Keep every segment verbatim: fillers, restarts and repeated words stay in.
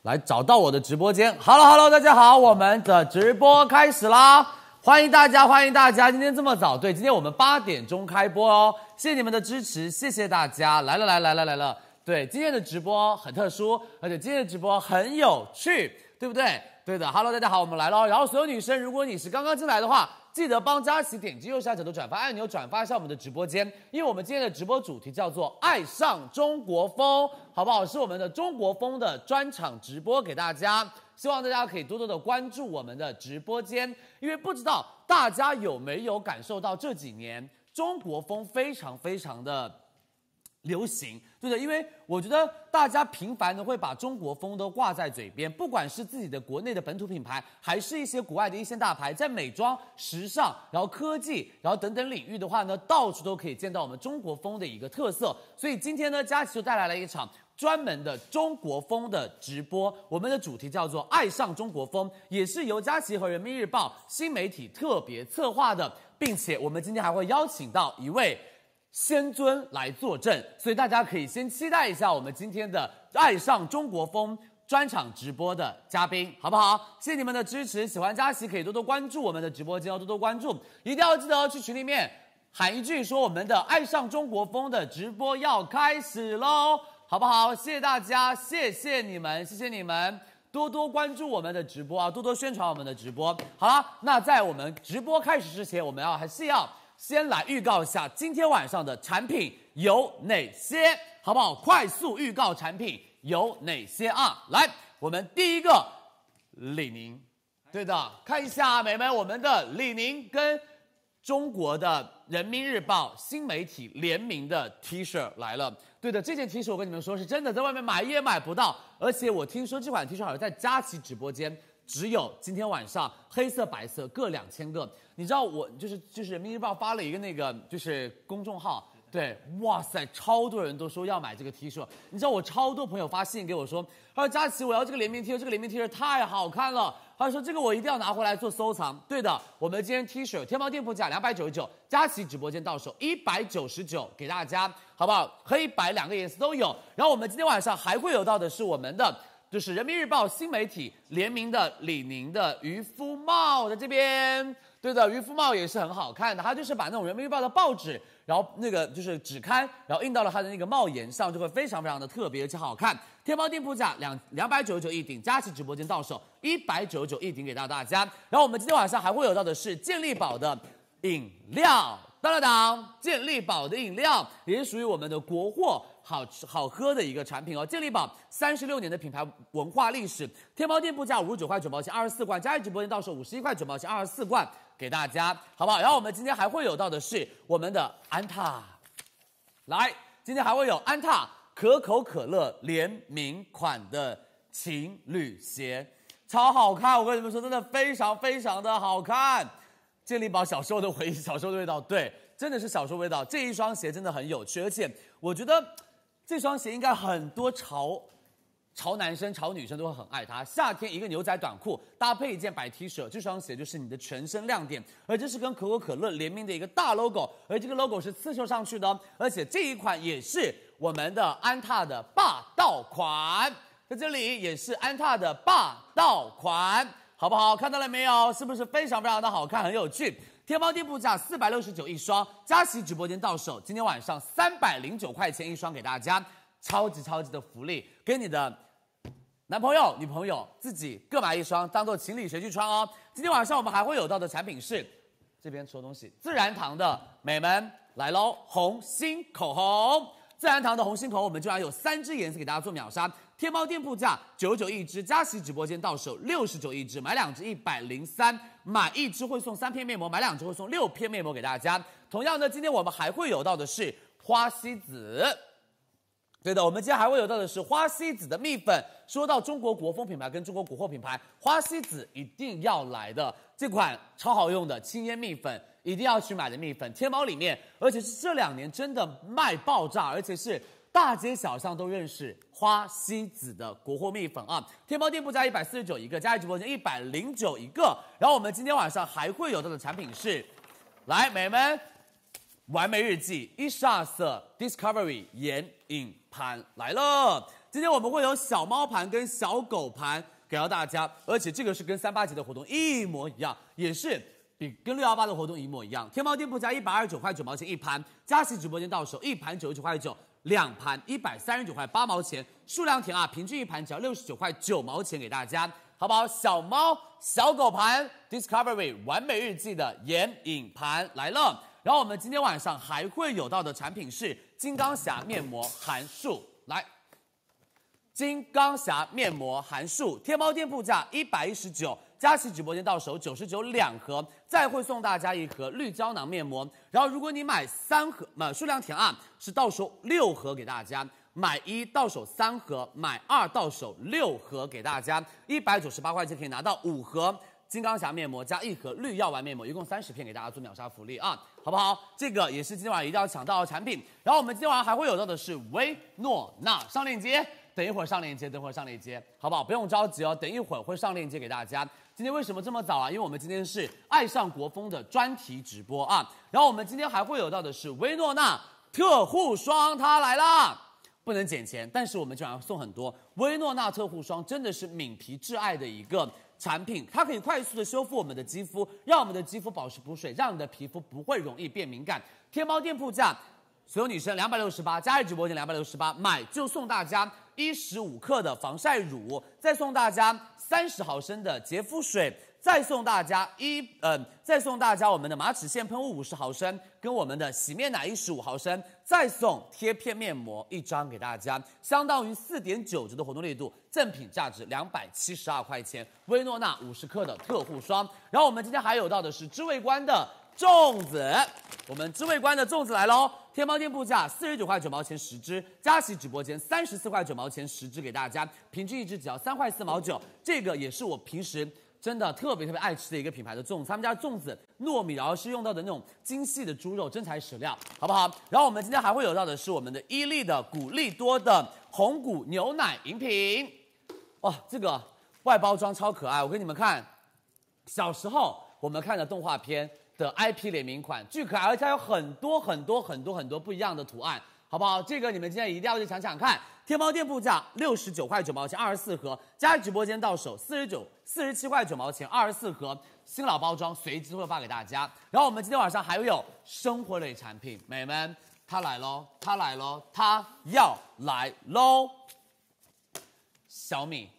来找到我的直播间。Hello Hello， 大家好，我们的直播开始啦！欢迎大家，欢迎大家！今天这么早，对，今天我们八点钟开播哦，谢谢你们的支持，谢谢大家！来了来了来了来了，对，今天的直播很特殊，而且今天的直播很有趣，对不对？对的 ，Hello， 大家好，我们来了。然后所有女生，如果你是刚刚进来的话，记得帮佳琪点击右下角的转发按钮，转发一下我们的直播间，因为我们今天的直播主题叫做"爱上中国风"，好不好？是我们的中国风的专场直播给大家，希望大家可以多多的关注我们的直播间，因为不知道大家有没有感受到这几年中国风非常非常的流行，对的，因为我觉得大家频繁的会把中国风都挂在嘴边，不管是自己的国内的本土品牌，还是一些国外的一线大牌，在美妆、时尚，然后科技，然后等等领域的话呢，到处都可以见到我们中国风的一个特色。所以今天呢，佳琪就带来了一场专门的中国风的直播，我们的主题叫做"爱上中国风"，也是由佳琪和人民日报新媒体特别策划的，并且我们今天还会邀请到一位仙尊来坐镇，所以大家可以先期待一下我们今天的爱上中国风专场直播的嘉宾，好不好？谢谢你们的支持，喜欢佳琪可以多多关注我们的直播间哦，多多关注，一定要记得去群里面喊一句说我们的爱上中国风的直播要开始喽，好不好？谢谢大家，谢谢你们，谢谢你们。多多关注我们的直播啊，多多宣传我们的直播。好了，那在我们直播开始之前，我们要还是要先来预告一下今天晚上的产品有哪些，好不好？快速预告产品有哪些啊？来，我们第一个李宁，对的，看一下美们，我们的李宁跟中国的人民日报新媒体联名的 T 恤来了。对的，这件 T 恤我跟你们说是真的，在外面买也买不到，而且我听说这款 T 恤好像在佳琦直播间只有今天晚上黑色、白色各两千个。你知道我就是就是人民日报发了一个那个就是公众号，对，哇塞，超多人都说要买这个 T 恤。你知道我超多朋友发信给我说，他说佳琦我要这个联名 T 恤，这个联名 T 恤太好看了。他说这个我一定要拿回来做收藏。对的，我们今天 T 恤天猫店铺价两百九十九，佳琦直播间到手一百九十九，给大家，好不好？黑白两个颜色都有。然后我们今天晚上还会有到的是我们的就是人民日报新媒体联名的李宁的渔夫帽，在这边。对的，渔夫帽也是很好看的，它就是把那种人民日报的报纸，然后那个就是纸刊，然后印到了它的那个帽檐上，就会非常非常的特别而且好看。天猫店铺价两两百九十九一顶，佳琦直播间到手一百九十九一顶给到大家。然后我们今天晚上还会有到的是健力宝的饮料，当当当，健力宝的饮料也是属于我们的国货。好吃好喝的一个产品哦，健力宝三十六年的品牌文化历史，天猫店铺价五十九块九毛钱二十四罐，佳琦直播间到手五十一块九毛钱二十四罐给大家，好不好？然后我们今天还会有到的是我们的安踏，来，今天还会有安踏可口可乐联名款的情侣鞋，超好看！我跟你们说，真的非常非常的好看。健力宝小时候的回忆，小时候的味道，对，真的是小时候味道。这一双鞋真的很有趣，而且我觉得这双鞋应该很多潮潮男生、潮女生都会很爱它。夏天一个牛仔短裤搭配一件白 T 恤，这双鞋就是你的全身亮点。而这是跟可口可乐联名的一个大 logo， 而这个 logo 是刺绣上去的，而且这一款也是我们的安踏的霸道款，在这里也是安踏的霸道款，好不好？看到了没有？是不是非常非常的好看，很有趣？天猫店铺价四百六十九一双，佳琦直播间到手，今天晚上三百零九块钱一双给大家，超级超级的福利，给你的男朋友、女朋友自己各买一双，当做情侣鞋去穿哦。今天晚上我们还会有到的产品是这边收东西，自然堂的美们来喽，红心口红，自然堂的红心口红我们居然有三支颜色给大家做秒杀。天猫店铺价九十九一支，佳琦直播间到手六十九一支，买两支一百零三，买一支会送三片面膜，买两支会送六片面膜给大家。同样的，今天我们还会有到的是花西子，对的，我们今天还会有到的是花西子的蜜粉。说到中国国风品牌跟中国国货品牌，花西子一定要来的这款超好用的轻烟蜜粉，一定要去买的蜜粉，天猫里面，而且是这两年真的卖爆炸，而且是大街小巷都认识花西子的国货蜜粉啊！天猫店铺价一百四十九一个，佳琦直播间一百零九一个。然后我们今天晚上还会有到的产品是，来美们，完美日记伊莎色 Discovery 眼影盘来了。今天我们会有小猫盘跟小狗盘给到大家，而且这个是跟三八节的活动一模一样，也是比跟六一八的活动一模一样。天猫店铺价一百二十九块九毛钱一盘，佳琦直播间到手一盘九十九块九，两盘一百三十九块八毛钱，数量填啊，平均一盘只要六十九块九毛钱给大家，好不好？小猫小狗盘 Discovery 完美日记的眼影盘来了。然后我们今天晚上还会有到的产品是金刚侠面膜含数，来，金刚侠面膜含数，天猫店铺价一百一十九，佳琦直播间到手九十九两盒，再会送大家一盒绿胶囊面膜。然后如果你买三盒，呃，数量填啊是到手六盒给大家，买一到手三盒，买二到手六盒给大家，一百九十八块钱可以拿到五盒。金刚侠面膜加一盒绿药丸面膜，一共三十片给大家做秒杀福利啊，好不好？这个也是今天晚上一定要抢到的产品。然后我们今天晚上还会有到的是薇诺娜上链接，等一会儿上链接，等会儿上链接，好不好？不用着急哦，等一会儿会上链接给大家。今天为什么这么早啊？因为我们今天是爱上国风的专题直播啊。然后我们今天还会有到的是薇诺娜特护霜，它来啦！不能减钱，但是我们就要送很多。薇诺娜特护霜真的是抿皮致爱的一个产品，它可以快速的修复我们的肌肤，让我们的肌肤保持补水，让你的皮肤不会容易变敏感。天猫店铺价，所有女生两百六十八，佳琦直播间两百六十八，买就送大家一十五克的防晒乳，再送大家三十毫升的洁肤水。再送大家一呃，再送大家我们的马齿苋喷雾五十毫升，跟我们的洗面奶一十五毫升，再送贴片面膜一张给大家，相当于四点九折的活动力度，赠品价值两百七十二块钱。薇诺娜五十克的特护霜，然后我们今天还有到的是知味观的粽子，我们知味观的粽子来喽！天猫店铺价四十九块九毛钱十支，佳琦直播间三十四块九毛钱十支给大家，平均一支只要三块四毛九，这个也是我平时真的特别特别爱吃的一个品牌的粽子，他们家粽子糯米，然后是用到的那种精细的猪肉，真材实料，好不好？然后我们今天还会有到的是我们的伊利的谷粒多的红谷牛奶饮品，哇，这个外包装超可爱，我给你们看，小时候我们看的动画片的 I P 联名款，巨可爱，而且还有很多很多很多很多不一样的图案，好不好？这个你们今天一定要去抢抢看。天猫店铺价六十九块九毛钱二十四盒，佳琦直播间到手四十九四十七块九毛钱二十四盒，新老包装随机会发给大家。然后我们今天晚上还有生活类产品，美们，它来喽，它来喽，它要来喽！小米，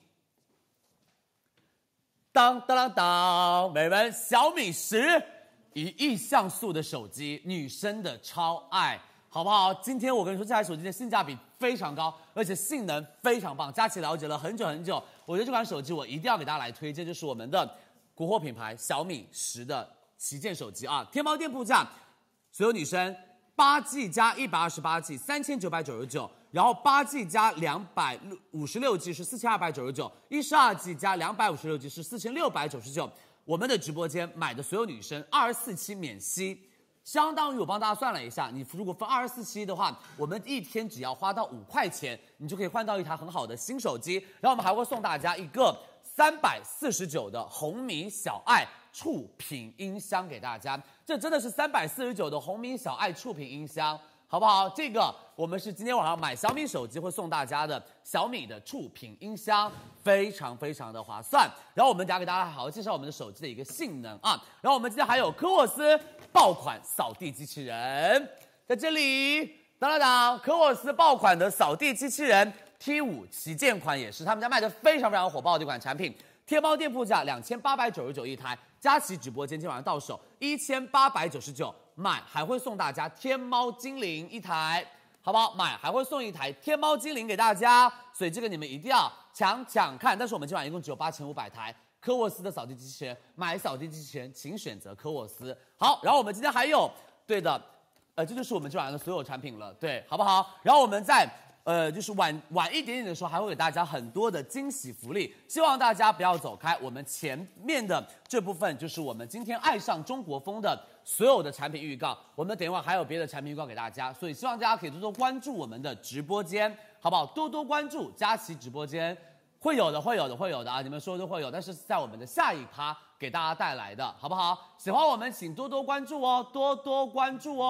当当当当，美们，小米十一亿像素的手机，女生的超爱。好不好？今天我跟你说，这台手机的性价比非常高，而且性能非常棒。佳琦了解了很久很久，我觉得这款手机我一定要给大家来推荐，就是我们的国货品牌小米十的旗舰手机啊。天猫店铺价，所有女生八 G 加一百二十八 G 三千九百九十九，然后八 G 加两百五十六 G 是四千二百九十九，一十二 G 加两百五十六 G 是四千六百九十九。我们的直播间买的所有女生二十四期免息。相当于我帮大家算了一下，你如果分二十四期的话，我们一天只要花到五块钱，你就可以换到一台很好的新手机。然后我们还会送大家一个三百四十九的红米小爱触屏音箱给大家，这真的是三百四十九的红米小爱触屏音箱，好不好？这个我们是今天晚上买小米手机会送大家的小米的触屏音箱，非常非常的划算。然后我们等下给大家好好介绍我们的手机的一个性能啊。然后我们今天还有科沃斯爆款扫地机器人，在这里，当当当，科沃斯爆款的扫地机器人 T 五 旗舰款也是他们家卖的非常非常火爆的一款产品。天猫店铺价两千八百九十九一台，佳琦直播间今晚上到手一千八百九十九，买还会送大家天猫精灵一台，好不好？买还会送一台天猫精灵给大家，所以这个你们一定要抢抢看。但是我们今晚一共只有八千五百台。科沃斯的扫地机器人，买扫地机器人请选择科沃斯。好，然后我们今天还有，对的，呃，这就是我们今晚上的所有产品了，对，好不好？然后我们在呃，就是晚晚一点点的时候，还会给大家很多的惊喜福利，希望大家不要走开。我们前面的这部分就是我们今天爱上中国风的所有的产品预告，我们等一会儿还有别的产品预告给大家，所以希望大家可以多多关注我们的直播间，好不好？多多关注佳琦直播间。会有的，会有的，会有的啊！你们说的会有，但是在我们的下一趴给大家带来的，好不好？喜欢我们请多多关注哦，多多关注哦！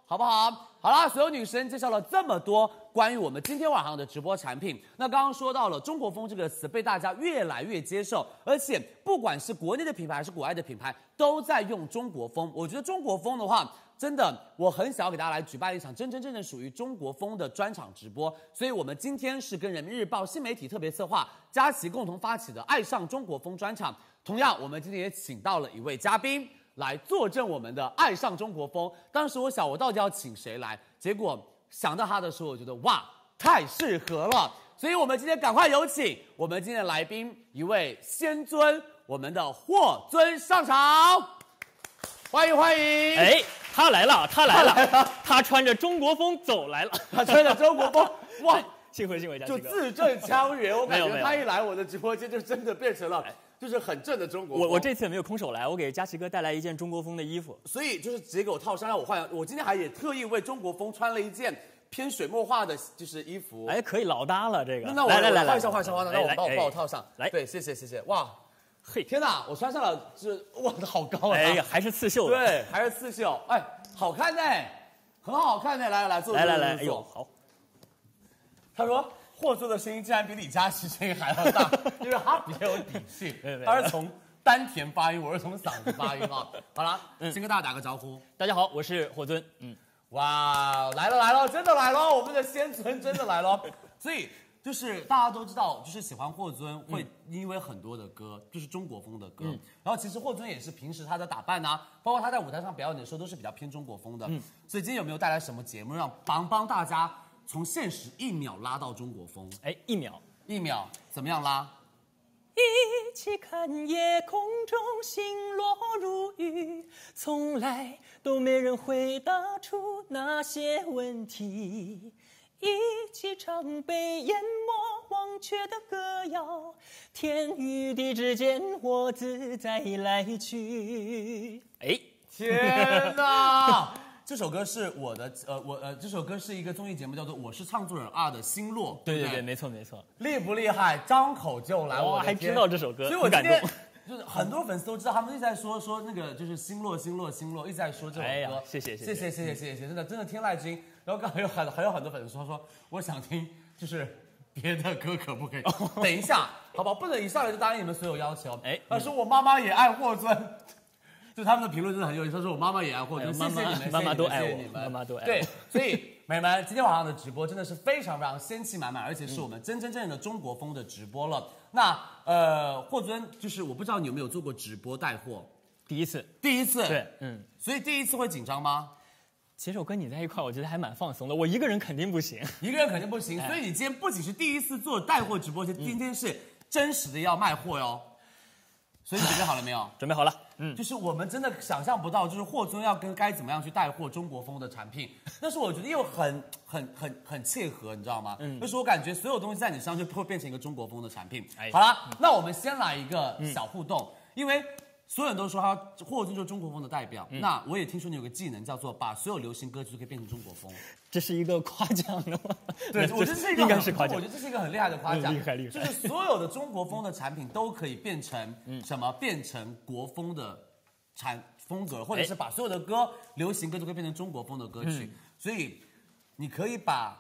好不好？好啦，所有女生介绍了这么多关于我们今天晚上的直播产品。那刚刚说到了中国风这个词被大家越来越接受，而且不管是国内的品牌还是国外的品牌，都在用中国风。我觉得中国风的话，真的我很想要给大家来举办一场真真正正属于中国风的专场直播。所以我们今天是跟人民日报新媒体特别策划佳琦共同发起的爱上中国风专场。同样，我们今天也请到了一位嘉宾来坐镇我们的爱上中国风。当时我想我到底要请谁来，结果想到他的时候，我觉得哇，太适合了。所以我们今天赶快有请我们今天的来宾，一位仙尊，我们的霍尊上场，欢迎欢迎。 哎，他来了，他来了，他, 来了他穿着中国风走来了， 他穿着中国风，哇， 幸会幸会， 就字正腔圆。我感觉他一来我的直播间就真的变成了。就是很正的中国风。 我我这次也没有空手来，我给佳琦哥带来一件中国风的衣服， 所以就是直接给我套上让我换。我今天还也特意为中国风穿了一件偏水墨画的，就是衣服。 哎，可以老搭了这个。 那我来来来换一下换一下换一下，让我帮我帮我套上。 来， 对，谢谢谢谢。哇， 嘿， 天哪，我穿上了，就是哇，好高啊！ 哎呀，还是刺绣的。 对，还是刺绣。哎，好看呢，很好看呢。来来来，坐来来来，哎呦，好。 他说。霍尊的声音竟然比李佳琦声音还要大，因为他比较有底气，他是从丹田发音，我是从嗓子发音啊。好了，嗯、先跟大家打个招呼。 大家好，我是霍尊。嗯， 哇，来了来了，真的来了，我们的仙尊真的来了。所以就是大家都知道，就是喜欢霍尊会因为很多的歌，就是中国风的歌。嗯、然后其实霍尊也是平时他的打扮啊，包括他在舞台上表演的时候都是比较偏中国风的。嗯，所以今天有没有带来什么节目让帮帮大家？从现实一秒拉到中国风， 哎，一秒， 一秒怎么样拉？ 一起看夜空中星落如雨，从来都没人回答出那些问题。一起唱被淹没忘却的歌谣，天与地之间我自在来去。哎， 天哪！这首歌是我的，呃，我呃，这首歌是一个综艺节目，叫做《我是唱作人二》的星落。 对对对，没错没错。 厉不厉害？张口就来，我还知道这首歌， 所以我今天就是很多粉丝都知道，他们一直在说说那个就是星落星落星落，一直在说这首歌。 哎呀，谢谢谢谢谢谢谢谢谢，真的真的天籁之音。然后刚好有很还有很多粉丝说说我想听就是别的歌可不可以？等一下，好不好？不能一上来就答应你们所有要求。哎，他说我妈妈也爱霍尊。就他们的评论真的很有意思，他说我妈妈也爱霍尊，谢谢你们， 妈妈都爱我， 谢谢你们， 妈妈都爱我。 对，所以美们，今天晚上的直播真的是非常非常仙气满满，而且是我们真真正正的中国风的直播了。那呃，霍尊就是我不知道你有没有做过直播带货， 第一次， 第一次， 对，嗯， 所以第一次会紧张吗？ 其实我跟你在一块，我觉得还蛮放松的。我一个人肯定不行， 一个人肯定不行。所以你今天不仅是第一次做带货直播，今天是真实的要卖货哟。所以你准备好了没有？ 准备好了。 嗯，就是我们真的想象不到，就是霍尊要跟该怎么样去带货中国风的产品，但是我觉得又很很很很切合，你知道吗？嗯，就是我感觉所有东西在你身上就会变成一个中国风的产品。哎，好了，那我们先来一个小互动，嗯、因为所有人都说他霍尊就是中国风的代表，嗯、那我也听说你有个技能叫做把所有流行歌曲都可以变成中国风， 这是一个夸奖的吗？ 对，我觉得是一个应该是夸奖， 我觉得这是一个很厉害的夸奖， 厉害厉害， 就是所有的中国风的产品都可以变成什么？变成国风的产风格，或者是把所有的歌、流行歌都可以变成中国风的歌曲，所以你可以把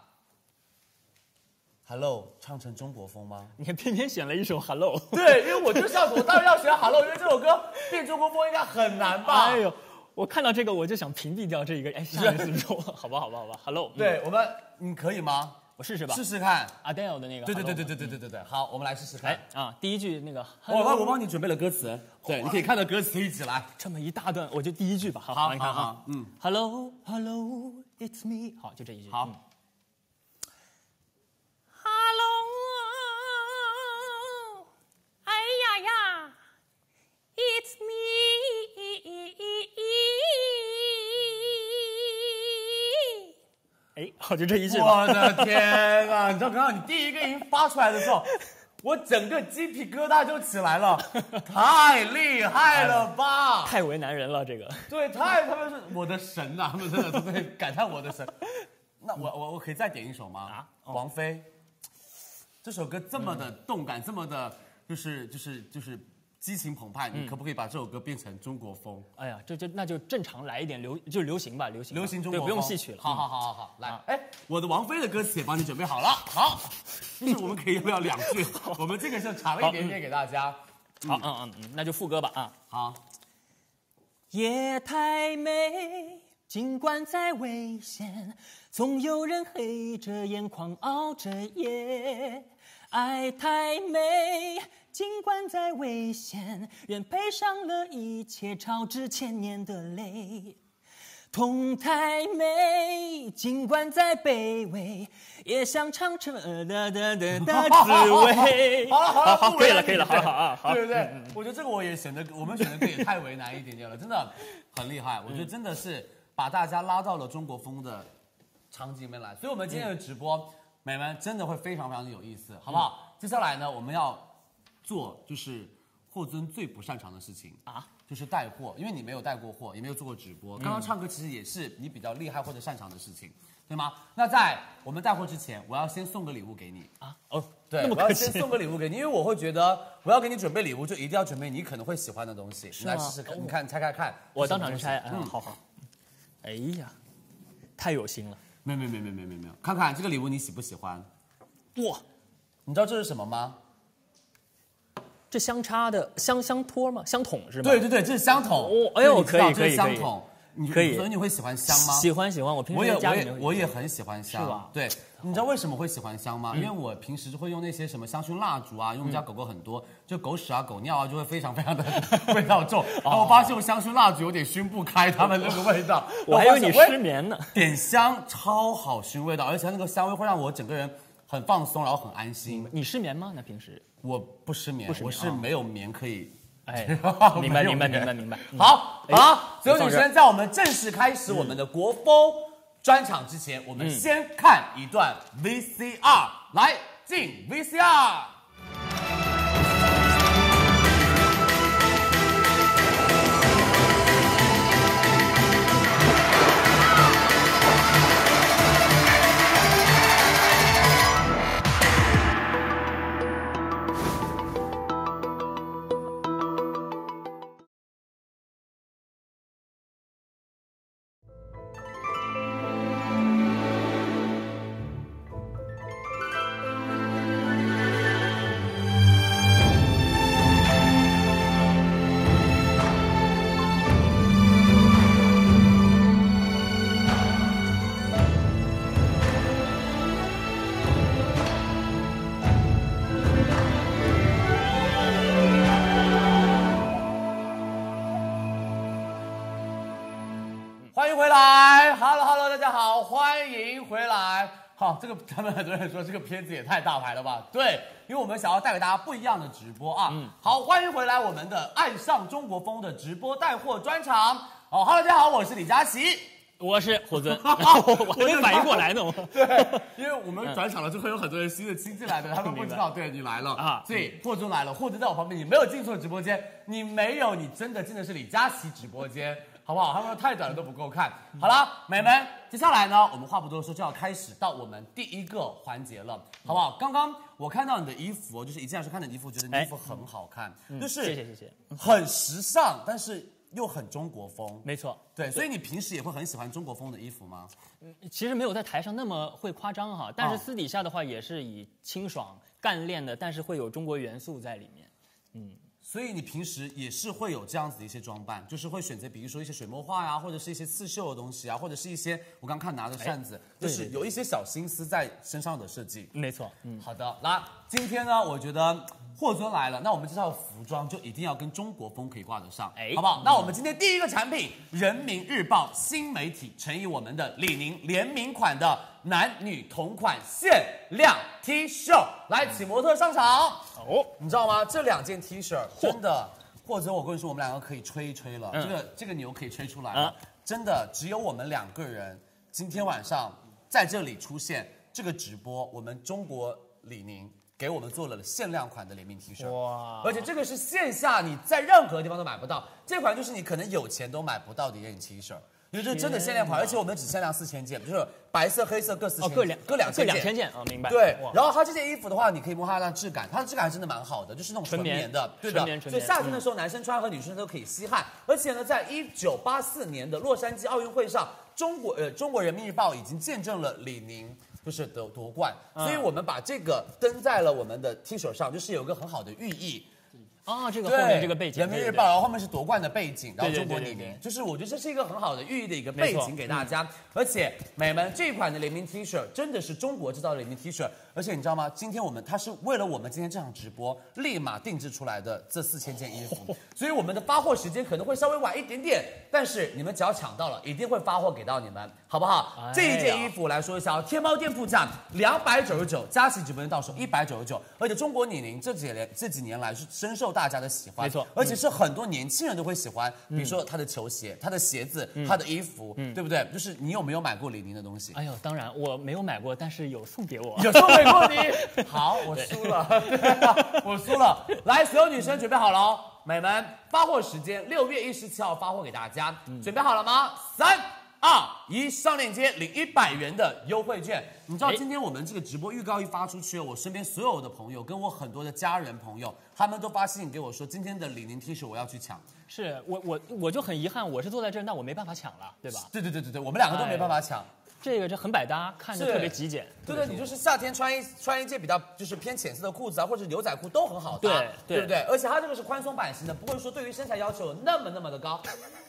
Hello 唱成中国风吗？ 你还偏偏选了一首 Hello。 对，因为我就是要，我当然要选 Hello，因为这首歌变中国风应该很难吧？ 哎呦，我看到这个我就想屏蔽掉这一个，哎，下一次说，好吧，好吧，好吧 ，Hello。 对我们，你可以吗？ 我试试吧， 试试看 Adele 的那个。 对对对对对对对对对，好，我们来试试看。 哎啊，第一句那个， 我我帮你准备了歌词，对，你可以看到歌词一起来。 这么一大段，我就第一句吧。好， 好， 你看哈，嗯 ，Hello Hello It's me， 好，就这一句。 好。 哎呀呀 ，It's me。哎，好，就这一句。 我的天啊！你知道刚刚你第一个音发出来的时候，我整个鸡皮疙瘩就起来了，太厉害了吧！ 太为难人了，这个。 对，太他们是我的神呐、啊，他们真的都在感叹我的神。那我我我可以再点一首吗？啊，哦、王菲，这首歌这么的动感，嗯、这么的，就是就是就是激情澎湃，你可不可以把这首歌变成中国风？ 哎呀，这就那就正常来一点，流就流行吧，流行吧流行中国风， 对，不用戏曲了。 好好好好好，来，哎，我的王菲的歌词也帮你准备好了，好，就是我们可以要不要两句？我们这个是长一点点给大家。 好，嗯嗯嗯，那就副歌吧啊。 好， 夜太美，尽管再危险，总有人黑着眼眶熬着夜。爱太美，尽管再危险，愿赔上了一切，超支千年的泪。痛太美，尽管再卑微，也想尝尝的的的的滋味。 好了好了， 好，可以了可以了，好好啊，好， 对不对？我觉得这个我也选的，我们选的歌也太为难一点点了，真的很厉害。我觉得真的是把大家拉到了中国风的场景里面来，所以我们今天的直播，美们真的会非常非常的有意思，好不好？接下来呢，我们要做就是霍尊最不擅长的事情啊。就是带货，因为你没有带过货，也没有做过直播。刚刚唱歌其实也是你比较厉害或者擅长的事情，对吗？那在我们带货之前，我要先送个礼物给你啊。 哦， 对，我要先送个礼物给你，因为我会觉得我要给你准备礼物，就一定要准备你可能会喜欢的东西。你来试试看，你看猜猜看。 我当场猜，嗯，好好。哎呀，太有心了。 没有没有没有没有没有没有，看看这个礼物你喜不喜欢？ 哇， 你知道这是什么吗？ 这香插的香香托吗？香筒是吗？ 对对对，这是香筒。 哦，哎呦，可以可以香筒，你可以。 所以你会喜欢香吗？ 喜欢喜欢，我平时我也家里我也我也很喜欢香， 是吧？ 对，你知道为什么会喜欢香吗？因为我平时就会用那些什么香薰蜡烛啊，因为我们家狗狗很多，就狗屎啊、狗尿啊，就会非常非常的味道重。然后我发现用香薰蜡烛有点熏不开它们那个味道。 我还以为你失眠呢。 点香超好熏味道，而且那个香味会让我整个人很放松，然后很安心。 你失眠吗？那平时？ 我不失眠，我是没有棉可以。 哎，明白明白明白明白。 好，好，所有女生，在我们正式开始我们的国风专场之前，我们先看一段 V C R， 来进 V C R。欢迎回来 ，Hello Hello， 大家好，欢迎回来。好，这个他们很多人说这个片子也太大牌了吧？对，因为我们想要带给大家不一样的直播啊。嗯，好，欢迎回来我们的爱上中国风的直播带货专场。哦 ，Hello， 大家好，我是李佳琦。 我是霍尊，我还没反应过来呢。 对，因为我们转场了之后，会有很多人新的亲进来的，他们不知道，对你来了啊，所以霍尊来了，霍尊在我旁边，你没有进错直播间，你没有，你真的进的是李佳琦直播间。好不好？他们太短了都不够看。好了，美们，接下来呢，我们话不多说，就要开始到我们第一个环节了，好不好？刚刚我看到你的衣服，就是一进来时看你的衣服，觉得你衣服很好看， 嗯、 就是谢谢谢谢， 很时尚，但是又很中国风。 没错， 对，所以你平时也会很喜欢中国风的衣服吗？ 嗯，其实没有在台上那么会夸张哈，但是私底下的话也是以清爽干练的，但是会有中国元素在里面，嗯。 所以你平时也是会有这样子的一些装扮，就是会选择，比如说一些水墨画呀，或者是一些刺绣的东西啊，或者是一些我刚看拿的扇子，就是有一些小心思在身上的设计。 没错， 嗯，好的。那今天呢，我觉得霍尊来了，那我们介绍服装就一定要跟中国风可以挂得上，哎，好不好？那我们今天第一个产品，人民日报新媒体诚意我们的李宁联名款的男女同款限量 T 恤，来，请模特上场。哦，你知道吗？这两件 T 恤真的，或者我跟你说，我们两个可以吹一吹了。嗯、这个这个牛可以吹出来了，嗯、真的只有我们两个人今天晚上在这里出现这个直播，我们中国李宁给我们做了限量款的联名 T 恤，哇！而且这个是线下你在任何地方都买不到，这款就是你可能有钱都买不到的一件 T 恤。因就是真的限量款，而且我们只限量四千件，就是白色、黑色各四千， 哦，各两各两千各两千件啊，明白？ 对。然后它这件衣服的话，你可以摸它的质感，它的质感真的蛮好的，就是那种纯棉的，对的。所以夏天的时候，男生穿和女生都可以吸汗。而且呢，在一九八四年的洛杉矶奥运会上，中国呃中国人民日报已经见证了李宁就是得夺冠，所以我们把这个登在了我们的 T 恤上，就是有个很好的寓意。 啊，这个后面这个背景， 人民日报，然后后面是夺冠的背景，然后中国李宁，就是我觉得这是一个很好的寓意的一个背景给大家。嗯、而且美们这一款的联名 T 恤真的是中国制造的联名 T 恤，而且你知道吗？今天我们它是为了我们今天这场直播立马定制出来的这四千件衣服，哦、所以我们的发货时间可能会稍微晚一点点，但是你们只要抢到了，一定会发货给到你们，好不好？哎、这一件衣服来说一下，天猫店铺价两百九十九，佳琦直播间到手一百九十九，而且中国李宁这几年这几年来是深受大家的喜欢，没错。而且是很多年轻人都会喜欢，比如说他的球鞋、他的鞋子、他的衣服，对不对？就是你有没有买过李宁的东西？ 哎呦，当然我没有买过，但是有送给我， 有送给过你。好，我输了，我输了。来，所有女生准备好了哦，美们，发货时间六月一十七号发货给大家，准备好了吗？三。二一上链接领一百元的优惠券，你知道今天我们这个直播预告一发出去，我身边所有的朋友跟我很多的家人朋友，他们都发信给我说，今天的李宁 T 恤我要去抢。 是我我我就很遗憾，我是坐在这儿，那我没办法抢了，对吧？ 对对对对对，我们两个都没办法抢。哎、 这个这很百搭，看着特别极简。 对对，你就是夏天穿一穿一件比较就是偏浅色的裤子啊，或者牛仔裤都很好搭，对 对, 对不对？而且它这个是宽松版型的，不会说对于身材要求那么那么的高。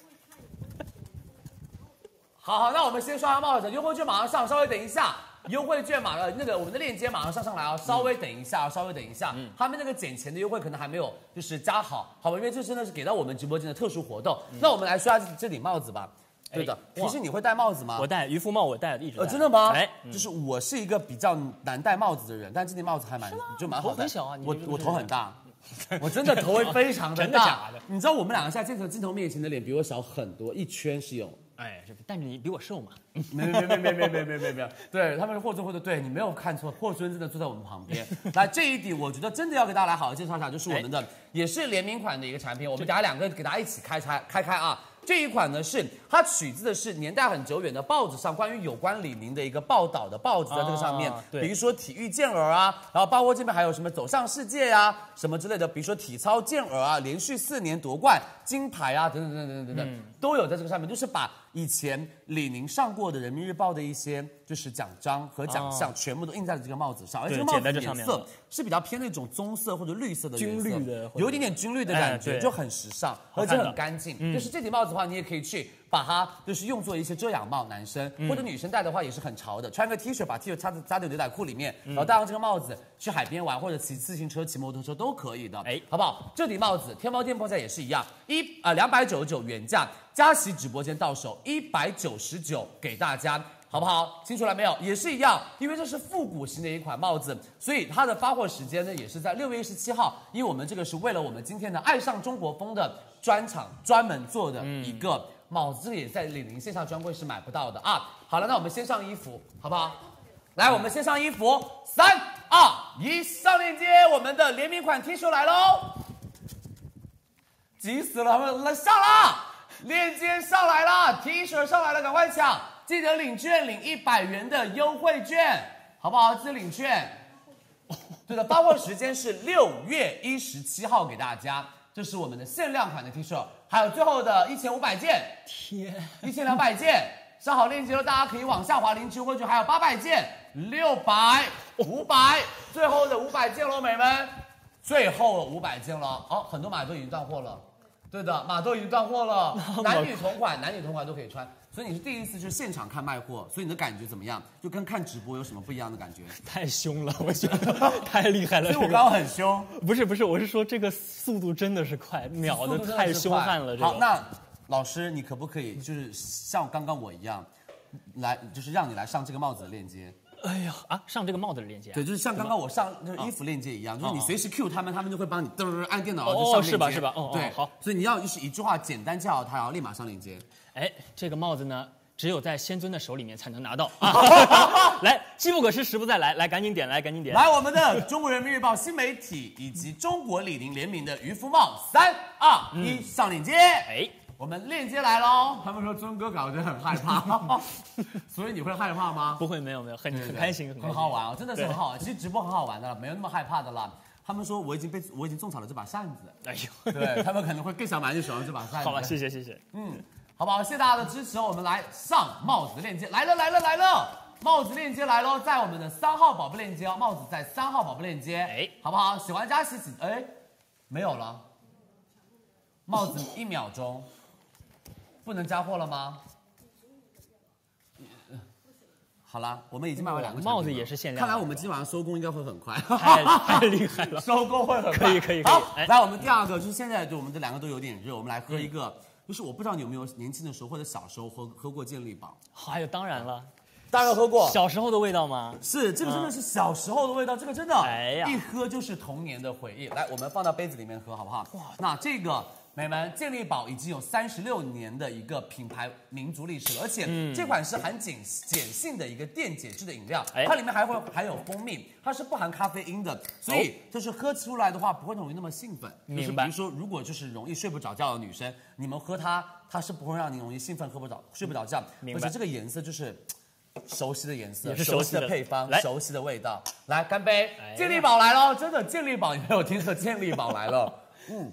好好，那我们先刷下帽子，优惠券马上上，稍微等一下，优惠券马上那个我们的链接马上上上来啊，稍微等一下，稍微等一下，嗯、他们那个减钱的优惠可能还没有就是加好，好吧，因为这真的是给到我们直播间的特殊活动。嗯、那我们来刷这顶帽子吧。对的，其实你会戴帽子吗？ 我戴渔夫帽，我戴一直戴。 呃，真的吗？哎，嗯、就是我是一个比较难戴帽子的人，但这顶帽子还蛮就蛮好戴。 很小啊， 我我头很大。我真的头会非常的大， 真的假的？ 你知道我们两个现在镜头镜头面前的脸比我小很多，一圈是有。 哎，但是你比我瘦嘛？ 没没没没没没没没没，对他们是霍尊霍尊，对你没有看错，霍尊真的坐在我们旁边。来这一顶，我觉得真的要给大家来好好介绍一下，就是我们的、哎、也是联名款的一个产品，我们等下两个给大家一起开开开开啊。这一款呢是它取自的是年代很久远的报纸上关于有关李宁的一个报道的报纸，在这个上面，啊、比如说体育健儿啊，然后包括这边还有什么走向世界呀、啊、什么之类的，比如说体操健儿啊，连续四年夺冠金牌啊，等等等等等等，嗯、都有在这个上面，就是把以前李宁上过的人民日报的一些就是奖章和奖项，全部都印在了这个帽子上，而这个帽子的颜色是比较偏那种棕色或者绿色的颜色， 军绿的， 有一点点军绿的感觉，哎、就很时尚，而且很干净。嗯、就是这顶帽子的话，你也可以去把它就是用作一些遮阳帽，男生、嗯、或者女生戴的话也是很潮的，穿个 T 恤，把 T 恤插在扎在牛仔裤里面，嗯、然后戴上这个帽子去海边玩，或者骑自行车、骑摩托车都可以的，哎，好不好？这顶帽子天猫店铺价也是一样，一啊两百九十九原价，佳琦直播间到手一百九十九给大家。好不好？清楚了没有？也是一样，因为这是复古型的一款帽子，所以它的发货时间呢也是在六月一十七号。因为我们这个是为了我们今天的爱上中国风的专场专门做的一个帽子，这个也在李宁线下专柜是买不到的啊。好了，那我们先上衣服，好不好？来，我们先上衣服，三二一，上链接，我们的联名款 T 恤来喽！急死了，他们来上啦！链接上来了 ，T 恤上来了，赶快抢！记得领券，领一百元的优惠券，好不好？记得领券。对的，发货时间是六月一十七号给大家，这是我们的限量款的 T 恤，还有最后的一千五百件， 天， 一千两百件，上好链接了，大家可以往下滑领取优惠券，还有八百件，六百、五百，最后的五百件喽，美们，最后五百件了，哦，很多码都已经断货了。对的，码都已经断货了，男女同款，男女同款都可以穿。所以你是第一次就是现场看卖货，所以你的感觉怎么样？就跟看直播有什么不一样的感觉？ 太凶了，我觉得太厉害了。 所以我刚刚很凶， 不是不是，我是说这个速度真的是快，秒的太凶悍了。这个、 好，那老师你可不可以就是像刚刚我一样，来就是让你来上这个帽子的链接？ 哎呀啊！上这个帽子的链接、啊， 对，就是像刚刚我上就是衣服链接一样，哦、就是你随时 Q 他们，他们就会帮你噔按电脑就上链接， 哦，是吧？是吧？哦， 对， 哦、好。 所以你要就是一句话简单叫好它，然后立马上链接。 哎，这个帽子呢，只有在仙尊的手里面才能拿到啊！来，机不可失，时不再来，来赶紧点，来赶紧点。 来，我们的中国人民日报新媒体以及中国李宁联名的渔夫帽，三二一，上链接。哎。 我们链接来喽。他们说尊哥感觉很害怕，所以你会害怕吗？ 不会，没有没有，很很开心， 很好玩哦，真的是很好玩。其实直播很好玩的，没有那么害怕的啦。他们说我已经被我已经种草了这把扇子，哎呦，对他们可能会更想买你手上这把扇子。 好了，谢谢谢谢， 嗯，好不好？谢谢大家的支持，我们来上帽子的链接来了来了来了，帽子链接来喽，在我们的三号宝贝链接哦，帽子在三号宝贝链接，哎，好不好？喜欢佳琪请，哎，没有了，帽子一秒钟，不能加货了吗？好了，我们已经卖完两个帽子也是限量， 看来我们今晚上收工应该会很快， 太太厉害了， 收工会很快， 可以可以可以。 好，来我们第二个就是现在就我们这两个都有点热，我们来喝一个，嗯、就是我不知道你有没有年轻的时候或者小时候喝喝过健力宝？ 还有当然了， 当然喝过。小时候的味道吗？ 是，这个真的是小时候的味道，嗯、这个真的，哎呀，一喝就是童年的回忆。来，我们放到杯子里面喝好不好？哇，那这个。美们，健力宝已经有三十六年的一个品牌民族历史了，而且这款是含碱碱性的一个电解质的饮料，它里面还会含有蜂蜜，它是不含咖啡因的，所以就是喝出来的话不会容易那么兴奋。就是比如说，如果就是容易睡不着觉的女生，你们喝它，它是不会让你容易兴奋、喝不着、睡不着觉。而且这个颜色就是熟悉的颜色，熟悉的配方，熟悉的味道。来，干杯！健力宝来了，真的健力宝，你没有听错，健力宝来了。嗯。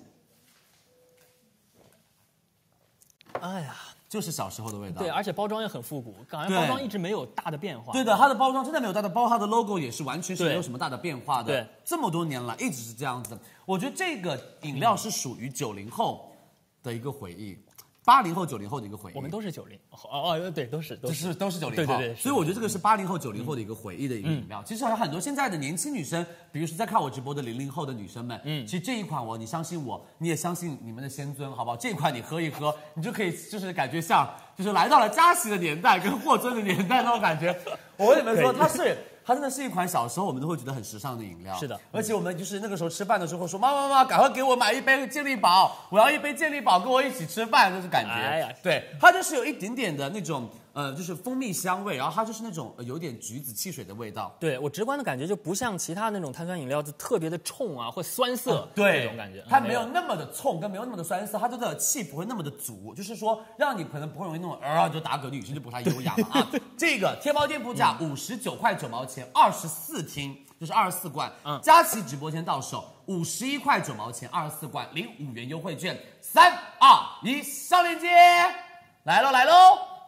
哎呀， 就是小时候的味道。 对，而且包装也很复古，感觉包装一直没有大的变化。 对的，它的包装真的没有大的，包括它的 logo 也是完全是没有什么大的变化的。对，这么多年来一直是这样子。我觉得这个饮料是属于九零后的一个回忆。八零后、九零后的一个回忆， 我们都是九零，哦哦，对，都是，都是都是九零后，对对对， 所以我觉得这个是八零后、九零后的一个回忆的一个饮料。其实好像很多现在的年轻女生，比如说在看我直播的零零后的女生们，嗯，其实这一款我，你相信我，你也相信你们的先尊，好不好？这一款你喝一喝，你就可以就是感觉像就是来到了嘉熙的年代跟霍尊的年代那种感觉。我跟你们说，它是。它真的是一款小时候我们都会觉得很时尚的饮料， 是的， 而且我们就是那个时候吃饭的时候说，妈妈妈，赶快给我买一杯健力宝，我要一杯健力宝，跟我一起吃饭，就是感觉，哎呀，对，它就是有一点点的那种呃，就是蜂蜜香味，然后它就是那种、呃、有点橘子汽水的味道。 对我直观的感觉就不像其他那种碳酸饮料就特别的冲啊或酸涩、嗯、 对那种感觉， 它没有那么的冲，跟没有那么的酸涩，它真的气不会那么的足，就是说让你可能不会容易那种啊就打嗝，女生就不太优雅了啊。这个天猫店铺价五十九块九毛钱，二十四听就是二十四罐，嗯，佳琦直播间到手五十一块九毛钱，二十四罐，领五元优惠券，三二一，上链接，来喽来喽。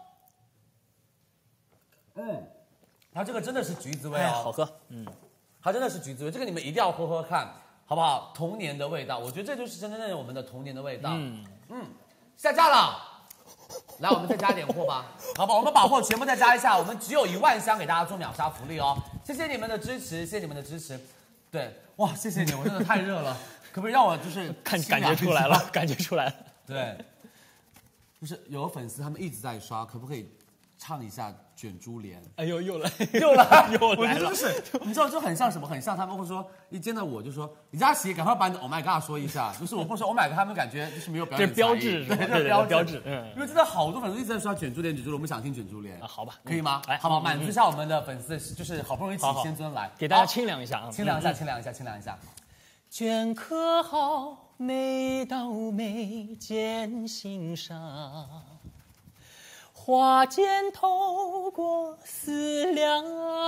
嗯，它这个真的是橘子味哦，哎、 好喝。嗯， 它真的是橘子味，这个你们一定要喝喝看，好不好？童年的味道，我觉得这就是真正的我们的童年的味道。嗯嗯，下架了，来我们再加点货吧，好吧？我们把货全部再加一下，我们只有一万箱给大家做秒杀福利哦，谢谢你们的支持，谢谢你们的支持。对，哇，谢谢你，我真的太热了，可不可以让我就是看感觉出来了，感觉出来了。 对，就是有个粉丝他们一直在刷，可不可以唱一下？卷珠帘， 哎呦，又来， 又来， 又来了！ 就是，你知道，就很像什么？很像他们会说，一见到我就说李佳琦，赶快把你的 Oh my God 说一下。就是我不说 Oh my God， 他们感觉就是没有表演才艺。 这标志， 对， 这标标志。 嗯，因为真的好多粉丝一直在刷卷珠帘，卷珠帘，我们想听卷珠帘啊，好吧， 可以吗？哎，好吧，满足一下我们的粉丝，就是好不容易请先尊来， 给大家清凉一下啊， 清凉一下，清凉一下，清凉一下。 镌刻好每道眉间心上。花间透过思量，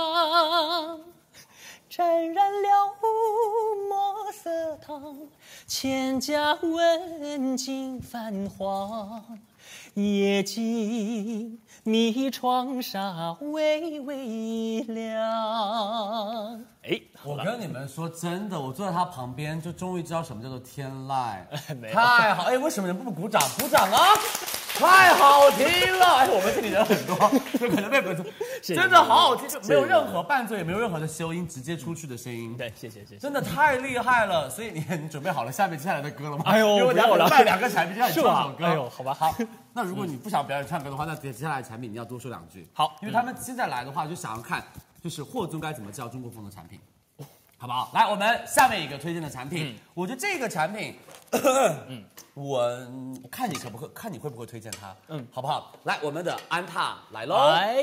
沾染了墨色汤，千家文景繁华，夜静迷窗纱微微亮。哎， 我跟你们说真的，我坐在他旁边，就终于知道什么叫做天籁，太好！哎，为什么人不鼓掌？鼓掌啊！太好听了！哎，我们这里人很多，就可能被粉丝真的好好听，就没有任何伴奏，也没有任何的修音，直接出去的声音。 对，谢谢谢谢， 真的太厉害了！所以你你准备好了下面接下来的歌了吗？ 哎呦， 因为我要卖两个产品，就让你唱首歌。 哎呦，好吧， 好。那如果你不想表演唱歌的话，那接下来的产品你要多说两句。 好， 因为他们现在来的话，就想要看就是霍尊该怎么教中国风的产品。好不好？来，我们下面一个推荐的产品，嗯、我觉得这个产品，嗯，我看你可不可看你会不会推荐它，嗯，好不好？来，我们的安踏来喽！ 哎呀，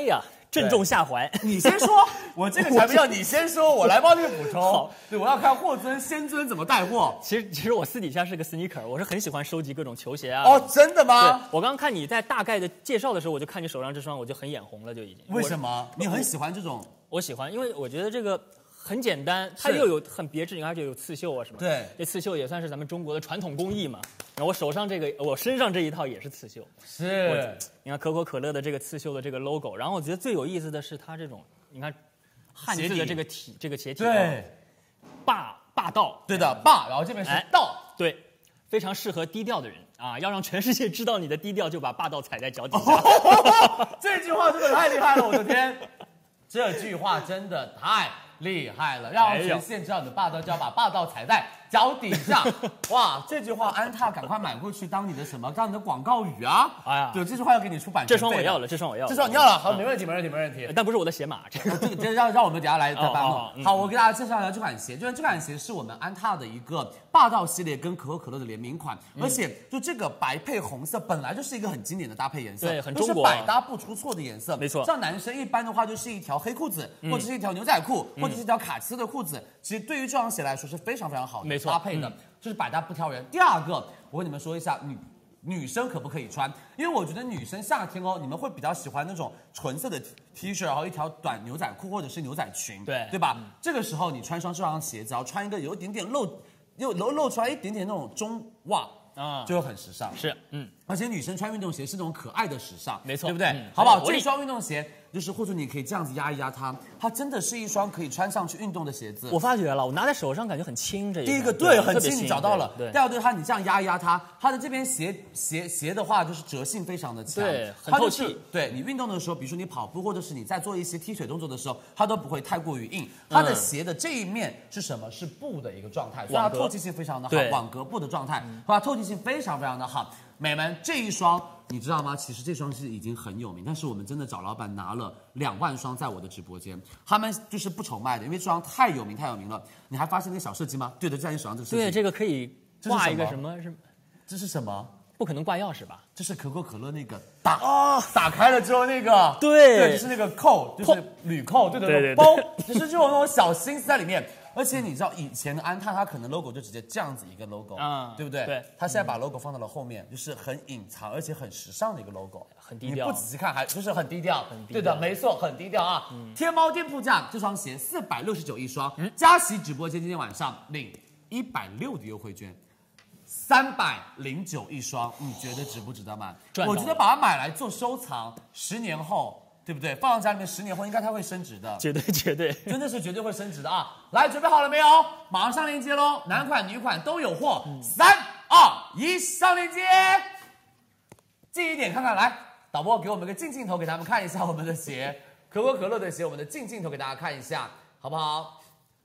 正中下怀。 你先说，我这个产品要你先说，我来帮你补充。对，我要看霍尊、仙尊怎么带货。 其实，其实我私底下是个 sneaker， 我是很喜欢收集各种球鞋啊。 哦，真的吗？ 对，我刚刚看你在大概的介绍的时候，我就看你手上这双，我就很眼红了，就已经。 为什么？你很喜欢这种？ 我喜欢，因为我觉得这个很简单，它又有很别致，而且有刺绣啊什么。 对， 这刺绣也算是咱们中国的传统工艺嘛。然后我手上这个，我身上这一套也是刺绣。 是， 你看可口可乐的这个刺绣的这个 logo， 然后我觉得最有意思的是它这种，你看汉字的这个体，这个斜体， 对， 霸霸道， 对的霸，然后这边是道， 哎、对，非常适合低调的人啊，要让全世界知道你的低调，就把霸道踩在脚底下。 哦、这句话真的太厉害了，我的天！这句话真的太厉害了，让全世界知道你的霸道，就要把霸道踩在脚底下。哇，这句话安踏赶快买过去当你的什么？当你的广告语啊！哎呀，对，这句话要给你出版权。 这双我要了，这双我要了， 这双你要了，好，没问题，没问题，没问题。 但不是我的鞋码，这个这个这让让我们等下来再搬弄。 哦哦、 好，我给大家介绍一下这款鞋，就是这款鞋是我们安踏的一个霸道系列跟可口可乐的联名款，嗯、而且就这个白配红色本来就是一个很经典的搭配颜色， 对，很中国， 都是百搭不出错的颜色。 没错， 像男生一般的话就是一条黑裤子，嗯、或者是一条牛仔裤，嗯、或者是一条卡其色的裤子，其实对于这双鞋来说是非常非常好的没错搭配的。嗯就是百搭不挑人。第二个，我跟你们说一下，女女生可不可以穿？因为我觉得女生夏天哦，你们会比较喜欢那种纯色的 T 恤，然后一条短牛仔裤或者是牛仔裙， 对对吧？嗯、这个时候你穿上这双鞋子，然后穿一个有一点点露，又露露出来一点点那种中袜。啊，就很时尚， 是，嗯， 而且女生穿运动鞋是那种可爱的时尚， 没错， 对不对？嗯、好不好？这双运动鞋就是或者你可以这样子压一压它，它真的是一双可以穿上去运动的鞋子。 我发觉了，我拿在手上感觉很轻，这一第一个对，很轻，你找到了。 对， 第二个它你这样压一压它，它的这边鞋鞋鞋的话就是折性非常的强， 对，很透气。 就是、对你运动的时候，比如说你跑步或者是你在做一些踢腿动作的时候，它都不会太过于硬。它的鞋的这一面是什么？是布的一个状态，所以它透气性非常的好，网格布的状态，它透气性非常非常的好。好，美们，这一双你知道吗？其实这双是已经很有名，但是我们真的找老板拿了两万双在我的直播间，他们就是不愁卖的，因为这双太有名太有名了。你还发现那个小设计吗？对的，就在你手上这个设计。 对，这个可以挂一个什么？是这是什么？ 不可能挂钥匙吧？ 这是可口可乐那个打啊，打开了之后那个， 对， 对，就是那个扣，就是铝扣，对对对，包，就是就有那种小心思在里面。而且你知道以前的安踏，它可能 logo 就直接这样子一个 logo，嗯，对不对？ 对， 它现在把 logo 放到了后面，就是很隐藏而且很时尚的一个 logo， 很低调。 你不仔细看还就是很低调，对的，没错，很低调啊。嗯、天猫店铺价这双鞋四百六十九一双，嗯、佳琦直播间今天晚上领一百六的优惠券，三百零九一双，你觉得值不值得买？我觉得把它买来做收藏，十年后。对不对？放到家里面十年后，应该它会升值的， 绝对绝对， 真的是绝对会升值的啊！来，准备好了没有？马上上链接喽，男款女款都有货。三二一，上链接，近一点看看，来，导播给我们个近镜头，给他们看一下我们的鞋，可口可乐的鞋，我们的近镜头给大家看一下，好不好？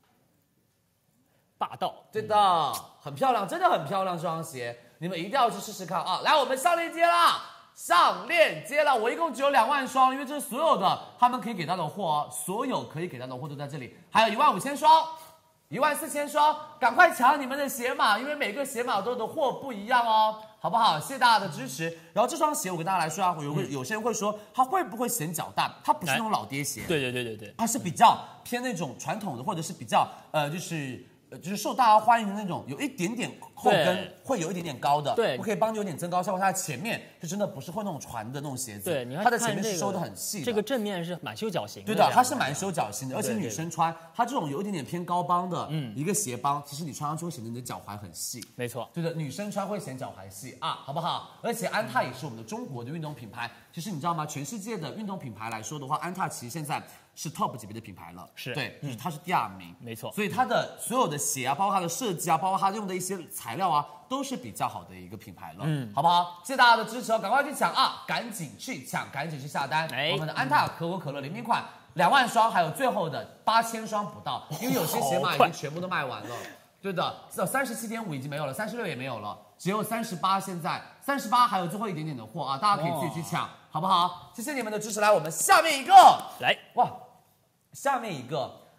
霸道， 对的，很漂亮，真的很漂亮，这双鞋你们一定要去试试看啊！来，我们上链接啦！上链接了，我一共只有两万双，因为这是所有的他们可以给到的货哦，所有可以给到的货都在这里，还有一万五千双，一万四千双，赶快抢你们的鞋码，因为每个鞋码都的货不一样哦，好不好？谢谢大家的支持。然后这双鞋我跟大家来说啊，有会有些人会说它会不会显脚大？它不是那种老爹鞋， 对对对对对， 它是比较偏那种传统的，或者是比较呃就是。就是受大家欢迎的那种，有一点点后跟，会有一点点高的， 对， 我可以帮你有点增高效果。它的前面就真的不是会那种船的那种鞋子， 对，你看它的前面是收的很细的， 这个正面是蛮修脚型的， 对的，它是蛮修脚型的，而且女生穿它这种有一点点偏高帮的，嗯，一个鞋帮，其实你穿上去会显得你的脚踝很细， 没错， 对的，女生穿会显脚踝细啊，好不好？而且安踏也是我们的中国的运动品牌，其实你知道吗？全世界的运动品牌来说的话，安踏其实现在是 top 级别的品牌了， 是对，就是它是第二名， 没错， 所以它的所有的鞋啊，包括它的设计啊，包括它用的一些材料啊，都是比较好的一个品牌了，嗯，好不好？谢谢大家的支持哦，赶快去抢啊，赶紧去抢，赶紧去下单，哎，我们的安踏可口可乐联名款两万双，还有最后的八千双不到，因为有些鞋码已经全部都卖完了。对的，三十七点五已经没有了，三十六也没有了，只有三十八，现在三十八还有最后一点点的货啊，大家可以自己去抢，好不好？谢谢你们的支持，来，我们下面一个， 来， 哇，下面一个，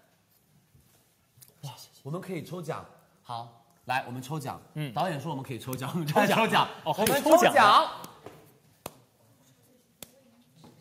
哇，我们可以抽奖，好，来，我们抽奖，嗯，导演说我们可以抽奖，我们抽奖，抽奖， 哦， 我们抽奖。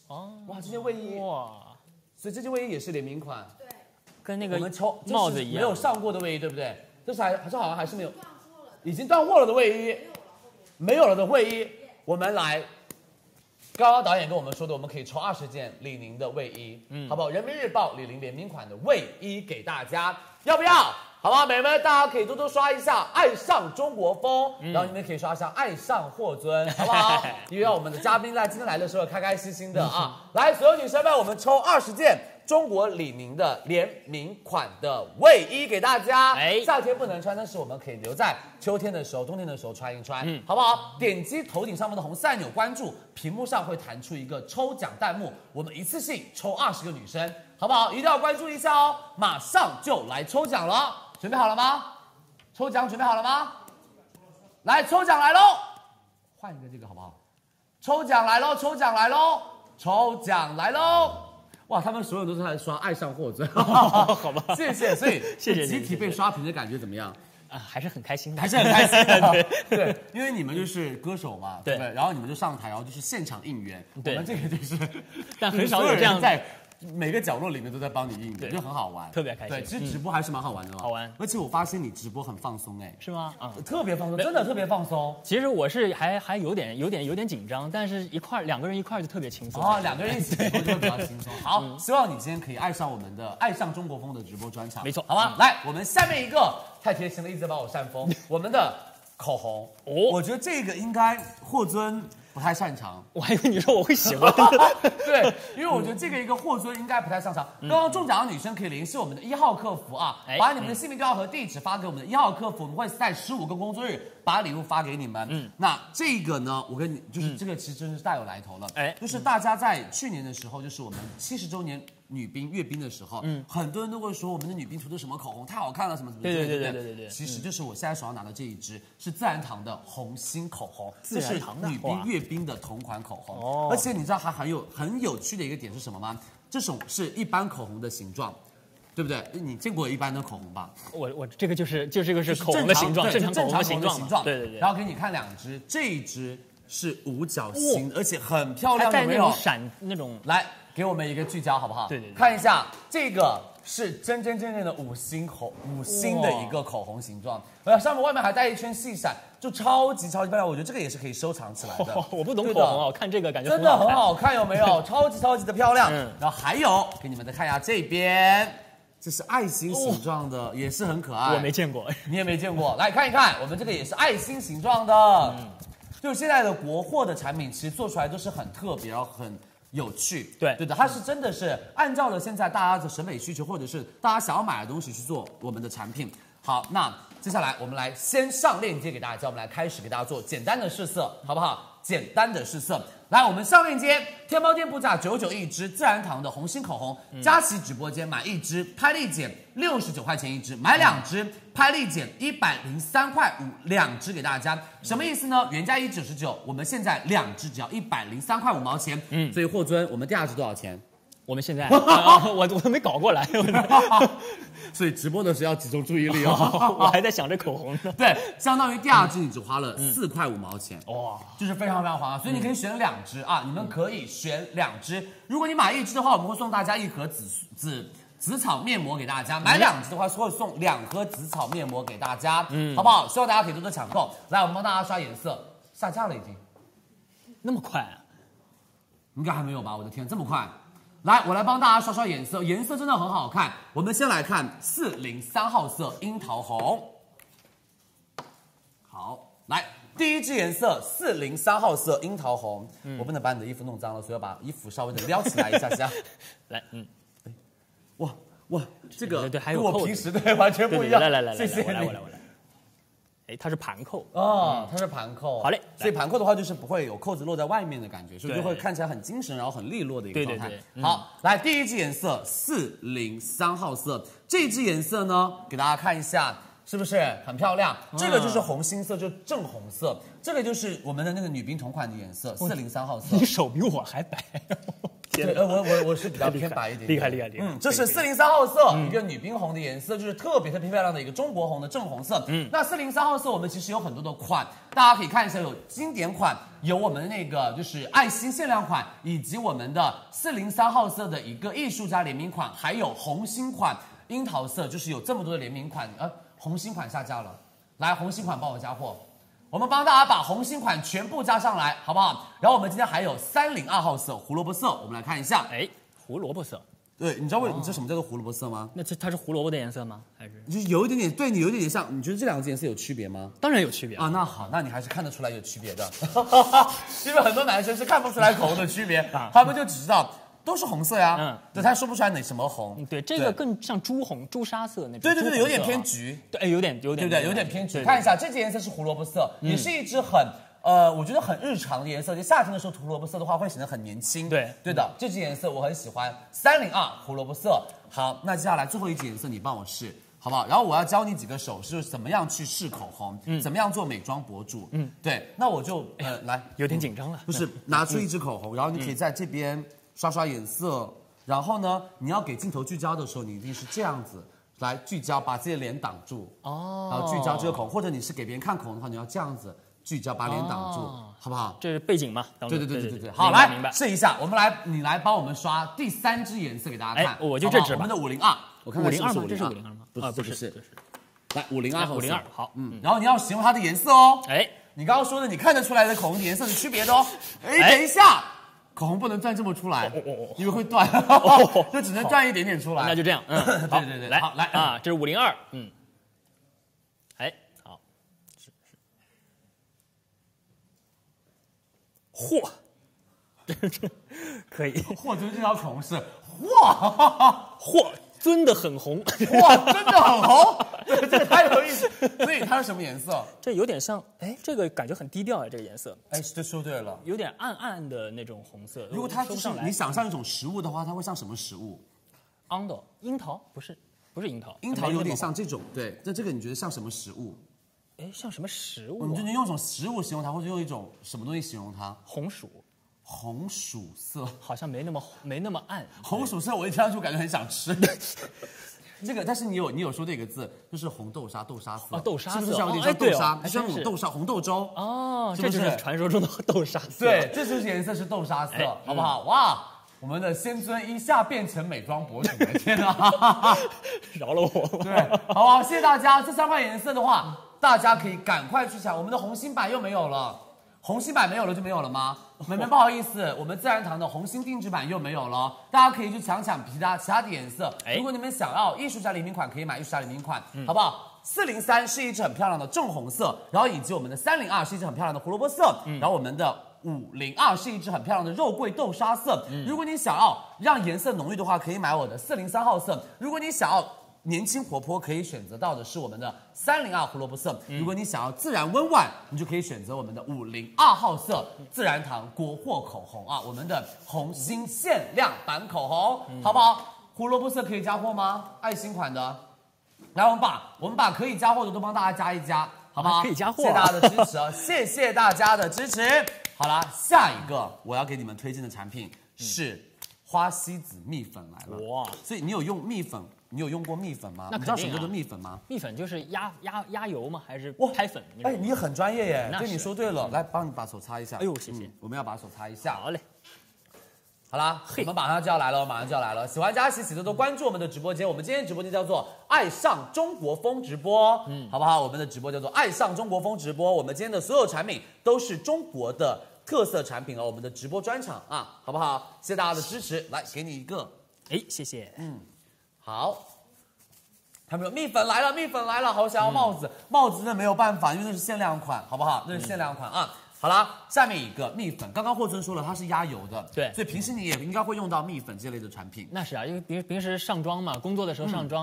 哦， 哇，这件卫衣哇， 所以这件卫衣也是联名款。对， 跟那个我们抽帽子一样， 没有上过的卫衣，对不对？这是还这好像还是没有，已经断货了的卫衣，没有了的卫衣，我们来。刚刚导演跟我们说的，我们可以抽二十件李宁的卫衣，嗯，好不好？人民日报李宁联名款的卫衣给大家，要不要？好不好？美们，大家可以多多刷一下爱上中国风，嗯、然后你们可以刷一下爱上霍尊，好不好？因为我们的嘉宾在今天来的时候开开心心的啊！来，所有女生们，我们抽二十件中国李宁的联名款的卫衣给大家。哎，夏天不能穿，但是我们可以留在秋天的时候、冬天的时候穿一穿，嗯，好不好？点击头顶上面的红色按钮关注，屏幕上会弹出一个抽奖弹幕，我们一次性抽二十个女生，好不好？一定要关注一下哦！马上就来抽奖了。准备好了吗？抽奖准备好了吗？来，抽奖来喽！换一个这个好不好？抽奖来喽！抽奖来喽！抽奖来喽！哇，他们所有都是在刷爱上霍尊， 好吧？ 谢谢。所以谢谢集体被刷屏的感觉怎么样？ 啊，还是很开心的， 还是很开心的。 对对，因为你们就是歌手嘛，对不对？然后你们就上台，然后就是现场应援。我们这个就是， 但很少有这样在。每个角落里面都在帮你应援，就很好玩， 特别开心。 对，其实直播还是蛮好玩的嘛， 好玩。 而且我发现你直播很放松，哎， 是吗？啊， 特别放松，真的特别放松。 其实我是还还有点有点有点紧张，但是一块两个人一块就特别轻松。 哦，两个人一起直播就比较轻松。好，希望你今天可以爱上我们的爱上中国风的直播专场， 没错， 好吧？来，我们下面一个太贴心了，一直在帮我扇风，我们的口红。哦，我觉得这个应该霍尊不太擅长， 我还以为你说我会喜欢。 对，因为我觉得这个一个霍尊应该不太擅长。刚刚中奖的女生可以联系我们的一号客服啊，嗯、把你们的姓名电话和地址发给我们的一号客服，我们会在十五个工作日把礼物发给你们。嗯，那这个呢，我跟你就是这个其实真是大有来头了。哎、嗯，就是大家在去年的时候，就是我们七十周年女兵阅兵的时候，嗯，很多人都会说我们的女兵涂的什么口红太好看了，什么什么。 对对对对对对对。 其实就是我现在手上拿的这一支是自然堂的红心口红， 自然堂的女兵阅兵的同款口红。哦，而且你知道它很有很有趣的一个点是什么吗？这种是一般口红的形状，对不对？你见过一般的口红吧？ 我我这个就是就这个是口红的形状，正常口红的形状， 形状。 对对对。 然后给你看两支，这一支是五角星，而且很漂亮， 有没有？闪那种。 来，给我们一个聚焦好不好？ 对对对。 看一下这个。是真真正正的五星口五星的一个口红形状，呃，上面外面还带一圈细闪，就超级超级漂亮。我觉得这个也是可以收藏起来的。 哦、我不懂口红啊，我看这个感觉真的很好看，有没有？超级超级的漂亮。嗯、然后还有给你们再看一下这边，这是爱心形状的，哦、也是很可爱。 我没见过， 你也没见过。来看一看，我们这个也是爱心形状的。嗯，就是现在的国货的产品，其实做出来都是很特别，然后很。有趣， 对对的，它是真的是按照了现在大家的审美需求，或者是大家想要买的东西去做我们的产品。好，那接下来我们来先上链接给大家，我们来开始给大家做简单的试色，好不好？简单的试色，来，我们上链接，天猫店铺价九九一支，自然堂的红心口红，嗯、佳琦直播间买一支，拍立减六十九块钱一支，买两支，嗯、拍立减一百零三块五两支给大家，什么意思呢？原价一九十九，我们现在两支只要一百零三块五毛钱，嗯，所以霍尊，我们第二支多少钱？ 我们现在，啊、我我都没搞过来， 所以直播的时候要集中注意力哦。 我还在想着口红呢。 对，相当于第二支你只花了四块五毛钱，哇、嗯，就是非常非常划算。所以你可以选两支啊，你们可以选两支。如果你买一支的话，我们会送大家一盒紫紫紫草面膜给大家；买两支的话，会送两盒紫草面膜给大家，嗯，好不好？希望大家可以多多抢购。来，我们帮大家刷颜色，下架了已经， 那么快啊？ 应该还没有吧？我的天，这么快！来，我来帮大家刷刷颜色，颜色真的很好看。我们先来看四零三号色樱桃红。好，来第一支颜色四零三号色樱桃红。嗯、我不能把你的衣服弄脏了，所以要把衣服稍微的撩起来一下下。 来，嗯， 哇哇，这个对对，还有跟我平时对完全不一样。 来来来来， 谢谢你。 我来我来我来。哎，它是盘扣哦，它是盘扣。 好嘞， 所以盘扣的话就是不会有扣子落在外面的感觉，所以就会看起来很精神，然后很利落的一个状态。 对对对。 好，来第一支颜色四零三号色，这一支颜色呢，给大家看一下，是不是很漂亮？这个就是红心色，就正红色，这个就是我们的那个女兵同款的颜色，四零三号色。 你手比我还白。 对，呃，我我我是比较偏白一点， 厉害厉害厉害。 嗯，这是四零三号色，一个女兵红的颜色，就是特别特别漂亮的一个中国红的正红色。嗯，那四零三号色我们其实有很多的款，大家可以看一下，有经典款，有我们那个就是爱心限量款，以及我们的四零三号色的一个艺术家联名款，还有红心款樱桃色，就是有这么多的联名款。呃，红心款下架了，来红心款帮我加货。我们帮大家把红心款全部加上来，好不好？然后我们今天还有三零二号色胡萝卜色，我们来看一下。 哎，胡萝卜色。 对，你知道为、哦、你知道什么叫做胡萝卜色吗？ 那这它是胡萝卜的颜色吗？还是就是有一点点，对你有一点点像。你觉得这两个颜色有区别吗？ 当然有区别啊。那好，那你还是看得出来有区别的，因为很多男生是看不出来口红的区别，啊、他们就只知道。都是红色呀，嗯，对，他说不出来哪什么红， 嗯、对，这个更像朱红、朱砂色那种， 对对对，有点偏橘， 对，哎，有点有点， 对不对？有点偏橘。看一下这支颜色是胡萝卜色，嗯、也是一支很呃，我觉得很日常的颜色。就夏天的时候涂胡萝卜色的话，会显得很年轻。 对， 对的，这支颜色我很喜欢，三零二胡萝卜色。好，那接下来最后一支颜色你帮我试。好不好？然后我要教你几个手势，怎么样去试口红，嗯，怎么样做美妆博主，嗯，对。那我就呃来， 有点紧张了， 不是拿出一支口红，然后你可以在这边刷刷颜色。然后呢，你要给镜头聚焦的时候，你一定是这样子来聚焦，把自己的脸挡住哦，然后聚焦这个口红，或者你是给别人看口红的话，你要这样子聚焦，把脸挡住，哦、好不好？ 这是背景嘛？ 对对对对对对。好，来试一下，我们来，你来帮我们刷第三支颜色给大家看。 哎，我就这支吧。 我们的五零二，我看看是不是五零二吗？这是五零二吗？ 不是，不是，不是。来，五零二， 五零二，好， 嗯。然后你要形容它的颜色哦。 哎， 你刚刚说的，你看得出来的口红的颜色是区别的哦。哎，等一下。口红不能转这么出来，哦哦哦、因为会断，哦、就只能转一点点出来。 那就这样，嗯， 对对对， 来， 好来啊，这是五零二，嗯，哎，好，是是，嚯，这这可以， 嚯，就是这条口红是嚯嚯，真的很红， 哇，真的很红，这个太有意思。所以它是什么颜色？ 这有点像，哎，这个感觉很低调哎，这个颜色。 哎，这说对了， 有点暗暗的那种红色。 如果它就是你想象一种食物的话，它会像什么食物？ 昂豆，樱桃不是，不是樱桃， 樱桃有点像这种。对，那这个你觉得像什么食物？ 哎，像什么食物、啊？ 你就能用一种食物形容它，或者用一种什么东西形容它？ 红薯。 红薯色好像没那么没那么暗。 红薯色我一听上去我感觉很想吃。这个，但是你有你有说这个字，就是红豆沙，豆沙色， 哦，豆沙色， 是不是像有点像豆沙？还像那种豆沙红豆粥哦，这就是传说中的豆沙色。 对，这就是颜色是豆沙色，好不好？哇，我们的仙尊一下变成美妆博主了，天哪！ 饶了我。 对，好不好？谢谢大家。这三块颜色的话，大家可以赶快去抢。我们的红心版又没有了。红心版没有了就没有了吗？妹妹不好意思，我们自然堂的红心定制版又没有了，大家可以去抢抢其他其他的颜色。如果你们想要艺术家联名款，可以买艺术家联名款，嗯、好不好？四零三是一支很漂亮的正红色，然后以及我们的三零二是一支很漂亮的胡萝卜色，嗯、然后我们的五零二是一支很漂亮的肉桂豆沙色。嗯、如果你想要让颜色浓郁的话，可以买我的四零三号色。如果你想要年轻活泼，可以选择到的是我们的三零二胡萝卜色。嗯、如果你想要自然温婉，你就可以选择我们的五零二号色自然堂国货口红啊，我们的红心限量版口红，嗯、好不好？胡萝卜色可以加货吗？爱心款的，来，我们把我们把可以加货的都帮大家加一加，好不好？ 可以加货、 啊，谢谢大家的支持啊！谢谢大家的支持。好啦，下一个我要给你们推荐的产品是花西子蜜粉来了。哇！所以你有用蜜粉？你有用过蜜粉吗？ 那、啊、 你知道什么叫做蜜粉吗？ 蜜粉就是压压压油吗？还是拍粉？ 哎，你很专业耶！对，你说对了。来，帮你把手擦一下。 哎呦，谢谢、嗯。 我们要把手擦一下。 好嘞。 好啦，我们马上就要来了，马上就要来了。喜欢佳琪，喜多多关注我们的直播间。我们今天直播间叫做“爱上中国风直播”，嗯，好不好？我们的直播叫做“爱上中国风直播”。我们今天的所有产品都是中国的特色产品哦，我们的直播专场啊，好不好？谢谢大家的支持，来给你一个。 哎，谢谢。 嗯，好。还没有蜜粉来了，蜜粉来了，好想要帽子，嗯、帽子那没有办法，因为那是限量款，好不好？那是限量款、嗯、啊。好啦，下面一个蜜粉，刚刚霍尊说了，它是压油的， 对， 所以平时你也应该会用到蜜粉这类的产品。 那是啊，因为平平时上妆嘛，工作的时候上妆，嗯、你是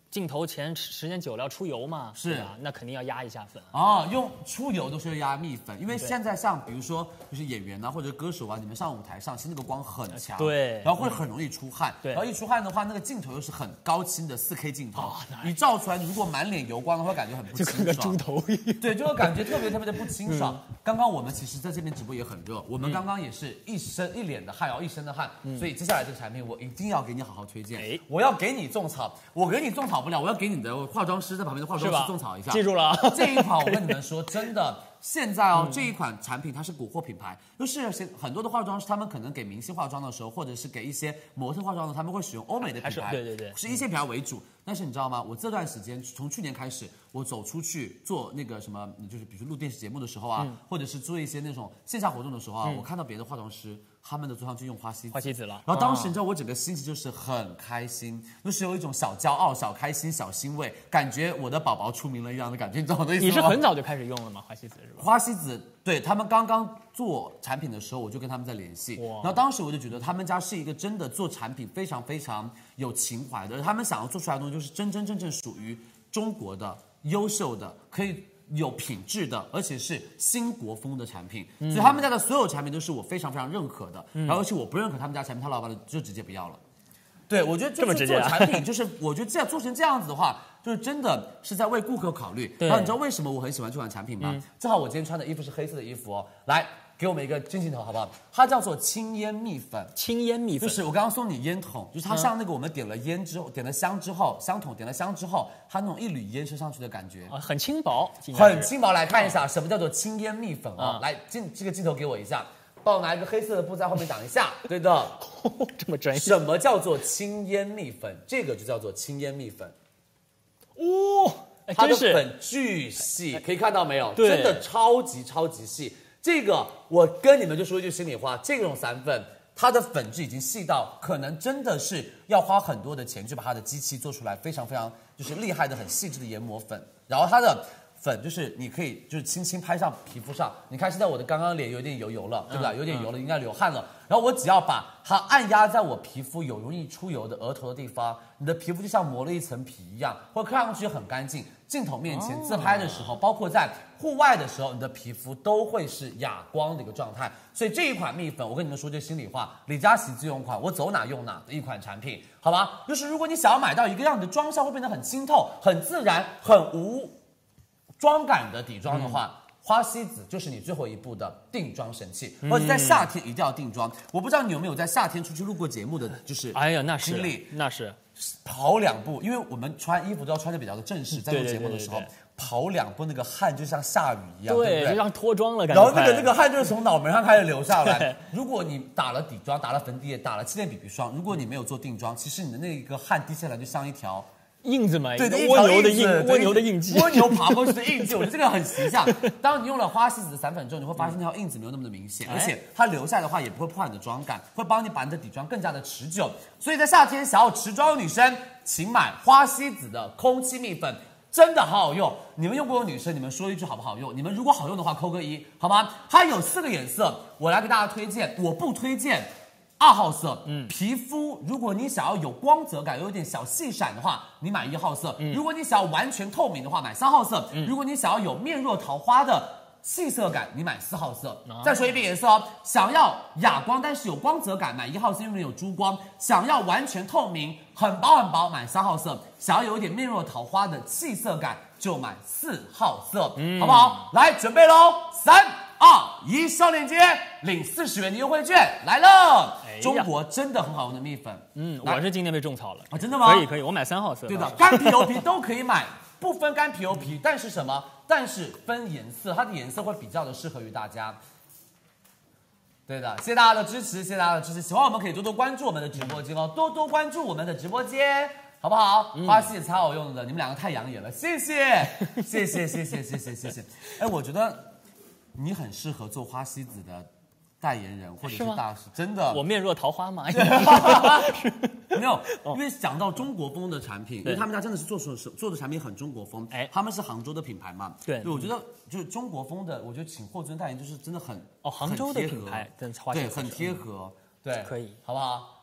镜头前时间久了要出油嘛， 是啊，那肯定要压一下粉啊。用出油都是要压蜜粉，因为现在像比如说就是演员啊或者歌手啊，你们上舞台上，其实那个光很强， 对， 然后会很容易出汗， 对， 然后一出汗的话，那个镜头又是很高清的 四 K 镜头，哦、你照出来，如果满脸油光的话，感觉很不清爽， 就跟个猪头一样， 对，就会感觉特别特别的不清爽。嗯、刚刚我们其实在这边直播也很热，我们刚刚也是一身一脸的汗，然后一身的汗，嗯、所以接下来这个产品我一定要给你好好推荐，哎，我要给你种草，我给你种草不了，我要给你的。化妆师在旁边的化妆师种草一下， 记住了。 这一款我跟你们说，真的，现在哦，嗯、这一款产品它是国货品牌，就是很多的化妆师，他们可能给明星化妆的时候，或者是给一些模特化妆的，他们会使用欧美的品牌， 对对对， 是一线品牌为主。但是你知道吗？我这段时间从去年开始，我走出去做那个什么，就是比如说录电视节目的时候啊，嗯、或者是做一些那种线下活动的时候啊，嗯、我看到别的化妆师。他们的桌上就用花西子， 花西子了。 然后当时你知道我整个心情就是很开心，就是有一种小骄傲、小开心、小欣慰，感觉我的宝宝出名了一样的感觉，你知道我的意思吗？ 你是很早就开始用了吗？花西子是吧？ 花西子，对他们刚刚做产品的时候，我就跟他们在联系，然后当时我就觉得他们家是一个真的做产品非常非常有情怀的，他们想要做出来的东西就是真真正正属于中国的、优秀的，可以。有品质的，而且是新国风的产品，嗯、所以他们家的所有产品都是我非常非常认可的。嗯、然后，而且我不认可他们家产品，他老板就直接不要了。对，我觉得就是做产品，就是我觉得这样做成这样子的话，就是真的是在为顾客考虑。然后你知道为什么我很喜欢这款产品吗？嗯、正好我今天穿的衣服是黑色的衣服哦，来。给我们一个真镜头好不好？它叫做轻烟蜜粉， 轻烟蜜粉就是我刚刚送你烟筒，就是它像那个我们点了烟之后，嗯、点了香之后，香筒点了香之后，它那种一缕烟升上去的感觉， 啊，很轻薄， 很轻薄。来看一下什么叫做轻烟蜜粉啊？嗯、来，镜这个镜头给我一下，帮我拿一个黑色的布在后面挡一下。对的， 这么专业。 什么叫做轻烟蜜粉？这个就叫做轻烟蜜粉。 哦， 它的粉巨细，可以看到没有？真的超级超级细。这个我跟你们就说一句心里话，这种散粉它的粉质已经细到可能真的是要花很多的钱去把它的机器做出来非常非常就是厉害的很细致的研磨粉，然后它的粉就是你可以就是轻轻拍上皮肤上，你看现在我的刚刚脸有点油油了，对不对？有点油了，应该流汗了。然后我只要把它按压在我皮肤有容易出油的额头的地方，你的皮肤就像磨了一层皮一样，会看上去很干净。镜头面前自拍的时候，包括在户外的时候，你的皮肤都会是哑光的一个状态。所以这一款蜜粉，我跟你们说句心里话，李佳琦自用款，我走哪用哪的一款产品，好吧？就是如果你想要买到一个让你的妆效会变得很清透、很自然、很无妆感的底妆的话。嗯花西子就是你最后一步的定妆神器，而且在夏天一定要定妆。我不知道你有没有在夏天出去录过节目的，就是哎呀，那是经历， 那是跑两步，因为我们穿衣服都要穿的比较的正式，在录节目的时候，跑两步那个汗就像下雨一样，对不对？ 就像脱妆了感觉。 然后那个那个汗就是从脑门上开始流下来。如果你打了底妆、打了粉底液、打了气垫 B B 霜，如果你没有做定妆，其实你的那个汗滴下来就像一条。 印子嘛， 对蜗牛的印，蜗牛的印记， 蜗牛爬过去的印记，我觉得这个很形象。当你用了花西子的散粉之后，你会发现那条印子没有那么的明显，而且它留下来的话也不会破坏你的妆感，会帮你把你的底妆更加的持久。所以在夏天想要持妆的女生，请买花西子的空气蜜粉，真的好好用。你们用过的女生，你们说一句好不好用？你们如果好用的话，扣个一，好吗？它有四个颜色，我来给大家推荐，我不推荐。二号色，嗯，皮肤如果你想要有光泽感，有点小细闪的话，你买一号色；嗯、如果你想要完全透明的话，买三号色；嗯、如果你想要有面若桃花的气色感，你买四号色。啊、再说一遍颜色哦，想要哑光但是有光泽感，买一号色，因为有珠光；想要完全透明、很薄很薄，买三号色；想要有一点面若桃花的气色感，就买四号色，嗯、好不好？来，准备喽，三。二一，上链接领四十元的优惠券来了！哎、中国真的很好用的蜜粉， 嗯，我是今天被种草了啊，真的吗？ 可以可以，我买三号色。 对的，干皮油皮都可以买，不分干皮油皮，但是什么？但是分颜色，它的颜色会比较的适合于大家。对的，谢谢大家的支持，谢谢大家的支持，喜欢我们可以多多关注我们的直播间哦，多多关注我们的直播间。好不好？嗯、花西也超好用的，你们两个太养眼了，谢谢，谢谢，谢谢，谢谢，谢谢。哎，我觉得。你很适合做花西子的代言人或者是大使，真的。 我面若桃花嘛。 没有，因为讲到中国风的产品，因为他们家真的是做出做的产品很中国风。哎，他们是杭州的品牌嘛。 对， 我觉得就是中国风的，我觉得请霍尊代言就是真的很哦，杭州的品牌， 对，很贴合。对， 可以， 好不好？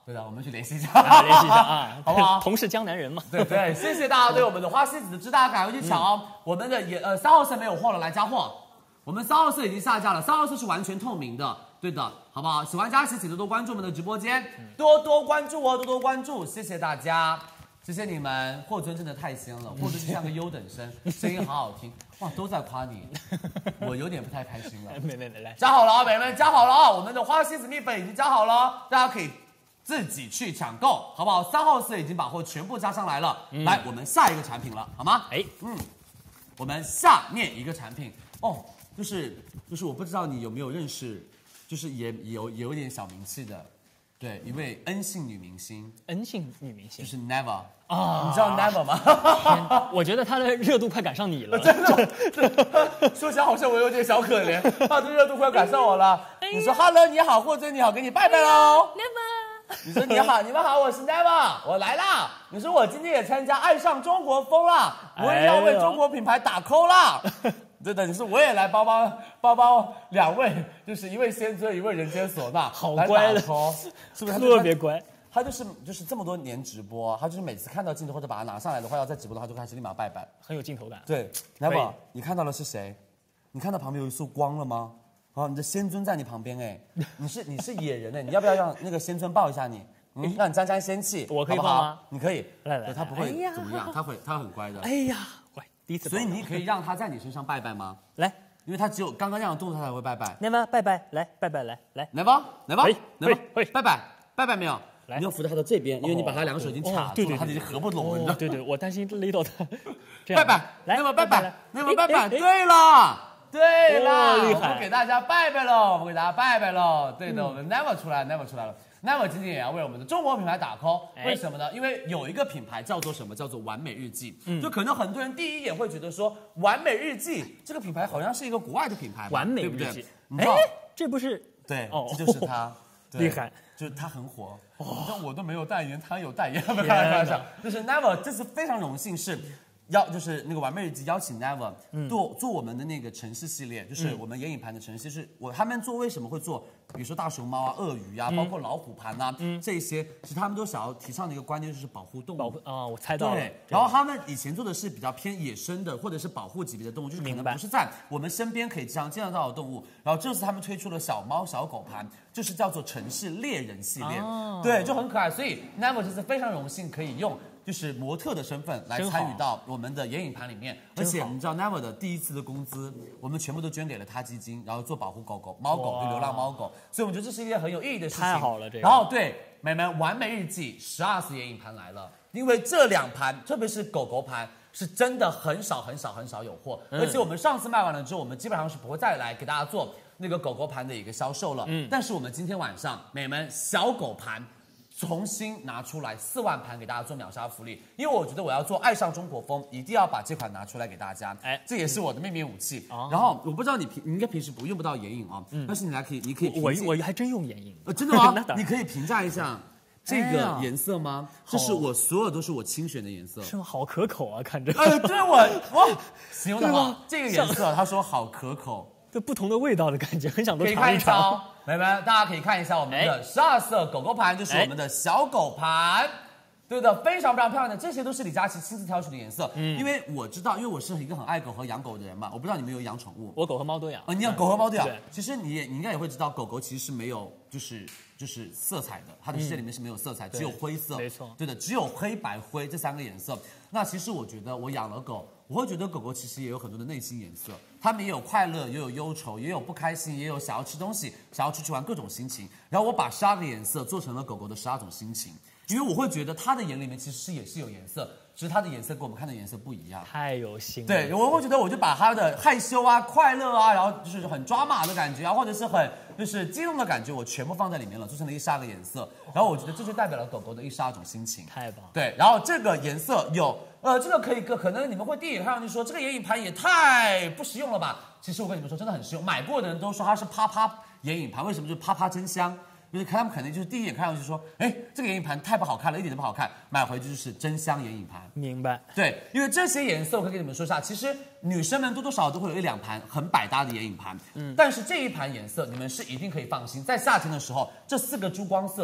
对的，我们去联系一下， 啊、联系一下啊， 好不好？ 同是江南人嘛。 对对，谢谢大家对我们的花西子的知，大家赶快去抢哦。嗯、我们的也呃三号色没有货了，来加货。我们三号色已经下架了，三号色是完全透明的，对的，好不好？喜欢佳琦请多多关注我们的直播间，多多关注哦，多多关注，谢谢大家。谢谢你们，霍尊真的太仙了，霍尊就像个优等生，声音好好听，哇，都在夸你，我有点不太开心了。 没没没，来， 加好了啊，美们加好了啊，我们的花西子蜜粉已经加好了，大家可以自己去抢购，好不好？三号色已经把货全部加上来了，嗯、来，我们下一个产品了，好吗？哎，嗯，我们下面一个产品哦，就是就是我不知道你有没有认识，就是也有也有一点小名气的。对，一位恩姓女明星， 恩姓女明星就是 Never 啊， 你知道 Never 吗？ 我觉得她的热度快赶上你了， 真的。说起来好像我有点小可怜，她的热度快赶上我了。哎、你说 Hello 你好，霍尊你好，给你拜拜喽。 Never， 你说你好，你们好，我是 Never， 我来啦。你说我今天也参加爱上中国风啦，我也要为中国品牌打 call 啦。哎对的，你说我也来帮帮帮帮两位，就是一位仙尊，一位人间唢呐， 好乖的， 是不是特别乖？ 他就是就是这么多年直播，他就是每次看到镜头或者把它拿上来的话，要在直播的话就开始立马拜拜， 很有镜头感。 对，来吧，你看到的是谁？你看到旁边有一束光了吗？哦，你的仙尊在你旁边哎，你是你是野人哎，你要不要让那个仙尊抱一下你？嗯，让你沾沾仙气， 我可以抱吗？ 你可以， 来来， 他不会怎么样，他会他很乖的。 哎呀，乖。第一次， 所以你可以让他在你身上拜拜吗？ 来， 因为他只有刚刚这样的动作他才会拜拜。 来吧，拜拜，来拜拜，来来来吧，来吧，来吧， 会拜拜，拜拜没有？你要扶到他的这边，因为你把他两个手已经卡住了，他已经合不拢了，你知道？ 对对，我担心勒到他。 拜拜，来吧，拜拜，来吧，拜拜。对了，对了，我们给大家拜拜喽，我们给大家拜拜喽。对的，我们 Never 出来 ，Never 出来了。Never 今天也要为我们的中国品牌打 call， 为什么呢？因为有一个品牌叫做什么？叫做完美日记。嗯，就可能很多人第一眼会觉得说，完美日记这个品牌好像是一个国外的品牌， 完美日记， 对不对？ 哎，这不是？ 对，这就是它， 厉害， 就是它很火。你看我都没有代言，他有代言，开玩笑，开玩笑。就是 Never 这次非常荣幸是。邀就是那个完美日记邀请 Never 做、嗯、做我们的那个城市系列，就是我们眼影盘的城市，就是我他们做为什么会做，比如说大熊猫啊、鳄鱼啊，嗯、包括老虎盘啊，嗯、这些，其实他们都想要提倡的一个观念就是保护动物。 保护啊，我猜到了。 对，然后他们以前做的是比较偏野生的，或者是保护级别的动物，就是可能不是在我们身边可以经常见得到的动物。然后这次他们推出了小猫、小狗盘，就是叫做城市猎人系列，哦、对，就很可爱。所以 Never 这次非常荣幸可以用。就是模特的身份来参与到我们的眼影盘里面，而且你知道 Never 的第一次的工资，我们全部都捐给了他基金，然后做保护狗狗、猫狗，就流浪猫狗，所以我们觉得这是一件很有意义的事情。 太好了，这个。 然后对美们，完美日记十二次眼影盘来了，因为这两盘，特别是狗狗盘。是真的很少很少很少有货，嗯、而且我们上次卖完了之后，我们基本上是不会再来给大家做那个狗狗盘的一个销售了。嗯，但是我们今天晚上美们小狗盘。重新拿出来四万盘给大家做秒杀福利，因为我觉得我要做爱上中国风，一定要把这款拿出来给大家。哎，这也是我的秘密武器。哦、然后我不知道你平，你应该平时不用不到眼影啊，嗯、但是你来可以，你可以我我还真用眼影。 呃，真的吗？你可以评价一下这个颜色吗？哎、这是我所有都是我亲选的颜色。 是吗？好可口啊，看着。 呃，对我我形容的好，这个颜色他说好可口。 这不同的味道的感觉，很想多尝一尝。 可以看一下哦，美们，大家可以看一下我们的十二色狗狗盘，就是我们的小狗盘，对的，非常非常漂亮的，这些都是李佳琦亲自挑选的颜色。嗯，因为我知道，因为我是一个很爱狗和养狗的人嘛，我不知道你们有养宠物。 我狗和猫都养。 啊，你养狗和猫都养。对。其实你也你应该也会知道，狗狗其实是没有就是就是色彩的，它的世界里面是没有色彩，只有灰色。 没错。 对的，只有黑白灰这三个颜色。那其实我觉得我养了狗。我会觉得狗狗其实也有很多的内心颜色，它们也有快乐，也有忧愁，也有不开心，也有想要吃东西，想要出去玩各种心情。然后我把十二个颜色做成了狗狗的十二种心情，因为我会觉得它的眼里面其实是也是有颜色，只是它的颜色跟我们看的颜色不一样。 太有心了。 对，我会觉得我就把它的害羞啊、快乐啊，然后就是很抓马的感觉啊，或者是很就是激动的感觉，我全部放在里面了，做成了一十二个颜色。然后我觉得这就代表了狗狗的一十二种心情。 太棒了。 对，然后这个颜色有。呃，这个可以，可能你们会第一眼看上去说这个眼影盘也太不实用了吧？其实我跟你们说，真的很实用。买过的人都说它是啪啪眼影盘，为什么？就是啪啪真香。就是他们可能就是第一眼看上去说，哎，这个眼影盘太不好看了，一点都不好看，买回去就是真香眼影盘。 明白。 对，因为这些颜色我可以跟你们说一下，其实女生们多多少少都会有一两盘很百搭的眼影盘，嗯，但是这一盘颜色你们是一定可以放心，在夏天的时候，这四个珠光色。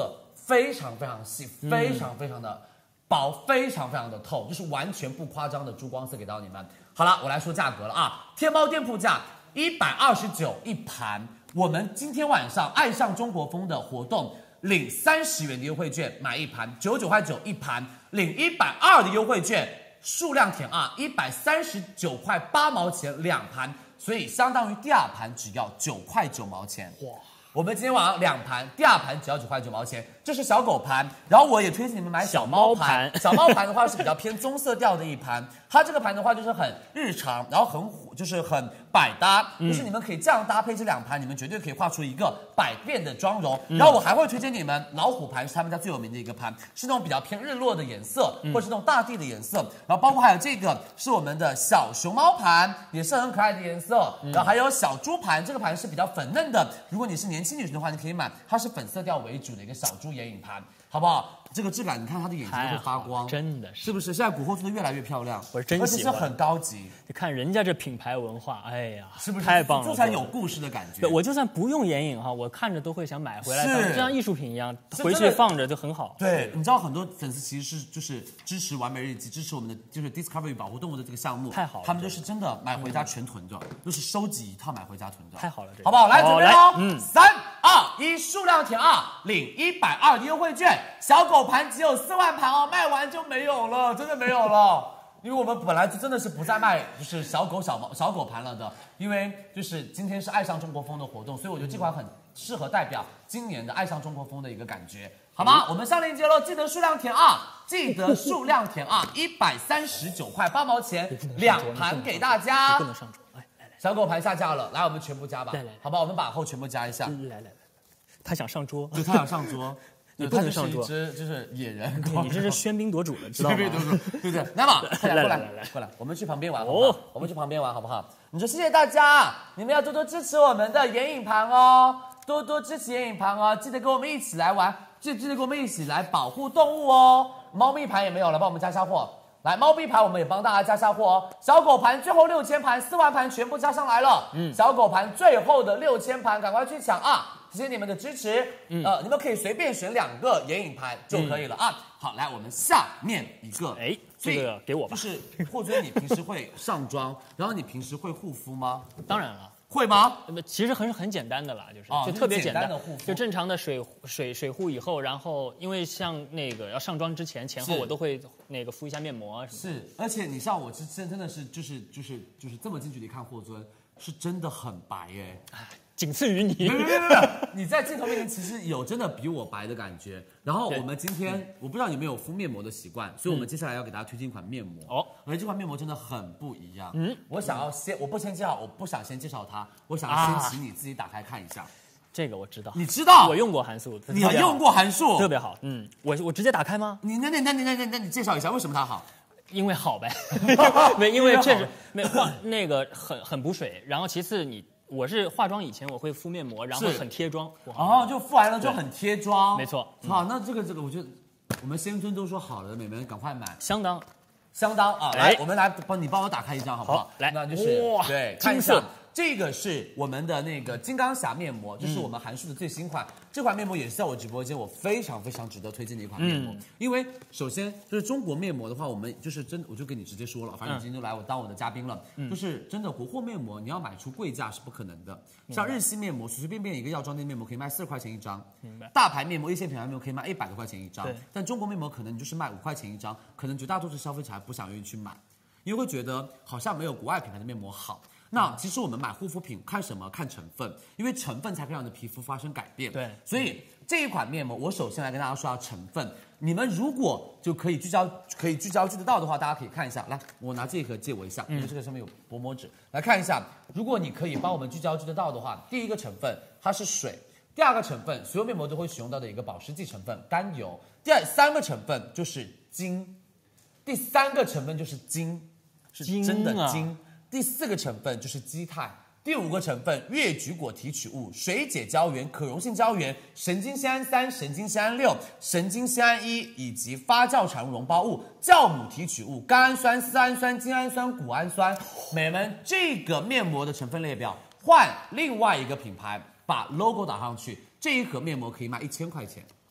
非常非常细，非常非常的薄，非常非常的透，就是完全不夸张的珠光色给到你们。好了，我来说价格了啊，天猫店铺价一百二十九一盘，我们今天晚上爱上中国风的活动。领三十元的优惠券买一盘，九十九块九一盘；领一百二的优惠券，数量填二，一百三十九块八毛钱两盘，所以相当于第二盘只要九块九毛钱。哇！我们今天晚上两盘，第二盘只要九块九毛钱，这是小狗盘。然后我也推荐你们买小猫盘。小猫盘的话是比较偏棕色调的一盘，它这个盘的话就是很日常，然后很就是很百搭，嗯、就是你们可以这样搭配这两盘，你们绝对可以画出一个百变的妆容。嗯、然后我还会推荐你们老虎盘，是他们家最有名的一个盘，是那种比较偏日落的颜色，嗯、或者是那种大地的颜色。然后包括还有这个是我们的小熊猫盘，也是很可爱的颜色。嗯、然后还有小猪盘，这个盘是比较粉嫩的，如果你是年轻女生的话，你可以买，它是粉色调为主的一个小猪眼影盘，好不好？这个质感，你看它的眼睛会发光， 真的是， 是不是？现在古货做的越来越漂亮， 我是真喜欢， 而且是很高级。 你看人家这品牌文化，哎呀， 是不是太棒了？ 做出来有故事的感觉。 我就算不用眼影哈，我看着都会想买回来，就像艺术品一样，回去放着就很好。 对，你知道很多粉丝其实是就是支持完美日记，支持我们的就是 Discovery 保护动物的这个项目， 太好了。 他们就是真的买回家全囤着，都是收集一套买回家囤着， 太好了， 好不好？来准备喽，嗯，三二一，数量填二，领一百二的优惠券，小狗盘只有四万盘哦，卖完就没有了，真的没有了。因为我们本来就真的是不再卖就是小狗小猫小狗盘了的，因为就是今天是爱上中国风的活动，所以我觉得这款很适合代表今年的爱上中国风的一个感觉，好吗？我们上链接喽，记得数量填二，记得数量填二，一百三十九块八毛钱，两盘给大家。 不能上桌，来来来， 小狗盘下架了，来我们全部加吧， 来来， 好吧，我们把后全部加一下。 来来来，他想上桌， 对，他想上桌。 你不能上桌， 这就是野人， 你这是喧宾夺主了，知道吗？ 喧宾夺主，对不对？来嘛，快来，过来， 来来过来，我们去旁边玩，哦，我们去旁边玩，好不好？你说谢谢大家，你们要多多支持我们的眼影盘哦，多多支持眼影盘哦，记得跟我们一起来玩，记记得跟我们一起来保护动物哦。猫咪盘也没有了，帮我们加下货。来，猫咪盘我们也帮大家加下货哦。小狗盘最后六千盘，四万盘全部加上来了。嗯，小狗盘最后的六千盘，赶快去抢啊！谢谢你们的支持。嗯，呃，你们可以随便选两个眼影盘就可以了、嗯、啊。好，来我们下面一个， 哎，这个给我吧。 就是霍尊，你平时会上妆，然后你平时会护肤吗？ 当然了。 会吗？ 其实很很简单的啦，就是、 哦、 就特别简单的护肤， 就正常的水水水护以后，然后因为像那个要上妆之前前后我都会那个敷一下面膜什么的。 是，而且你像我，真真的是就是就是就是这么近距离看霍尊，是真的很白耶。 仅次于你， 没有没有没有，你在镜头面前其实有真的比我白的感觉。然后我们今天、嗯、我不知道你们有敷面膜的习惯，所以我们接下来要给大家推荐一款面膜。哦，而且这款面膜真的很不一样。嗯，我想要先，我不先介绍，我不想先介绍它，我想要先请你自己打开看一下。啊、 这个我知道， 你知道， 我用过韩素， 你用过韩素， 特别好。嗯，我我直接打开吗？ 你那那那那那那你介绍一下为什么它好？ 因为好呗，没因为确实没化那个很很补水，然后其次你。我是化妆以前我会敷面膜，然后很贴妆， 哦，就敷完了就很贴妆， 没错。 好，那这个这个，我觉得我们先尊都说好了，美们赶快买， 相当， 相当啊！来，我们来帮你帮我打开一张好不好？ 好，来， 那就是哇， 对，金色。这个是我们的那个金刚侠面膜，这、就是我们韩素的最新款。嗯、这款面膜也是在我直播间我非常非常值得推荐的一款面膜，嗯、因为首先就是中国面膜的话，我们就是真，我就跟你直接说了，反正你今天就来我当我的嘉宾了，嗯、就是真的国货面膜你要买出贵价是不可能的。像日系面膜，随随便便一个药妆店面膜可以卖四十块钱一张，明白？大牌面膜、一线品牌面膜可以卖一百多块钱一张，但中国面膜可能你就是卖五块钱一张，可能绝大多数消费者还不想愿意去买，因为会觉得好像没有国外品牌的面膜好。那其实我们买护肤品看什么？看成分，因为成分才可以让你的皮肤发生改变。对，所以这一款面膜，我首先来跟大家说下成分。你们如果就可以聚焦，可以聚焦聚得到的话，大家可以看一下。来，我拿这一盒借我一下，因为这个上面有薄膜纸。来看一下，如果你可以帮我们聚焦聚得到的话，第一个成分它是水，第二个成分所有面膜都会使用到的一个保湿剂成分甘油，第三个成分就是金，第三个成分就是金，是真的金。第四个成分就是基肽，第五个成分越橘果提取物、水解胶原、可溶性胶原、神经酰胺三、神经酰胺六、神经酰胺一以及发酵产物溶胞物、酵母提取物、甘氨酸、丝氨酸、精氨酸、谷氨酸。美们，这个面膜的成分列表换另外一个品牌把 logo 打上去，这一盒面膜可以卖一千块钱。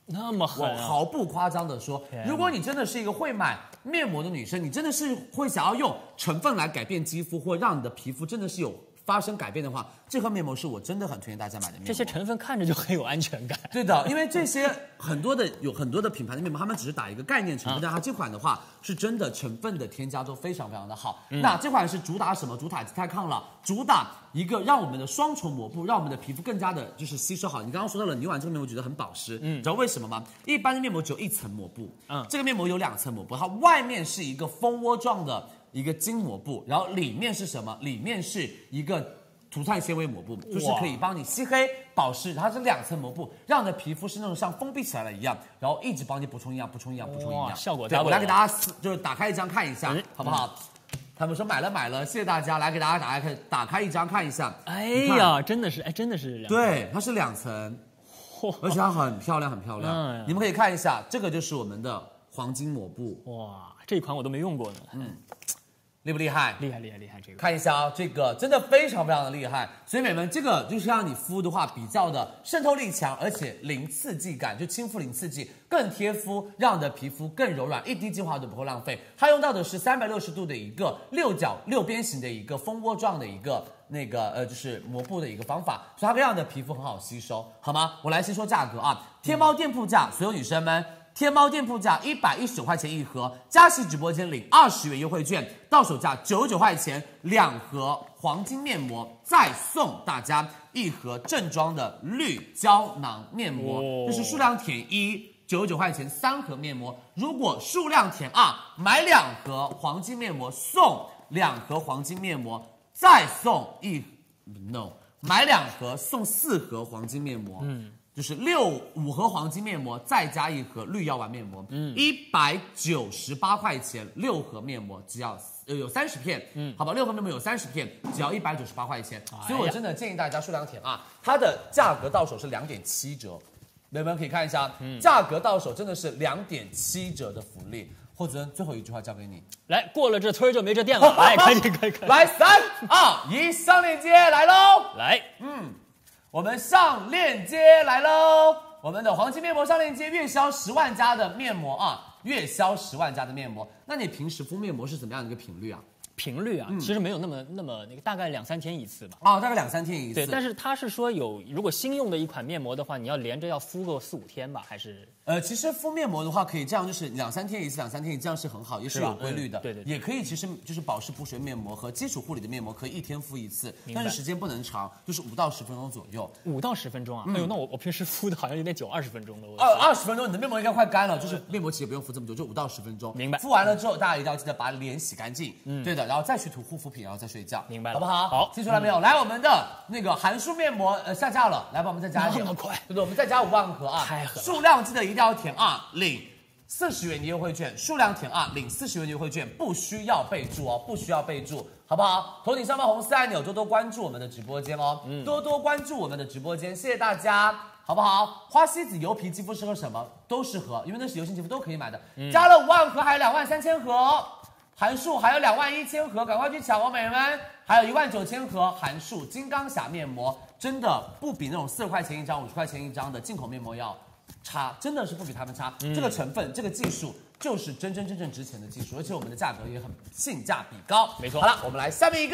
那么狠、啊， 我毫不夸张的说，如果你真的是一个会买面膜的女生，你真的是会想要用成分来改变肌肤，或让你的皮肤真的是有发生改变的话，这盒面膜是我真的很推荐大家买的面膜。 这些成分看着就很有安全感。 对的，因为这些很多的有很多的品牌的面膜，他们只是打一个概念成分，但它这款的话是真的成分的添加都非常非常的好。嗯、那这款是主打什么？主打泰康了，主打一个让我们的双重膜布，让我们的皮肤更加的就是吸收好。你刚刚说到了，你用完这个面膜觉得很保湿，嗯，你知道为什么吗？一般的面膜只有一层膜布，嗯，这个面膜有两层膜布，它外面是一个蜂窝状的一个筋膜布，然后里面是什么？里面是一个涂炭纤维膜布，就是可以帮你吸黑保湿，它是两层膜布，让你的皮肤是那种像封闭起来了一样，然后一直帮你补充营养，补充营养，补充营养， 效果对，我来给大家就是打开一张看一下，嗯、好不好？嗯、他们说买了买了，谢谢大家，来给大家打开打开一张看一下。 哎呀，真的是，哎，真的是两层， 对，它是两层，而且它很漂亮，很漂亮。嗯、你们可以看一下，这个就是我们的黄金抹布。 哇，这一款我都没用过呢。 嗯。厉不厉害？ 厉害厉害厉害！这个看一下啊，这个真的非常非常的厉害。所以美们，这个就是让你敷的话比较的渗透力强，而且零刺激感，就亲肤零刺激，更贴肤，让你的皮肤更柔软，一滴精华都不会浪费。它用到的是三百六十度的一个六角六边形的一个蜂窝状的一个那个呃就是膜布的一个方法，所以它可以让你的皮肤很好吸收，好吗？我来先说价格啊，天猫店铺价，所有女生们。天猫店铺价一百一十九块钱一盒，佳琦直播间领二十元优惠券，到手价九十九块钱两盒黄金面膜，再送大家一盒正装的绿胶囊面膜，哦、就是数量填一，九十九块钱三盒面膜。如果数量填二，买两盒黄金面膜送两盒黄金面膜，再送一 no 买两盒送四盒黄金面膜。嗯。就是六五盒黄金面膜，再加一盒绿药丸面膜，嗯，一百九十八块钱六盒面膜，只要呃有三十片，嗯，好吧，六盒面膜有三十片，只要一百九十八块钱，哎、所以我真的建议大家数量填啊，它的价格到手是两点七折，美们可以看一下，嗯，价格到手真的是两点七折的福利。霍子恩，最后一句话交给你， 来，过了这村就没这店了，来，可以可以可以， 来三二一，上链接来喽， 来， 嗯。我们上链接来喽！我们的黄金面膜上链接，月销十万加的面膜啊，月销十万加的面膜。那你平时敷面膜是怎么样的一个频率啊？ 频率啊，嗯、其实没有那么那么那个，大概两三天一次吧。 哦，大概两三天一次。 对，但是他是说有，如果新用的一款面膜的话，你要连着要敷个四五天吧，还是？ 呃，其实敷面膜的话，可以这样，就是两三天一次，两三天一次，这样是很好，也是有规律的。 嗯、对, 对对。 也可以，其实就是保湿补水面膜和基础护理的面膜，可以一天敷一次，但是时间不能长，就是五到十分钟左右。 五到十分钟啊？嗯、哎呦，那我我平时敷的好像有点久，二十分钟了。 二二十分钟，你的面膜应该快干了，就是面膜其实不用敷这么久，就五到十分钟。 明白。 敷完了之后，大家一定要记得把脸洗干净。嗯，对的，然后再去涂护肤品，然后再睡觉。 明白了， 好不好？ 好， 记出来没有？嗯、来，我们的那个韩束面膜呃下架了，来帮我们再加一点。 那么快？ 对对，我们再加五万盒啊！ 太狠了！ 数量记得一定要填二，领四十元的优惠券，数量填二，领四十元的优惠券，不需要备注哦，不需要备注，好不好？头顶上方红色按钮，多多关注我们的直播间哦，嗯、多多关注我们的直播间，谢谢大家，好不好？花西子油皮肌肤适合什么？都适合，因为那是油性肌肤都可以买的，嗯、加了五万盒，还有两万三千盒。韩束还有两万一千盒，赶快去抢哦，美人们！还有一万九千盒韩束金刚侠面膜，真的不比那种四十块钱一张、五十块钱一张的进口面膜要差，真的是不比他们差。嗯、这个成分、这个技术就是真真正正值钱的技术，而且我们的价格也很性价比高。 没错。 好了，我们来下面一个，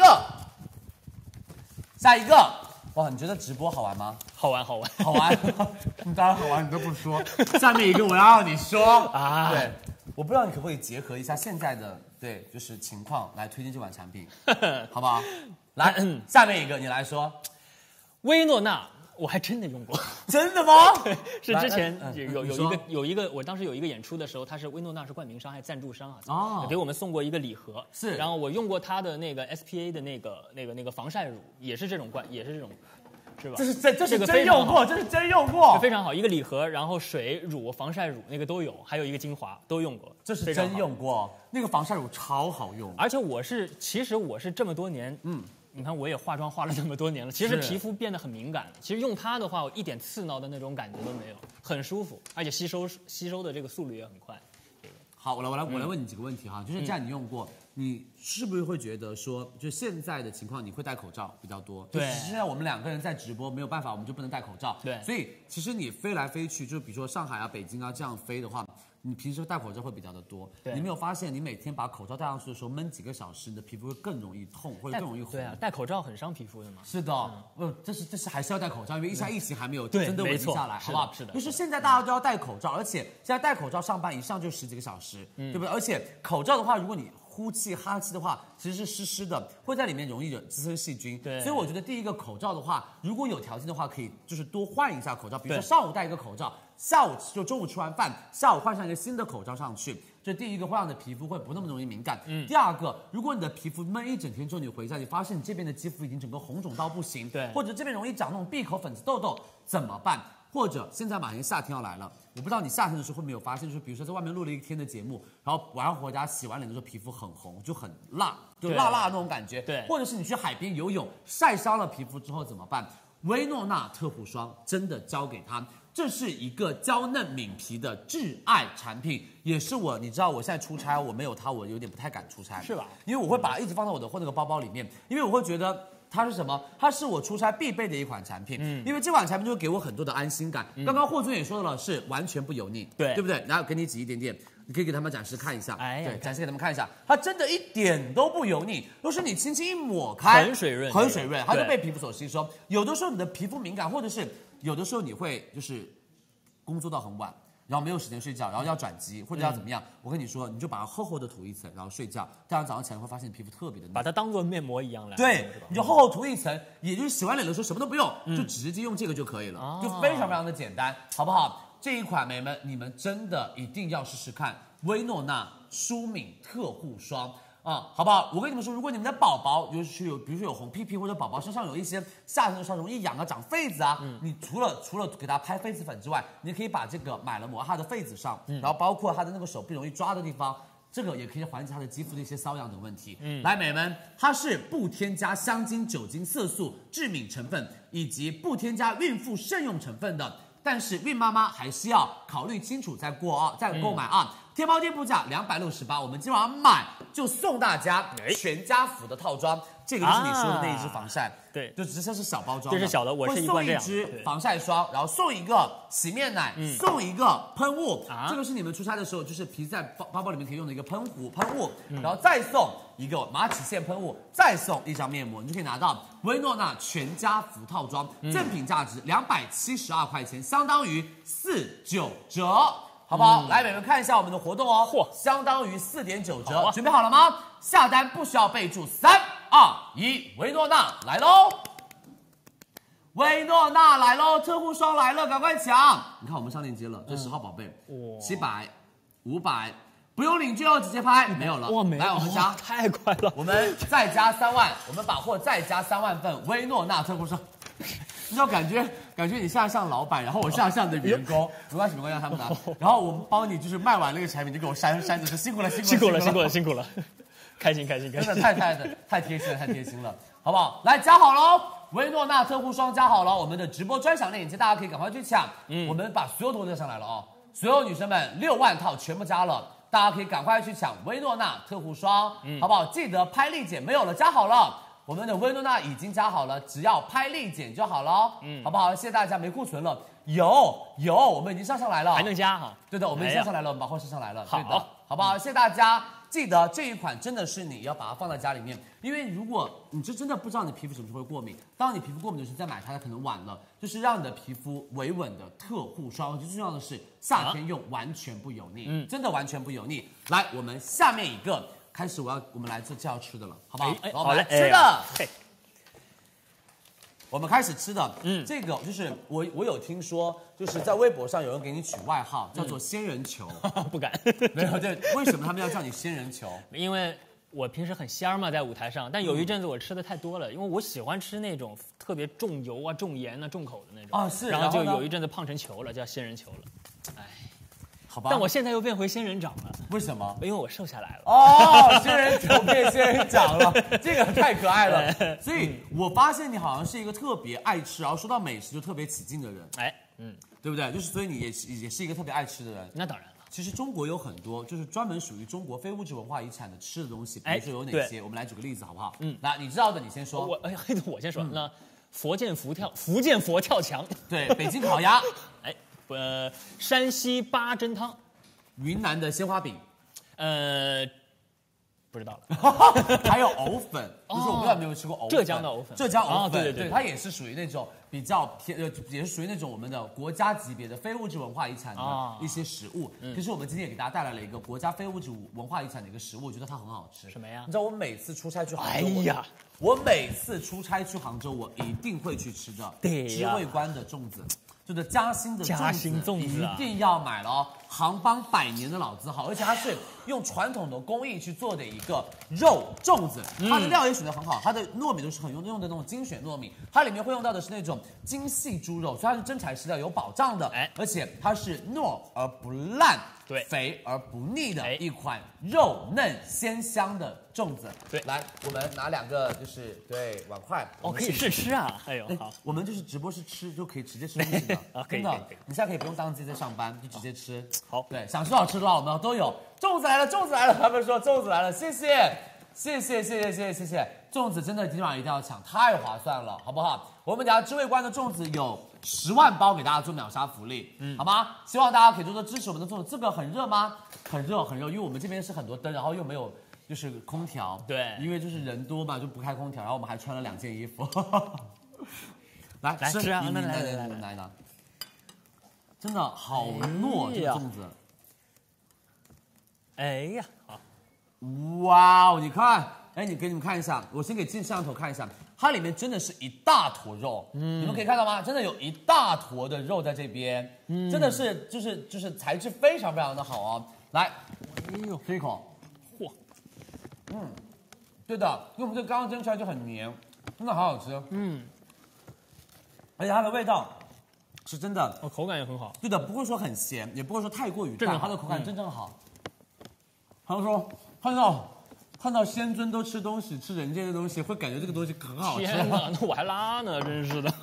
下一个。哇，你觉得直播好玩吗？ 好玩，好玩， 好玩。你当然好玩，你都不说。下面一个我要让你说啊，对。我不知道你可不可以结合一下现在的对就是情况来推荐这款产品，好不好？来，嗯、下面一个你来说， 薇诺娜，我还真的用过， 真的吗？ 是之前有有一个有一个，我当时有一个演出的时候，他是薇诺娜是冠名商还是赞助商啊？哦，给我们送过一个礼盒， 是， 然后我用过它的那个 S P A 的那个那个那个防晒乳，也是这种冠，也是这种。是吧？ 这是真，这是真用过，这是真用过， 非常好。一个礼盒，然后水、乳、防晒乳那个都有，还有一个精华都用过， 这是真用过。那个防晒乳超好用， 而且我是，其实我是这么多年，嗯，你看我也化妆化了这么多年了，其实皮肤变得很敏感。其实用它的话，我一点刺挠的那种感觉都没有，很舒服，而且吸收吸收的这个速率也很快。这个好，我来我来我来问你几个问题哈，就是既然你用过。 你是不是会觉得说，就现在的情况，你会戴口罩比较多？ 对， 现在我们两个人在直播，没有办法，我们就不能戴口罩。 对， 所以其实你飞来飞去，就比如说上海啊、北京啊这样飞的话，你平时戴口罩会比较的多。 对， 你没有发现，你每天把口罩戴上去的时候，闷几个小时，你的皮肤会更容易痛，或者更容易红。 对啊，戴口罩很伤皮肤的嘛。 是的，嗯，这是这是还是要戴口罩，因为现在疫情还没有对真的稳定下来，好不好？ 是的， 就是现在大家都要戴口罩，而且现在戴口罩上班一上就十几个小时，嗯、对不对？而且口罩的话，如果你呼气、哈气的话，其实是湿湿的，会在里面容易惹滋生细菌。 对， 所以我觉得第一个口罩的话，如果有条件的话，可以就是多换一下口罩，比如说上午戴一个口罩，下午就中午吃完饭，下午换上一个新的口罩上去。这第一个会让你的皮肤会不那么容易敏感。嗯。第二个，如果你的皮肤闷一整天之后，你回家你发现你这边的肌肤已经整个红肿到不行， 对， 或者这边容易长那种闭口粉刺痘痘，怎么办？或者现在马上夏天要来了，我不知道你夏天的时候会没有发现，就是比如说在外面录了一天的节目，然后晚上回家洗完脸的时候皮肤很红，就很辣，就辣辣的那种感觉。 对， 或者是你去海边游泳晒伤了皮肤之后怎么办？薇诺娜特护霜真的交给他，这是一个娇嫩敏皮的挚爱产品，也是我，你知道我现在出差我没有它我有点不太敢出差， 是吧？ 因为我会把它一直放在我的那个包包里面，因为我会觉得。它是什么？它是我出差必备的一款产品，嗯，因为这款产品就会给我很多的安心感。嗯、刚刚霍尊也说到了，是完全不油腻， 对， 对不对？然后给你挤一点点，你可以给他们展示看一下， 哎， 对，展示给他们看一下，它真的一点都不油腻，都是你轻轻一抹开， 很水润， 很水润，它就被皮肤所吸收。有的时候你的皮肤敏感，或者是有的时候你会就是工作到很晚。然后没有时间睡觉，然后要转机或者要怎么样，嗯、我跟你说，你就把它厚厚的涂一层，然后睡觉，第二天早上起来会发现皮肤特别的嫩， 把它当做面膜一样来。 对，你就厚厚涂一层，也就是洗完脸的时候什么都不用，嗯、就直接用这个就可以了，哦、就非常非常的简单，好不好？这一款美们，你们真的一定要试试看薇诺娜舒敏特护霜。啊、嗯，好不好？我跟你们说，如果你们的宝宝尤其是有，比如说有红屁屁，或者宝宝身上有一些夏天的时候容易痒啊、长痱子啊，嗯、你除了除了给他拍痱子粉之外，你可以把这个买了抹他的痱子上，嗯、然后包括他的那个手臂容易抓的地方，这个也可以缓解他的肌肤的一些瘙痒等问题。嗯，来，美们，它是不添加香精、酒精、色素、致敏成分，以及不添加孕妇慎用成分的。但是孕妈妈还是要考虑清楚再过啊，再购买啊。嗯、天猫店铺价两百六十八，我们今晚上买就送大家全家福的套装。这个就是你说的那一支防晒，啊、 对， 就直接是小包装， 这是小的，我是一罐这样。 会送一支防晒霜，然后送一个洗面奶，嗯、送一个喷雾，啊、这个是你们出差的时候就是皮在包包包里面可以用的一个喷壶喷雾，嗯、然后再送一个马齿苋喷雾，再送一张面膜，你就可以拿到薇诺娜全家福套装，嗯、正品价值两百七十二块钱，相当于四九折。好不好？嗯、来，美们看一下我们的活动哦，嚯，相当于四点九折，啊、准备好了吗？下单不需要备注，三二一，薇诺娜来喽！薇诺娜来喽，特护霜来了，赶快抢！你看我们上链接了，这十号宝贝，七百、五百，不用领券哦，直接拍，没有了。哇，没来我们加， 太快了！ 我们再加三万，我们把货再加三万份薇诺娜特护霜。你知道感觉感觉你现在像老板，然后我现在像你的员工，没关系没关系，让他们拿。然后我们帮你就是卖完那个产品，就给我删删着，辛苦了辛苦了辛苦了辛苦了，开心开心开心， 真的太太的太贴心了太贴心了，好不好？来加好喽，薇诺娜特护霜加好了，我们的直播专享链接大家可以赶快去抢，嗯，我们把所有都加上来了哦，所有女生们六万套全部加了。大家可以赶快去抢薇诺娜特护霜，嗯，好不好？记得拍立减没有了，加好了。我们的薇诺娜已经加好了，只要拍立减就好了，嗯，好不好？谢谢大家，没库存了，有有，我们已经上上来了， 还能加哈？ 对的，我们已经上上来了，我们把货上上来了， 好， 对的，好不好？谢谢大家。记得这一款真的是你要把它放在家里面，因为如果你就真的不知道你皮肤什么时候会过敏，当你皮肤过敏的时候再买它可能晚了，就是让你的皮肤维稳的特护霜，最重要的是夏天用完全不油腻，嗯，真的完全不油腻。来，我们下面一个开始，我要我们来这这要吃的了，好不好？ 哎， 好来吃的。我们开始吃的，嗯，这个就是我我有听说，就是在微博上有人给你取外号，叫做仙人球， 嗯、不敢， 没有对，为什么他们要叫你仙人球？ 因为我平时很仙儿嘛，在舞台上，但有一阵子我吃的太多了，因为我喜欢吃那种特别重油啊、重盐啊、重口的那种啊，是， 然后就有一阵子胖成球了，叫仙人球了，哎。 好吧， 但我现在又变回仙人掌了， 为什么？ 因为我瘦下来了。 哦，仙人球变仙人掌了，这个太可爱了。所以我发现你好像是一个特别爱吃，然后说到美食就特别起劲的人。 哎，嗯， 对不对？就是所以你也是也是一个特别爱吃的人。 那当然了。 其实中国有很多就是专门属于中国非物质文化遗产的吃的东西，比如说有哪些？我们来举个例子好不好？嗯，来，你知道的你先说。 我哎，我先说。嗯、那佛建佛跳，福建佛跳墙， 对，北京烤鸭， 哎，呃，山西八珍汤， 云南的鲜花饼， 呃。不知道了， 还有藕粉，就是我不知道有没有吃过藕粉， 浙江的藕粉， 浙江藕粉， 对对对， 它也是属于那种比较偏，呃，也是属于那种我们的国家级别的非物质文化遗产的一些食物。可是我们今天也给大家带来了一个国家非物质文化遗产的一个食物，我觉得它很好吃。 什么呀？ 你知道我每次出差去杭州， 哎呀， 我每次出差去杭州，我一定会去吃的知味观的粽子。就是嘉兴的嘉兴粽子，一定要买了哦！杭帮百年的老字号，而且它是用传统的工艺去做的一个肉粽子，它的料也选得很好，它的糯米都是很用用的那种精选糯米，它里面会用到的是那种精细猪肉，所以它是真材实料，有保障的，哎，而且它是糯而不烂。对，肥而不腻的一款肉嫩鲜香的粽子。对，来，我们拿两个就是对碗筷， 哦，可以试吃啊。哎呦，好， 我们就是直播是吃就可以直接吃东西的，真的。你现在可以不用当自己在上班，就直接吃。好，对，想吃好吃的我们都有。粽子来了，粽子来了，他们说粽子来了，谢谢，谢谢，谢谢，谢谢，谢谢。粽子真的今晚一定要抢，太划算了，好不好？我们家知味观的粽子有十万包给大家做秒杀福利，嗯，好吗？希望大家可以多多支持我们的粽子。这个很热吗？很热，很热，因为我们这边是很多灯，然后又没有就是空调，对，因为就是人多嘛，就不开空调，然后我们还穿了两件衣服。来来吃啊， 来来来来来拿，真的好糯这个粽子。 哎呀，好， 哇哦，你看。哎，你给你们看一下，我先给镜摄像头看一下，它里面真的是一大坨肉，嗯，你们可以看到吗？真的有一大坨的肉在这边，嗯，真的是就是就是材质非常非常的好哦。来，哎呦，吃一口，嚯，嗯，对的，因为我们这刚刚蒸出来就很绵，真的好好吃，嗯，而且它的味道是真的， 哦，口感也很好， 对的，不会说很咸，也不会说太过于淡，它的口感真正好。他们说看到。看到仙尊都吃东西，吃人间的东西，会感觉这个东西很好吃。 天哪，那我还拉呢，真是的。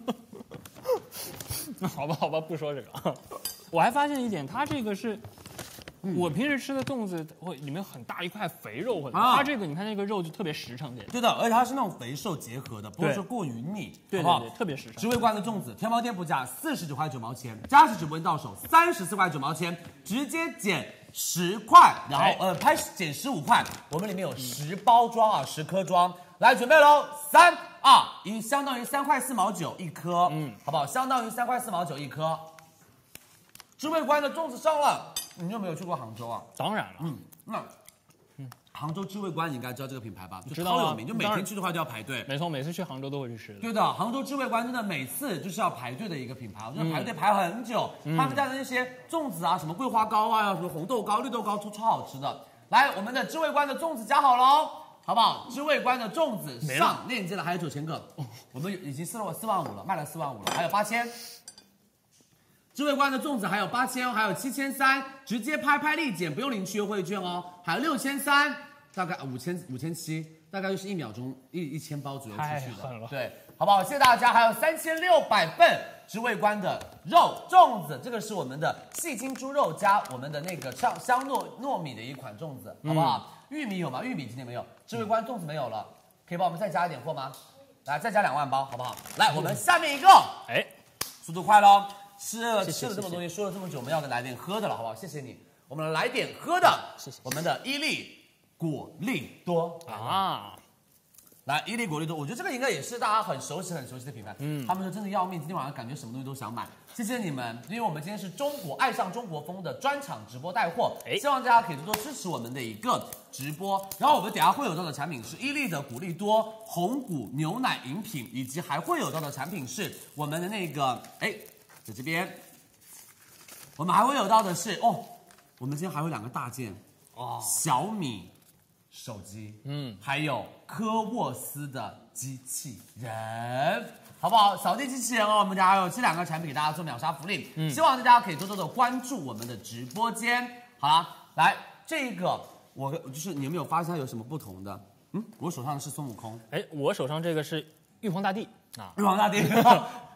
那好吧，好吧，不说这个。我还发现一点，它这个是，嗯、我平时吃的粽子会里面很大一块肥肉，会，啊、它这个你看那个肉就特别实诚点。 对的，而且它是那种肥瘦结合的，不会说过于腻， 对对对，特别实诚。 知味观的粽子，天猫店铺价四十九块九毛钱，佳琦直播间到手三十四块九毛钱，直接减。十块，然后呃拍减十五块，我们里面有十包装啊，十颗装，来准备喽，三二一，相当于三块四毛九一颗，嗯，好不好？相当于三块四毛九一颗。知味观的粽子上了，你有没有去过杭州啊？ 当然了， 嗯，那。杭州知味观你应该知道这个品牌吧？就超有名，就每天去的话就要排队。 没错，每次去杭州都会去吃的。 对的，杭州知味观真的每次就是要排队的一个品牌，真的排队排很久。嗯、他们家的那些粽子啊，什么桂花糕啊，什么红豆糕、绿豆糕都超好吃的。来，我们的知味观的粽子夹好了哦，好不好？知味观的粽子上链接了，还有九千个，哦、我们已经四了四万五了，卖了四万五了，还有八千。知味观的粽子还有八千哦，还有七千三，直接拍拍立减，不用领取优惠券哦，还有六千三。大概五千五千七，大概就是一秒钟一一千包左右出去的，对，好不好？谢谢大家。还有三千六百份知味观的肉粽子，这个是我们的细筋猪肉加我们的那个香香糯糯米的一款粽子，好不好？嗯、玉米有吗？玉米今天没有，知味观粽子没有了，可以帮我们再加一点货吗？来，再加两万包，好不好？来，我们下面一个，哎，速度快喽！吃了吃了这么多东西，说了这么久，我们要来点喝的了，好不好？谢谢你，我们来点喝的，谢谢。我们的伊利。果粒多啊，来伊利果粒多，我觉得这个应该也是大家很熟悉、很熟悉的品牌。嗯，他们说真的要命，今天晚上感觉什么东西都想买。谢谢你们，因为我们今天是中国爱上中国风的专场直播带货，希望大家可以多多支持我们的一个直播。然后我们等下会有到的产品是伊利的果粒多红谷牛奶饮品，以及还会有到的产品是我们的那个哎，在这边，我们还会有到的是哦，我们今天还有两个大件哦，小米。手机，嗯，还有科沃斯的机器人，好不好？扫地机器人哦，我们家还有这两个产品给大家做秒杀福利，嗯，希望大家可以多多的关注我们的直播间。好了，来这个我就是你有没有发现它有什么不同的？嗯，我手上的是孙悟空， 哎，我手上这个是玉皇大帝啊， 玉皇大帝，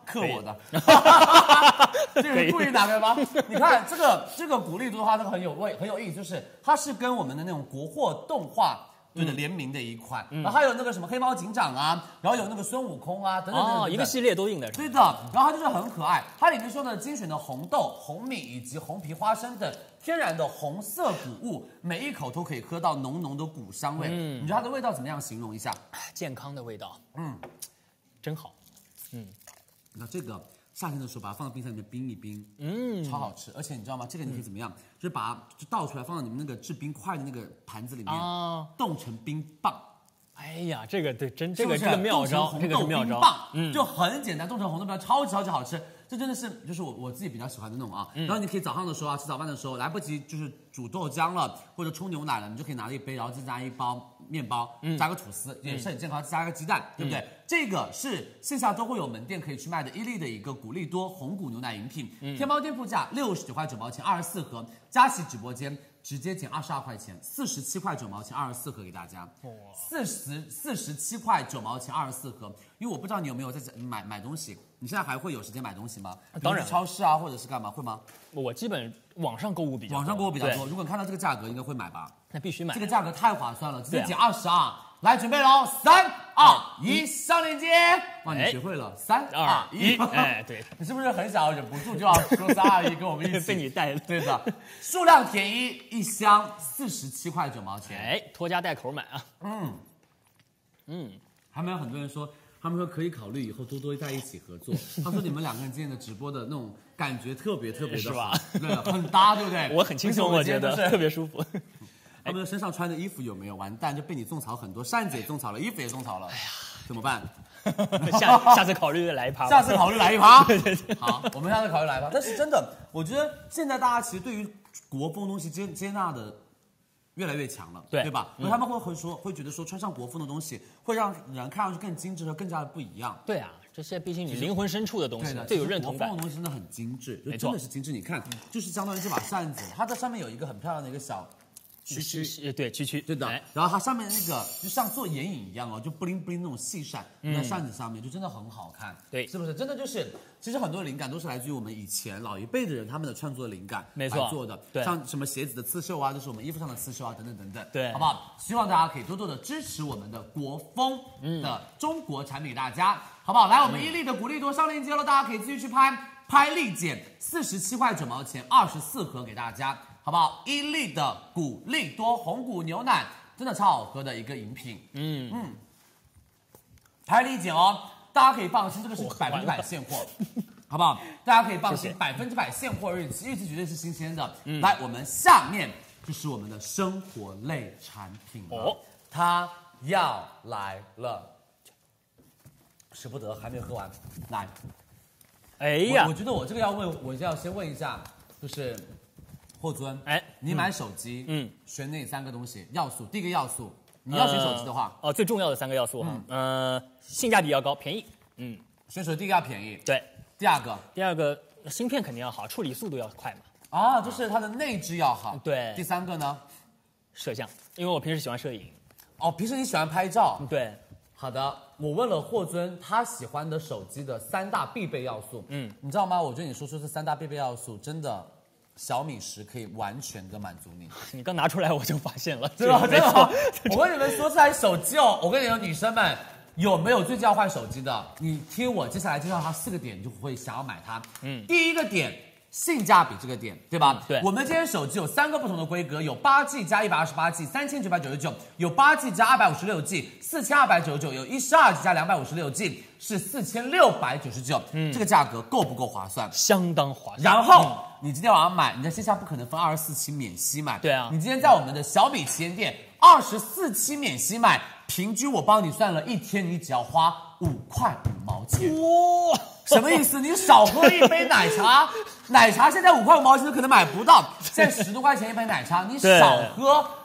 克我的，这个是故意拿的吗？你看这个这个鼓励多的话，这个很有味，很有意思，就是它是跟我们的那种国货动画。对的，联名的一款，嗯、然后还有那个什么黑猫警长啊，然后有那个孙悟空啊，等等等等， 哦，一个系列都印的。 对的，然后它就是很可爱，它里面说的精选的红豆、红米以及红皮花生等天然的红色谷物，每一口都可以喝到浓浓的谷香味。嗯，你觉得它的味道怎么样？形容一下。 健康的味道，嗯，真好。嗯， 那这个。夏天的时候把它放到冰箱里面冰一冰，嗯，超好吃。而且你知道吗？这个你可以怎么样？嗯、就是把它就倒出来，放到你们那个制冰块的那个盘子里面，啊，冻成冰棒。 哎呀，这个对，真这个这个妙招，这个是妙招， 嗯，就很简单，冻成红豆冰棒，超级超级好吃。这真的是就是我我自己比较喜欢的那种啊。嗯、然后你可以早上的时候啊，吃早饭的时候来不及就是煮豆浆了或者冲牛奶了，你就可以拿一杯，然后再加一包面包，嗯、加个吐司，也是很健康，加一个鸡蛋，对不对？嗯、这个是线下都会有门店可以去卖的伊利的一个谷粒多红谷牛奶饮品，嗯、天猫店铺价六十九块九毛钱，二十四盒，佳琦直播间直接减二十二块钱，四十七块九毛钱，二十四盒给大家，四十四十七块九毛钱，二十四盒。因为我不知道你有没有在买买东西，你现在还会有时间买东西吗？ 当然， 超市啊，或者是干嘛会吗？ 我基本网上购物比较多， 网上购物比较多。如果你看到这个价格，应该会买吧？ 那必须买， 这个价格太划算了，直接减二十二。来，准备喽，三二一，上链接。哇，你学会了，三二一， 哎，对， 你是不是很想要忍不住就要说三二一，跟我们一起？ 被你带了， 对的。数量便宜，一箱四十七块九毛钱。 哎，拖家带口买啊。嗯嗯，还没有很多人说。他们说可以考虑以后多多在一起合作。他说你们两个人之间的直播的那种感觉特别特别的好，对，很搭，对不对？ 我很轻松，我觉得特别舒服。 他们身上穿的衣服有没有？完蛋，就被你种草很多，扇子也种草了，衣服也种草了。哎呀，怎么办？ 下下次考虑来一趴。 下次考虑来一趴。对对对。好，我们下次考虑来一趴。但是真的，我觉得现在大家其实对于国风东西接接纳的。越来越强了， 对对吧？嗯、他们会会说，会觉得说穿上国风的东西会让人看上去更精致和更加的不一样。 对啊，这些毕竟你灵魂深处的东西，最有认同感。 国风的东西真的很精致，就真的是精致。你看，就是相当于这把扇子，它在上面有一个很漂亮的一个小。 区区对区区对的， 哎、 然后它上面那个就像做眼影一样哦，就布灵布灵那种细扇在扇子上面，就真的很好看。 对， 是不是？真的就是，其实很多灵感都是来自于我们以前老一辈的人他们的创作灵感来做的。 对， 像什么鞋子的刺绣啊，就是我们衣服上的刺绣啊，等等等等。 对， 好不好？希望大家可以多多的支持我们的国风的中国产品，大家、嗯、好不好？来，我们伊利的谷粒多上链接了，大家可以自己去拍，拍立减四十七块九毛钱，二十四盒给大家。好不好？伊利的谷粒多红谷牛奶真的超好喝的一个饮品，嗯嗯，拍立减哦，大家可以放心，这个是百分之百现货，好不好？大家可以放心，百分之百现货日期，日期绝对是新鲜的。嗯、来，我们下面就是我们的生活类产品了，哦、它要来了，舍不得还没有喝完，来， 哎呀我，我觉得我这个要问，我就要先问一下，就是。霍尊，哎，你买手机，嗯，选哪三个东西要素？第一个要素，你要选手机的话， 哦、呃，最重要的三个要素哈，嗯、呃，性价比要高，便宜，嗯， 选手机第一个要便宜， 对， 第二个， 第二个芯片肯定要好，处理速度要快嘛， 啊，就是它的内置要好， 对， 第三个呢， 摄像，因为我平时喜欢摄影， 哦，平时你喜欢拍照， 对， 好的，我问了霍尊他喜欢的手机的三大必备要素，嗯，你知道吗？我觉得你说出这三大必备要素，真的。小米十可以完全的满足你。 你刚拿出来我就发现了， 真的真的。我跟你们说，这台手机哦，我跟你说，女生们有没有最近要换手机的？你听我接下来介绍它四个点，你就会想要买它。嗯，第一个点。性价比这个点，对吧？ 嗯、对， 我们这些手机有三个不同的规格，有八 G 加一百二十八 G， 三千九百九十九；有八 G 加二百五十六 G， 四千二百九十九；有一十二 G 加两百五十六 G， 是四千六百九十九。嗯，这个价格够不够划算？ 相当划算。 然后、嗯、你今天晚上买，你在线下不可能分二十四期免息买。 对啊， 你今天在我们的小米旗舰店二十四期免息买，平均我帮你算了一天，你只要花五块五毛钱。哇！什么意思？你少喝一杯奶茶，奶茶现在五块五毛钱都可能买不到，现在十多块钱一杯奶茶，你少喝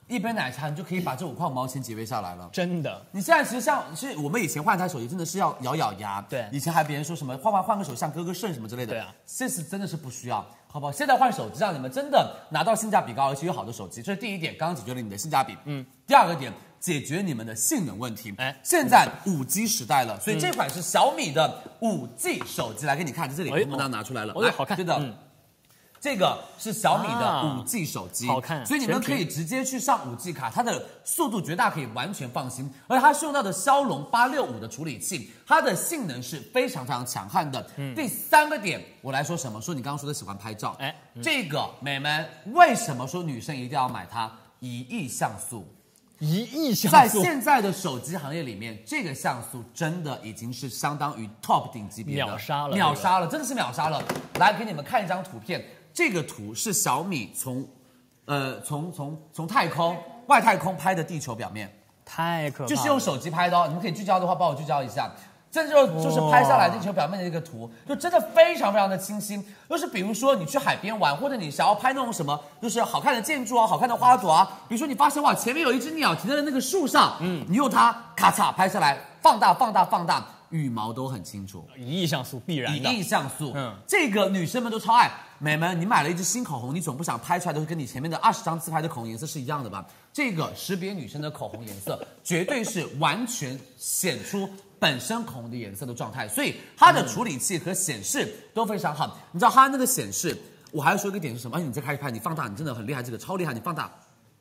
一杯奶茶你就可以把这五块五毛钱节约下来了。 真的， 你现在其实像是我们以前换一台手机，真的是要咬咬牙。 对， 以前还别人说什么换换换个手像割个肾什么之类的。 对啊， 这次真的是不需要，好不好？现在换手机让你们真的拿到性价比高而且有好的手机，这是第一点，刚刚解决了你的性价比。嗯，第二个点。解决你们的性能问题。哎，现在五 G 时代了，所以这款是小米的五 G 手机，来给你看，在这里我们拿出来了， 哎，好看， 对的。嗯，这个是小米的五 G 手机， 好看， 所以你们可以直接去上五 G 卡，它的速度绝大可以完全放心，而且它是用到的骁龙八六五的处理器，它的性能是非常非常强悍的。嗯，第三个点，我来说什么？说你刚刚说的喜欢拍照，哎，这个美们为什么说女生一定要买它？一亿像素。 一亿像素， 在现在的手机行业里面，这个像素真的已经是相当于 top 顶级别的， 秒杀了， 秒杀了，真的是秒杀了。来给你们看一张图片，这个图是小米从，呃，从从从太空外太空拍的地球表面， 太可怕了， 就是用手机拍的哦。你们可以聚焦的话，帮我聚焦一下。这就就是拍下来地球表面的一个图，就真的非常非常的清晰。就是比如说你去海边玩，或者你想要拍那种什么，就是好看的建筑啊、好看的花朵啊。比如说你发现哇，前面有一只鸟停在了那个树上，嗯，你用它咔嚓拍下来，放大、放大、放大，羽毛都很清楚。 一亿像素必然的， 一亿像素，嗯，这个女生们都超爱。美们，你买了一支新口红，你总不想拍出来都是跟你前面的二十张自拍的口红颜色是一样的吧？这个识别女生的口红颜色，绝对是完全显出本身口红的颜色的状态，所以它的处理器和显示都非常好。你知道它那个显示，我还要说一个点是什么？而且你再开始拍，你放大，你真的很厉害，这个超厉害，你放大，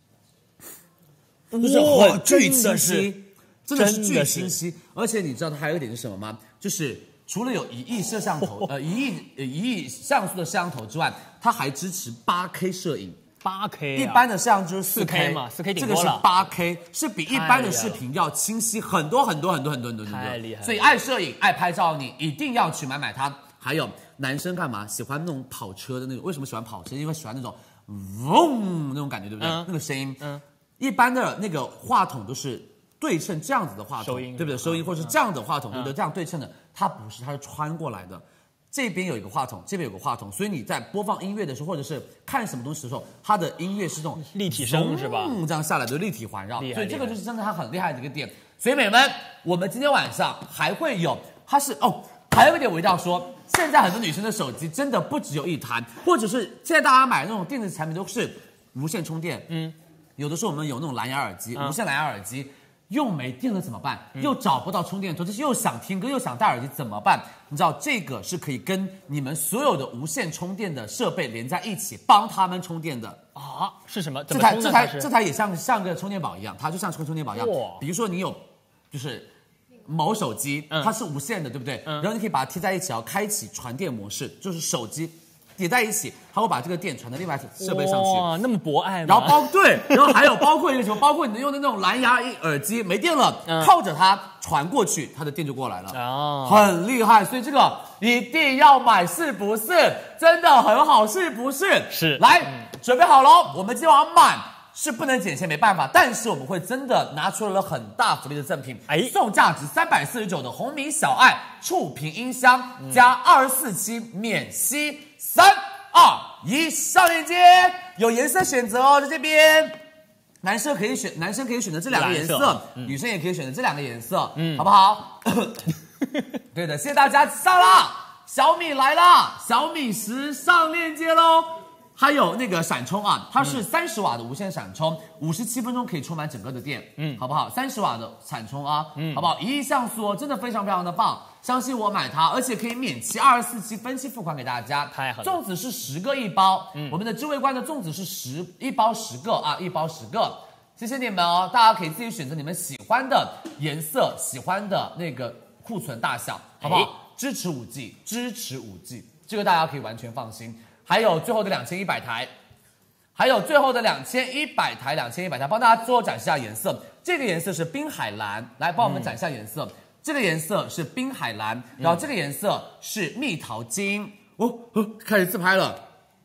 就是很巨清晰，真的是巨清晰。而且你知道它还有一点是什么吗？就是除了有一亿摄像头，呃，一亿呃一亿像素的摄像头之外，它还支持八 K 摄影。 八 K， 一般的摄像就是四 K 嘛，四 K 顶多了。这个是八 K， 是比一般的视频要清晰很多很多很多很多很多很多。 太厉害了！ 所以爱摄影、爱拍照，你一定要去买买它。还有男生干嘛？喜欢那种跑车的那种？为什么喜欢跑车？因为喜欢那种嗡那种感觉，对不对？嗯、那个声音。嗯。一般的那个话筒都是对称这样子的话筒，对不对？收音或者是这样的话筒，对不对？这样对称的，它不是，它是穿过来的。这边有一个话筒，这边有个话筒，所以你在播放音乐的时候，或者是看什么东西的时候，它的音乐是这种立体声，是吧？ 这样下来的立体环绕，所以这个就是真的它很厉害的一个点。所以美们，我们今天晚上还会有，它是哦，还有一点我一定要说，现在很多女生的手机真的不只有一台，或者是现在大家买那种电子产品都是无线充电，嗯，有的时候我们有那种蓝牙耳机，嗯、无线蓝牙耳机。用没电了怎么办？又找不到充电头，就是又想听歌又想戴耳机怎么办？你知道这个是可以跟你们所有的无线充电的设备连在一起，帮他们充电的啊？是什么？ 这台这台这台也像像个充电宝一样，它就像是个充电宝一样。比如说你有，就是某手机，它是无线的，对不对？然后你可以把它贴在一起，要开启传电模式，就是手机叠在一起，它会把这个电传到另外设备上去。 哇，那么博爱吗？ 然后包对，然后还有包括一个什么，包括你用的那种蓝牙耳机没电了，嗯、靠着它传过去，它的电就过来了，哦，很厉害。所以这个一定要买，是不是？真的很好，是不是？ 是。 来，嗯、准备好喽，我们今晚满是不能减钱，没办法，但是我们会真的拿出了很大福利的赠品，哎，送价值三百四十九的红米小爱触屏音箱，嗯、加二十四期免息。三二一，上链接，有颜色选择哦，在这边，男生可以选，男生可以选择这两个颜色，嗯、女生也可以选择这两个颜色，嗯，好不好？对的，谢谢大家，上啦，小米来啦，小米十上链接喽。还有那个闪充啊，它是三十瓦的无线闪充，五十七分钟可以充满整个的电，嗯，好不好？三十瓦的闪充啊，嗯，好不好？一亿像素哦，真的非常非常的棒，相信我买它，而且可以免期二十四期分期付款给大家， 太好了。 粽子是十个一包，嗯，我们的知味观的粽子是十一包十个啊，一包十个，谢谢你们哦，大家可以自己选择你们喜欢的颜色，喜欢的那个库存大小，好不好？哎、支持五 G， 支持五 G， 这个大家可以完全放心。还有最后的两千一百台，还有最后的两千一百台，两千一百台，帮大家最后展示一下颜色。这个颜色是滨海蓝，来帮我们展示一下颜色。嗯、这个颜色是滨海蓝，然后这个颜色是蜜桃金。哦哦，开始自拍了。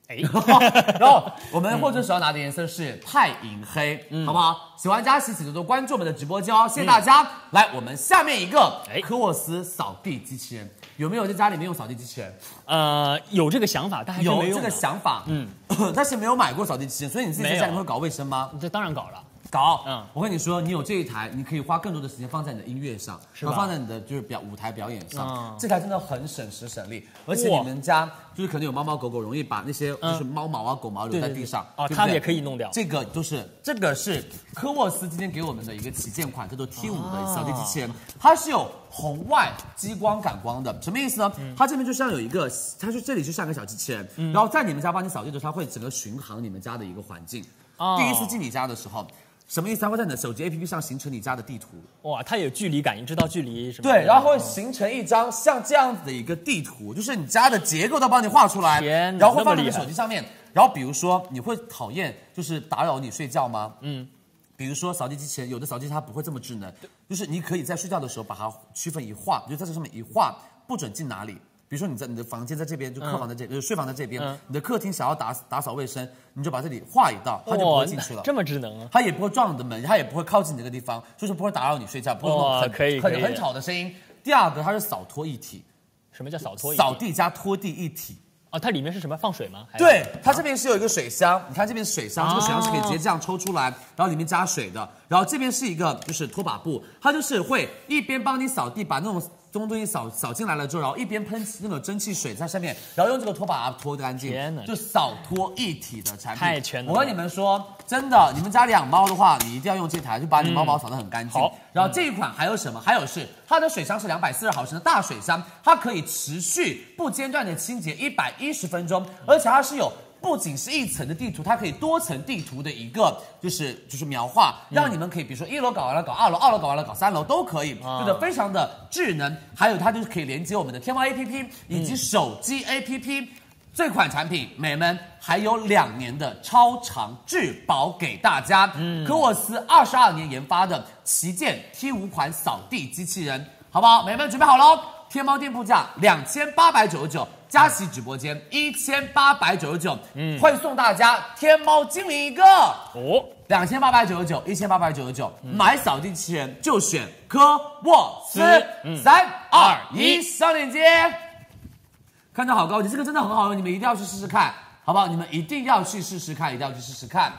哎，然后我们货真手要拿的颜色是太银黑，嗯、好不好？喜欢佳琪，请多多关注我们的直播间哦，谢谢大家。嗯、来，我们下面一个科沃斯扫地机器人，有没有在家里面用扫地机器人？ 呃，有这个想法，但还是没有这个想法，嗯，但是没有买过扫地机器人，所以你自己在家里面会搞卫生吗？ 这当然搞了。 搞，嗯，我跟你说，你有这一台，你可以花更多的时间放在你的音乐上， 是吧？ 放在你的就是表舞台表演上。嗯、这台真的很省时省力，而且你们家就是可能有猫猫狗狗，容易把那些就是猫毛啊、狗毛留在地上， 哦、嗯，它们也可以弄掉。 这个就是这个是科沃斯今天给我们的一个旗舰款，叫做 T 五的扫地机器人，它是有红外激光感光的，什么意思呢？嗯、它这边就像有一个，它就这里就像个小机器人，嗯、然后在你们家帮你扫地的时候，它会整个巡航你们家的一个环境。哦、第一次进你家的时候。什么意思？它会在你的手机 A P P 上形成你家的地图。 哇，它有距离感，你知道距离什么？ 对，然后会形成一张像这样子的一个地图，就是你家的结构都帮你画出来， 天， 然后会放在你手机上面。然后比如说，你会讨厌就是打扰你睡觉吗？嗯，比如说扫地机器人，有的扫地机器人它不会这么智能，就是你可以在睡觉的时候把它区分一画，就在这上面一画，不准进哪里。比如说你在你的房间在这边，就客房在这，就是、嗯、睡房在这边，嗯、你的客厅想要打打扫卫生，你就把这里画一道，它就不会进去了。 这么智能啊！ 它也不会撞你的门，它也不会靠近你这个地方，就是不会打扰你睡觉，不会那种很可以很很吵的声音。第二个，它是扫拖一体。 什么叫扫拖一体？ 扫地加拖地一体。 哦，它里面是什么？放水吗？ 对，它这边是有一个水箱，你看这边是水箱，啊、这个水箱是可以直接这样抽出来，然后里面加水的。然后这边是一个就是拖把布，它就是会一边帮你扫地，把那种中东西扫扫进来了之后，然后一边喷那种蒸汽水在上面，然后用这个拖把把它拖干净。 天哪， 就扫拖一体的产品， 太全能了。 我跟你们说，真的，你们家里养猫的话，你一定要用这台，就把你猫毛扫得很干净。 好， 然后这一款还有什么？还有是它的水箱是两百四十毫升的大水箱，它可以持续不间断的清洁一百一十分钟，而且它是有。不仅是一层的地图，它可以多层地图的一个就是就是描画，让你们可以比如说一楼搞完了搞二楼，二楼搞完了搞三楼都可以，对的，非常的智能。还有它就是可以连接我们的天猫 A P P 以及手机 A P P。嗯、这款产品，美们还有两年的超长质保给大家。嗯，科沃斯二十二年研发的旗舰 T 五款扫地机器人，好不好？美们准备好喽！天猫店铺价两千八百九十九。佳琦直播间一千八百九十九，嗯，会送大家天猫精灵一个哦，两千八百九十九，一千八百九十九，买扫地机器人就选科沃斯，三二一，上链接，看着好高级，这个真的很好用，你们一定要去试试看，好不好？你们一定要去试试看，一定要去试试看。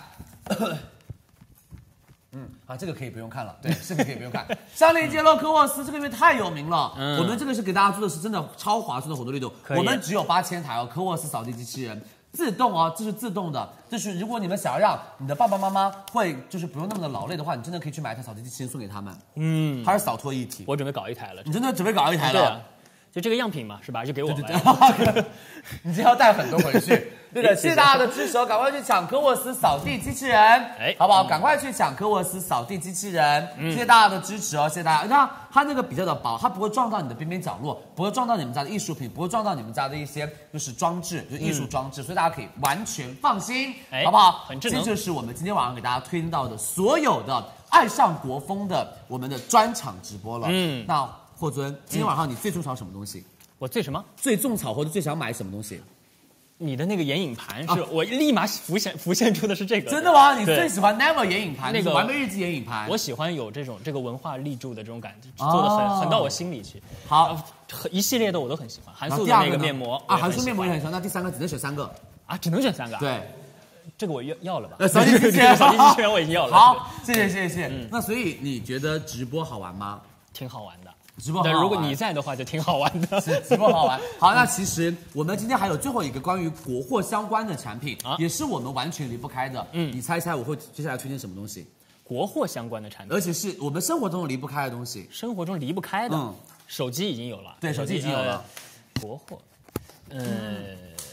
嗯，啊，这个可以不用看了，对，这个可以不用看。上链接喽，科沃斯这个因为太有名了，嗯、我们这个是给大家做的是真的超划算的活动力度，我们只有八千台哦，科沃斯扫地机器人自动哦，这是自动的，就是如果你们想要让你的爸爸妈妈会就是不用那么的劳累的话，你真的可以去买一台扫地机器人送给他们，嗯，它是扫拖一体， 我准备搞一台了， 你真的准备搞一台了？ 对啊，就这个样品嘛，是吧？就给我们， 对对对你这要带很多回去。对的，谢谢大家的支持哦，赶快去抢科沃斯扫地机器人，哎，好不好？赶快去抢科沃斯扫地机器人，嗯、谢谢大家的支持哦，谢谢大家。那它那个比较的薄，它不会撞到你的边边角落，不会撞到你们家的艺术品，不会撞到你们家的一些就是装置，就是艺术装置，嗯、所以大家可以完全放心，哎、好不好？ 很智能。 这就是我们今天晚上给大家推荐到的所有的爱上国风的我们的专场直播了。嗯，那霍尊，今天晚上你最种草什么东西？ 我最什么？ 最种草或者最想买什么东西？ 你的那个眼影盘是、啊、我立马浮现浮现出的是这个， 真的吗？你最喜欢 Never 眼影盘，那个完美日记眼影盘。 我喜欢有这种这个文化立柱的这种感觉，做的很、哦、很到我心里去。 好， 一系列的我都很喜欢。韩素的那个面膜啊，韩素面膜也很喜欢。那第三个只能选三个啊，只能选三个。 对， 这个我要要了吧？ 呃，扫地机器人， 扫地机器人我已经要了。 好，谢谢谢谢谢谢。嗯、那所以你觉得直播好玩吗？ 挺好玩的。 直播好玩， 如果你在的话，就挺好玩的。 是直播好玩。好，那其实我们今天还有最后一个关于国货相关的产品，啊、也是我们完全离不开的。嗯，你猜一猜我会接下来推荐什么东西？ 国货相关的产品， 而且是我们生活中离不开的东西。 生活中离不开的，嗯，手机已经有了。 对，手机已经有了。 呃、国货，呃，嗯、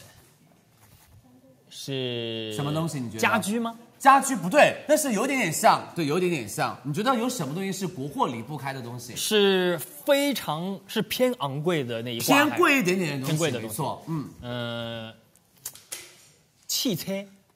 是什么东西？你觉得？ 家居吗？ 家居不对，但是有点点像，对，有点点像。你觉得有什么东西是国货离不开的东西？ 是非常是偏昂贵的那一挂， 偏贵一点点的东西， 偏贵的东西， 没错，嗯呃，汽车，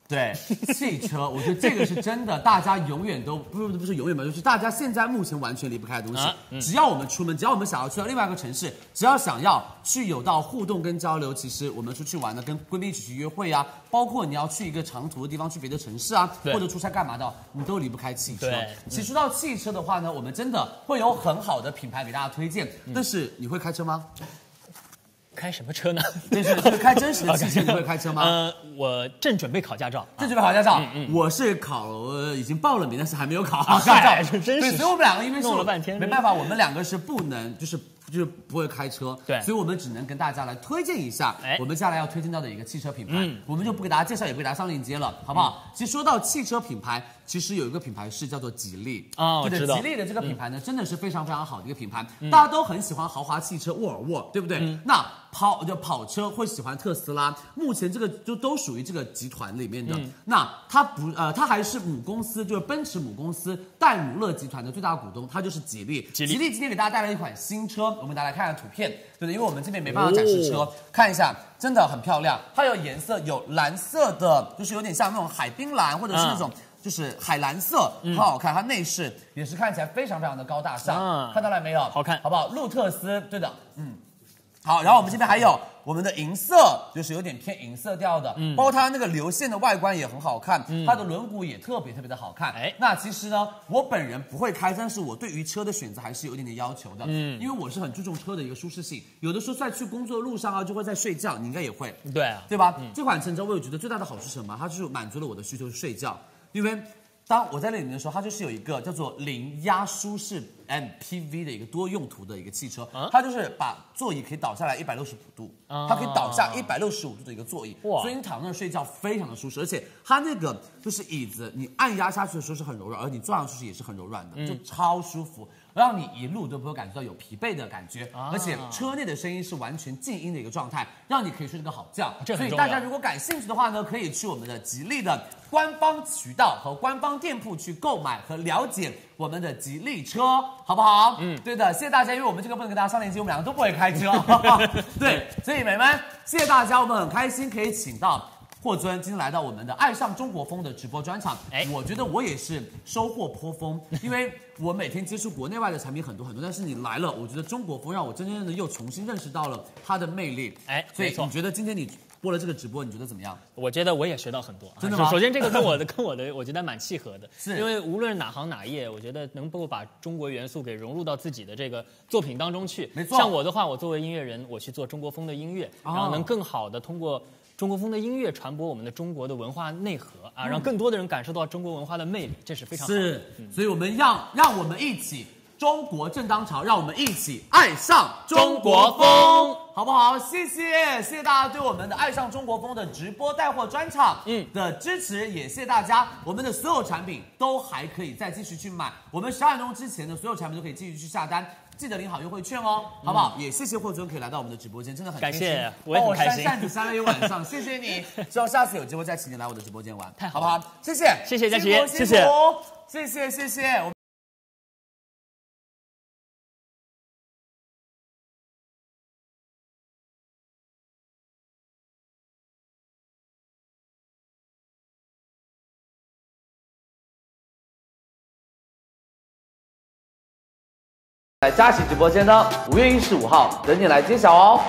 对，汽车，我觉得这个是真的，大家永远都不是不是永远吧，就是大家现在目前完全离不开的东西。啊嗯、只要我们出门，只要我们想要去到另外一个城市，只要想要去有到互动跟交流，其实我们出去玩呢，跟闺蜜一起去约会啊，包括你要去一个长途的地方，去别的城市啊，或者出差干嘛的，你都离不开汽车。其实说到汽车的话呢，我们真的会有很好的品牌给大家推荐。嗯、但是你会开车吗？ 开什么车呢？ 就是就是开真实的汽车，你会开车吗？ 呃，我正准备考驾照， 正准备考驾照。嗯嗯，我是考呃已经报了名，但是还没有考好驾照。 是真实。 所以我们两个因为弄了半天， 没办法，我们两个是不能就是。就是不会开车， 对， 所以我们只能跟大家来推荐一下，哎，我们接下来要推荐到的一个汽车品牌，嗯，我们就不给大家介绍，也不给大家上链接了，好不好？嗯、其实说到汽车品牌，其实有一个品牌是叫做吉利啊，我知道，吉利的这个品牌呢，嗯、真的是非常非常好的一个品牌，嗯、大家都很喜欢豪华汽车，沃尔沃，对不对？嗯、那跑就跑车会喜欢特斯拉，目前这个就都属于这个集团里面的。嗯、那它不呃，它还是母公司，就是奔驰母公司戴姆勒集团的最大股东，它就是吉利。吉利，吉利今天给大家带来一款新车，我们给大家来看看图片。对的，因为我们这边没办法展示车，哦、看一下，真的很漂亮。它有颜色，有蓝色的，就是有点像那种海滨蓝，或者是那种就是海蓝色，嗯、很好看。它内饰也是看起来非常非常的高大上，嗯、看到了没有？ 好看， 好不好？路特斯，对的，嗯。好，然后我们这边还有我们的银色，就是有点偏银色调的，嗯，包括它那个流线的外观也很好看，嗯，它的轮毂也特别特别的好看。哎，那其实呢，我本人不会开，但是我对于车的选择还是有一点点要求的，嗯，因为我是很注重车的一个舒适性，有的时候在去工作的路上啊，就会在睡觉，你应该也会， 对啊， 对吧？嗯、这款车你知道我有觉得最大的好处是什么？它就是满足了我的需求，是睡觉，因为。当我在那里面的时候，它就是有一个叫做零压舒适 M P V 的一个多用途的一个汽车，啊、它就是把座椅可以倒下来一百六十五度，啊、它可以倒下一百六十五度的一个座椅，所以你躺那睡觉非常的舒适，而且它那个就是椅子，你按压下去的时候是很柔软，而你坐上去也是很柔软的，嗯、就超舒服。让你一路都不会感觉到有疲惫的感觉，啊、而且车内的声音是完全静音的一个状态，让你可以睡个好觉。所以大家如果感兴趣的话呢，可以去我们的吉利的官方渠道和官方店铺去购买和了解我们的吉利车，好不好？嗯，对的，谢谢大家，因为我们这个不能跟大家上链接，我们两个都不会开车。对，所以美们，谢谢大家，我们很开心可以请到。霍尊今天来到我们的爱上中国风的直播专场，哎，我觉得我也是收获颇丰，因为我每天接触国内外的产品很多很多，但是你来了，我觉得中国风让我真正的又重新认识到了它的魅力，哎，所以你觉得今天你播了这个直播，你觉得怎么样？ 我觉得我也学到很多， 真的吗？ 首先这个跟我的跟我的我觉得蛮契合的， 是因为无论哪行哪业，我觉得能够把中国元素给融入到自己的这个作品当中去， 没错。 像我的话，我作为音乐人，我去做中国风的音乐，哦、然后能更好的通过。中国风的音乐传播我们的中国的文化内核啊，让更多的人感受到中国文化的魅力，这是非常好的。 是，嗯、所以我们让让我们一起，中国正当潮，让我们一起爱上中国风，好不好？谢谢，谢谢大家对我们的爱上中国风的直播带货专场嗯的支持，也谢谢大家，我们的所有产品都还可以再继续去买，我们十二点钟之前的所有产品都可以继续去下单。记得领好优惠券哦，好不好？嗯、也谢谢霍尊可以来到我们的直播间，真的很感谢，我也很开心。 扇扇子扇了一晚上，谢谢你。希望下次有机会再请你来我的直播间玩， 太好了，好不好？谢谢， 谢谢佳琪， 谢谢，谢谢，谢谢。在佳琦直播间呢，五月一十五号等你来揭晓哦。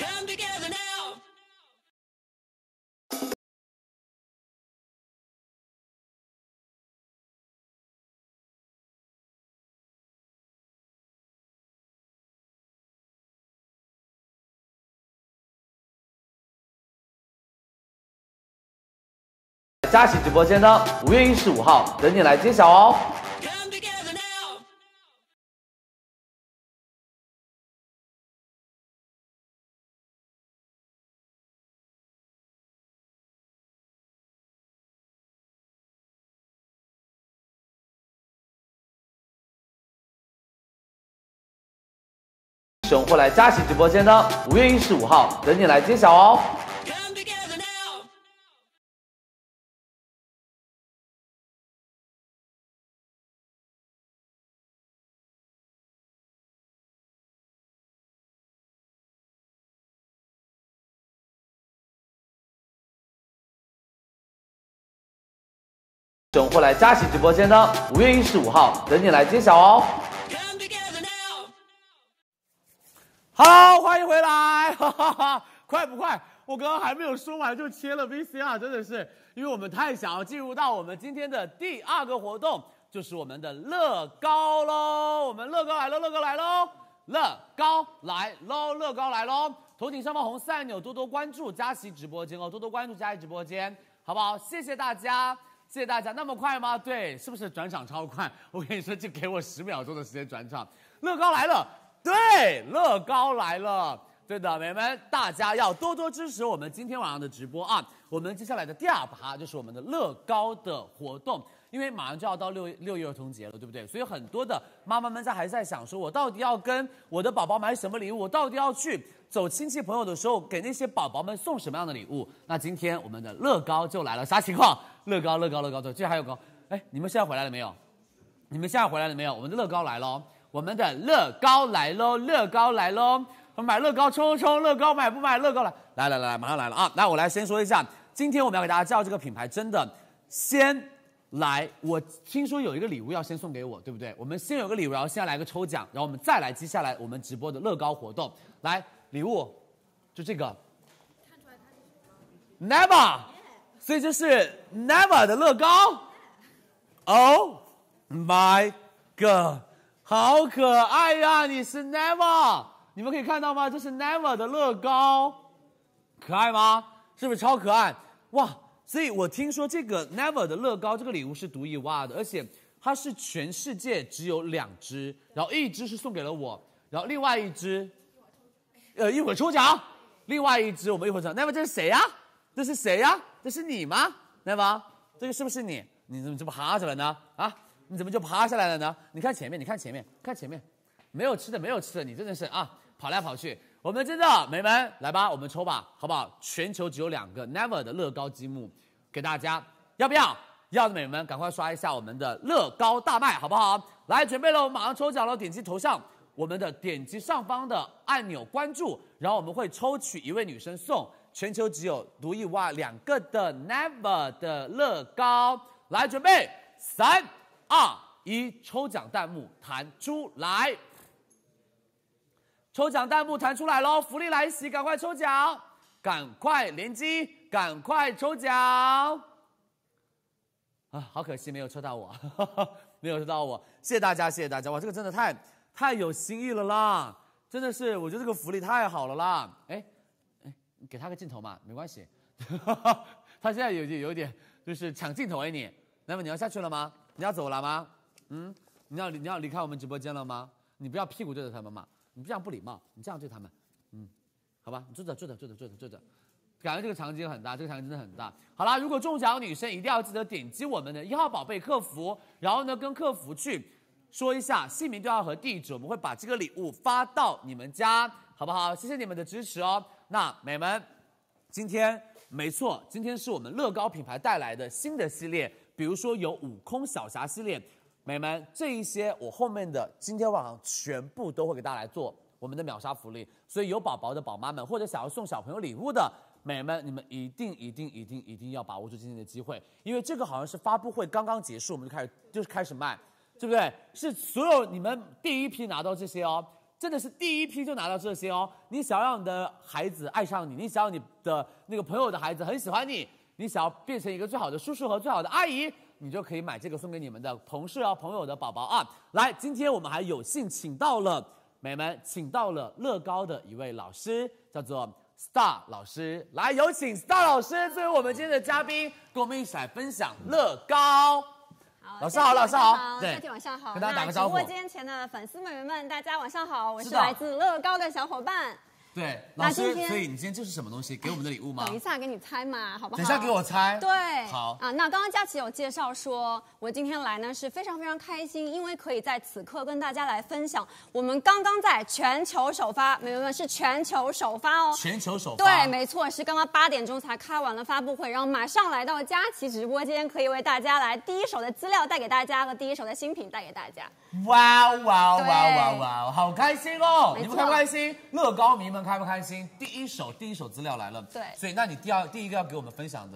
佳琦直播间呢，五月一十五号等你来揭晓哦。或来佳琦直播间呢，五月一十五号等你来揭晓哦。 会来佳琦直播间呢，五月一十五号等你来揭晓哦。好，欢迎回来，哈哈哈，快不快？我刚刚还没有说完就切了 V C R， 真的是，因为我们太想要进入到我们今天的第二个活动，就是我们的乐高喽。我们乐高来喽，乐高来喽，乐高来喽，乐高来喽！头顶上方红色按钮，多多关注佳琦直播间哦，多多关注佳琦直播间，好不好？谢谢大家。谢谢大家，那么快吗？对，是不是转场超快？我跟你说，就给我十秒钟的时间转场。乐高来了，对，乐高来了，对的，美们，大家要多多支持我们今天晚上的直播啊！我们接下来的第二趴就是我们的乐高的活动，因为马上就要到六六一儿童节了，对不对？所以很多的妈妈们在还在想说，我到底要跟我的宝宝买什么礼物？我到底要去走亲戚朋友的时候，给那些宝宝们送什么样的礼物？那今天我们的乐高就来了，啥情况？乐高，乐高，乐高，对，这还有高，哎，你们现在回来了没有？你们现在回来了没有？我们的乐高来喽，我们的乐高来喽，乐高来喽，买乐高冲冲，乐高买不买？乐高来，来来来，马上来了啊！来，我来先说一下，今天我们要给大家介绍这个品牌，真的，先来，我听说有一个礼物要先送给我，对不对？我们先有个礼物，然后先来个抽奖，然后我们再来接下来我们直播的乐高活动，来，礼物就这个，看出来它是什么 ？Never。所以这是 Never 的乐高 ，Oh my God， 好可爱呀！你是 Never， 你们可以看到吗？这是 Never 的乐高，可爱吗？是不是超可爱？哇！所以我听说这个 Never 的乐高这个礼物是独一无二的，而且它是全世界只有两只，然后一只是送给了我，然后另外一只，呃，一会儿抽奖，另外一只我们一会儿抽奖。Never 这是谁呀？这是谁呀？这是你吗？对吧？这个是不是你？你怎么就趴着了呢？啊，你怎么就趴下来了呢？你看前面，你看前面，看前面，没有吃的，没有吃的，你真的是啊，跑来跑去。我们真的美们来吧，我们抽吧，好不好？全球只有两个 Never 的乐高积木给大家，要不要？要的美们赶快刷一下我们的乐高大卖，好不好？来，准备了，我们马上抽奖了，点击头像。我们的点击上方的按钮关注，然后我们会抽取一位女生送全球只有独一无二两个的 Never 的乐高。来，准备，三、二、一，抽奖弹幕弹出来，抽奖弹幕弹出来喽！福利来袭，赶快抽奖，赶快连击，赶快抽奖！啊，好可惜没有抽到我，呵呵没有抽到我，谢谢大家，谢谢大家！哇，这个真的太。太有新意了啦！真的是，我觉得这个福利太好了啦！哎，哎，给他个镜头嘛，没关系。他现在有点有点就是抢镜头哎你，那么你要下去了吗？你要走了吗？嗯，你要你要离开我们直播间了吗？你不要屁股对着他们嘛，你这样不礼貌，你这样对他们，嗯，好吧，你坐着坐着坐着坐着坐着。感觉这个场景很大，这个场景真的很大。好啦，如果中奖女生一定要记得点击我们的一号宝贝客服，然后呢跟客服去。说一下姓名、对号和地址，我们会把这个礼物发到你们家，好不好？谢谢你们的支持哦。那美们，今天没错，今天是我们乐高品牌带来的新的系列，比如说有悟空小侠系列，美们这一些我后面的今天晚上全部都会给大家来做我们的秒杀福利，所以有宝宝的宝妈们或者想要送小朋友礼物的美们，你们一定一定一定一定要把握住今天的机会，因为这个好像是发布会刚刚结束，我们就开始就是开始卖。对不对？是所有你们第一批拿到这些哦，真的是第一批就拿到这些哦。你想要你的孩子爱上你，你想要你的那个朋友的孩子很喜欢你，你想要变成一个最好的叔叔和最好的阿姨，你就可以买这个送给你们的同事啊、朋友的宝宝啊。来，今天我们还有幸请到了美们，请到了乐高的一位老师，叫做 Star 老师。来，有请 Star 老师作为我们今天的嘉宾，跟我们一起来分享乐高。老师好，老师好， 对，大家晚上好， 跟大家打个招呼。 直播间前的粉丝们们，大家晚上好，我是来自乐高的小伙伴。 对，老师，所以你今天这是什么东西？给我们的礼物吗？ 等一下给你猜嘛，好不好？ 等一下给我猜。 对， 好啊。那刚刚佳琦有介绍说，我今天来呢是非常非常开心，因为可以在此刻跟大家来分享我们刚刚在全球首发，美眉们是全球首发哦， 全球首发。 对，没错，是刚刚八点钟才开完了发布会，然后马上来到佳琦直播间，可以为大家来第一手的资料带给大家和第一手的新品带给大家。 哇哇哇哇哇，好开心哦！你们开不开心？乐高迷们开不开心？第一手第一手资料来了， 对， 所以那你第二第一个要给我们分享的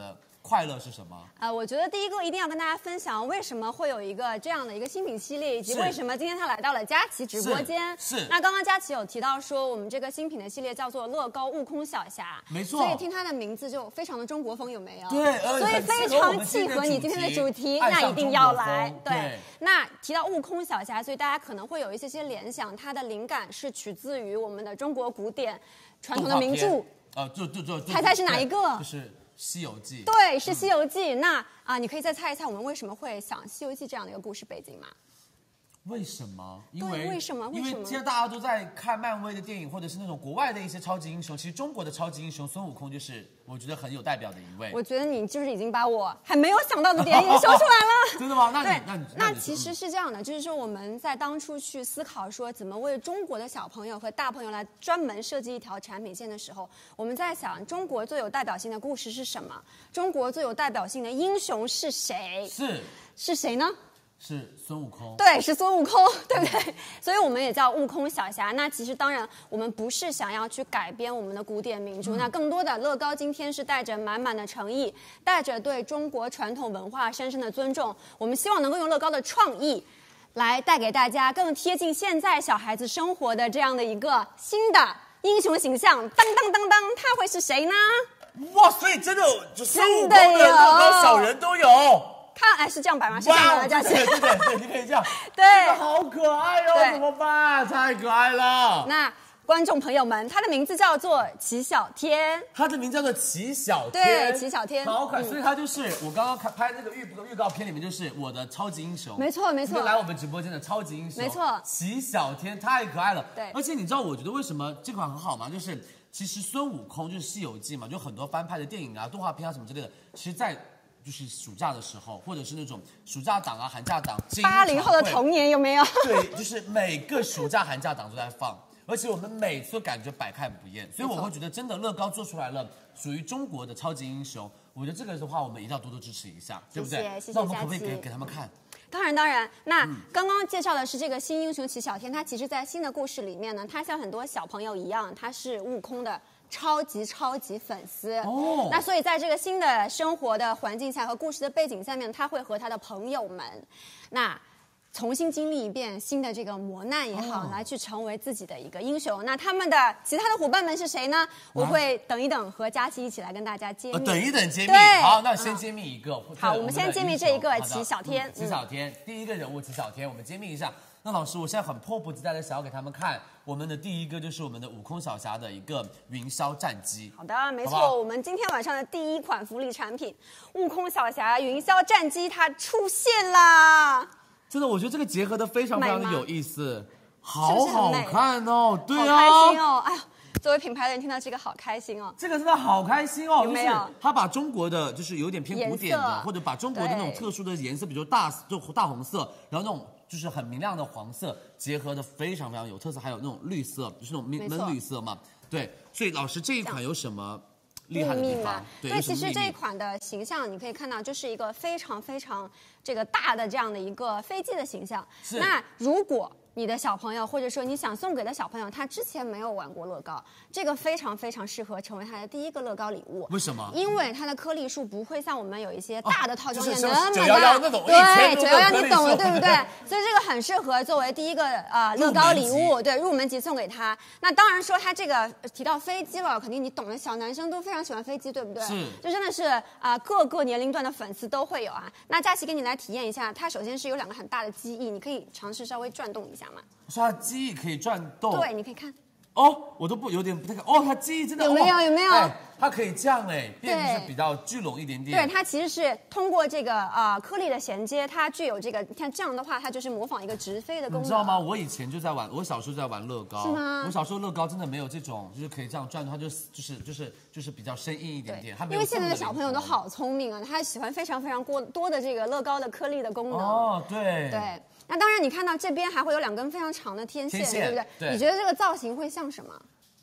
快乐是什么？ 呃，我觉得第一个一定要跟大家分享为什么会有一个这样的一个新品系列，以及为什么今天他来到了佳琦直播间。 是。是那刚刚佳琦有提到说，我们这个新品的系列叫做乐高悟空小侠， 没错。 所以听它的名字就非常的中国风，有没有？ 对， 所以非常契合你今天的主题，那一定要来。对。对那提到悟空小侠，所以大家可能会有一些些联想，它的灵感是取自于我们的中国古典传统的名著。 呃，就就就猜猜是哪一个？ 就是《西游记》。 对，是《西游记》。嗯、那啊，你可以再猜一猜，我们为什么会想《西游记》这样的一个故事背景吗？ 为什么？因为为什么？ 因为现在大家都在看漫威的电影，或者是那种国外的一些超级英雄。其实中国的超级英雄孙悟空就是我觉得很有代表的一位。 我觉得你就是已经把我还没有想到的点已经说出来了。 真的吗？那你对， 那你那其实是这样的，就是说我们在当初去思考说怎么为中国的小朋友和大朋友来专门设计一条产品线的时候，我们在想中国最有代表性的故事是什么？中国最有代表性的英雄是谁？ 是是谁呢？ 是孙悟空， 对，是孙悟空，对不对？所以我们也叫悟空小侠。那其实当然，我们不是想要去改编我们的古典名著，嗯、那更多的乐高今天是带着满满的诚意，带着对中国传统文化深深的尊重，我们希望能够用乐高的创意，来带给大家更贴近现在小孩子生活的这样的一个新的英雄形象。当当当当，他会是谁呢？ 哇，所以真的就孙悟空的乐高小人都有。 看，哎，是这样摆吗？是这样摆吗？佳琦， 对对对对，你可以这样。 对， 这个好可爱哦，怎么办？太可爱了。 那观众朋友们，他的名字叫做齐小天， 他的名字叫做齐小天， 对，齐小天， 好可爱。嗯、所以他就是我刚刚看拍那个预预告片里面，就是我的超级英雄。 没错没错， 来我们直播间的超级英雄， 没错， 齐小天太可爱了。 对， 而且你知道，我觉得为什么这款很好吗？就是其实孙悟空就是《西游记》嘛，就很多翻拍的电影啊、动画片啊什么之类的，其实，在就是暑假的时候，或者是那种暑假档啊、寒假档， 八零后的童年有没有？ 对，就是每个暑假、寒假档都在放，而且我们每次都感觉百看不厌，所以我会觉得真的乐高做出来了属于中国的超级英雄，我觉得这个的话，我们一定要多多支持一下，对不对？ 谢谢，谢谢。 那我们可不可以给给他们看？ 当然，当然。那刚刚介绍的是这个新英雄齐小天，他其实在新的故事里面呢，他像很多小朋友一样，他是悟空的超级超级粉丝哦。那所以在这个新的生活的环境下和故事的背景下面，他会和他的朋友们，那重新经历一遍新的这个磨难也好，哦、来去成为自己的一个英雄。那他们的其他的伙伴们是谁呢？我会等一等和佳琦一起来跟大家揭秘。 呃、等一等揭秘。好，那先揭秘一个。 嗯、好，我们先揭秘这一个齐小天。 齐、嗯、小天、嗯，第一个人物齐小天，我们揭秘一下。那老师，我现在很迫不及待的想要给他们看我们的第一个，就是我们的悟空小侠的一个云霄战机。 好的，没错，我们今天晚上的第一款福利产品——悟空小侠云霄战机，它出现啦！ 真的，我觉得这个结合的非常非常的有意思，好是是好看哦！对啊， 好开心哦！哎呦，作为品牌的人听到这个好开心哦！ 这个真的好开心哦！ 有没有？ 就是他把中国的就是有点偏古典的，或者把中国的那种特殊的颜色，比如大就大红色，然后那种就是很明亮的黄色，结合的非常非常有特色，还有那种绿色，就是那种焖绿色嘛。对，所以老师这一款有什么厉害的地方？ 对，对，其实这一款的形象你可以看到，就是一个非常非常这个大的这样的一个飞机的形象。那如果你的小朋友，或者说你想送给的小朋友，他之前没有玩过乐高，这个非常非常适合成为他的第一个乐高礼物。 为什么？因为它的颗粒数不会像我们有一些大的套装店那么大。 九幺幺那种， 对，九幺幺你懂了，对不对？所以这个很适合作为第一个啊、呃、乐高礼物，对，入门级送给他。那当然说他这个提到飞机了，肯定你懂的小男生都非常喜欢飞机，对不对？ 是， 就真的是啊、呃、各个年龄段的粉丝都会有啊。那佳琦给你来体验一下，它首先是有两个很大的机翼，你可以尝试稍微转动一下嘛。 说它机翼可以转动， 对，你可以看。 哦，我都不有点不太看哦，它机翼真的有没有有没有？ 哎，它可以这样哎，变得是比较聚拢一点点。 对，它其实是通过这个啊、呃、颗粒的衔接，它具有这个，你看这样的话，它就是模仿一个直飞的功能。 你知道吗？我以前就在玩，我小时候在玩乐高。 是吗？ 我小时候乐高真的没有这种，就是可以这样转，它就就是就是就是比较生硬一点点。它没有。 因为现在的小朋友都好聪明啊，他喜欢非常非常多多的这个乐高的颗粒的功能。 哦，对。 对。那当然，你看到这边还会有两根非常长的天线， 天线对不对？ 对。 你觉得这个造型会像什么？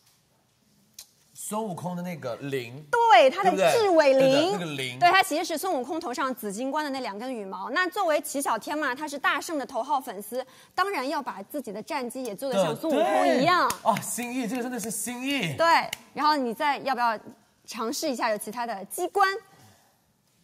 孙悟空的那个铃， 对，它的雉尾铃， 那个铃， 对，它其实是孙悟空头上紫金冠的那两根羽毛。那作为齐小天嘛，他是大圣的头号粉丝，当然要把自己的战机也做得像孙悟空一样。 啊，心意，这个真的是心意。 对，然后你再要不要尝试一下有其他的机关？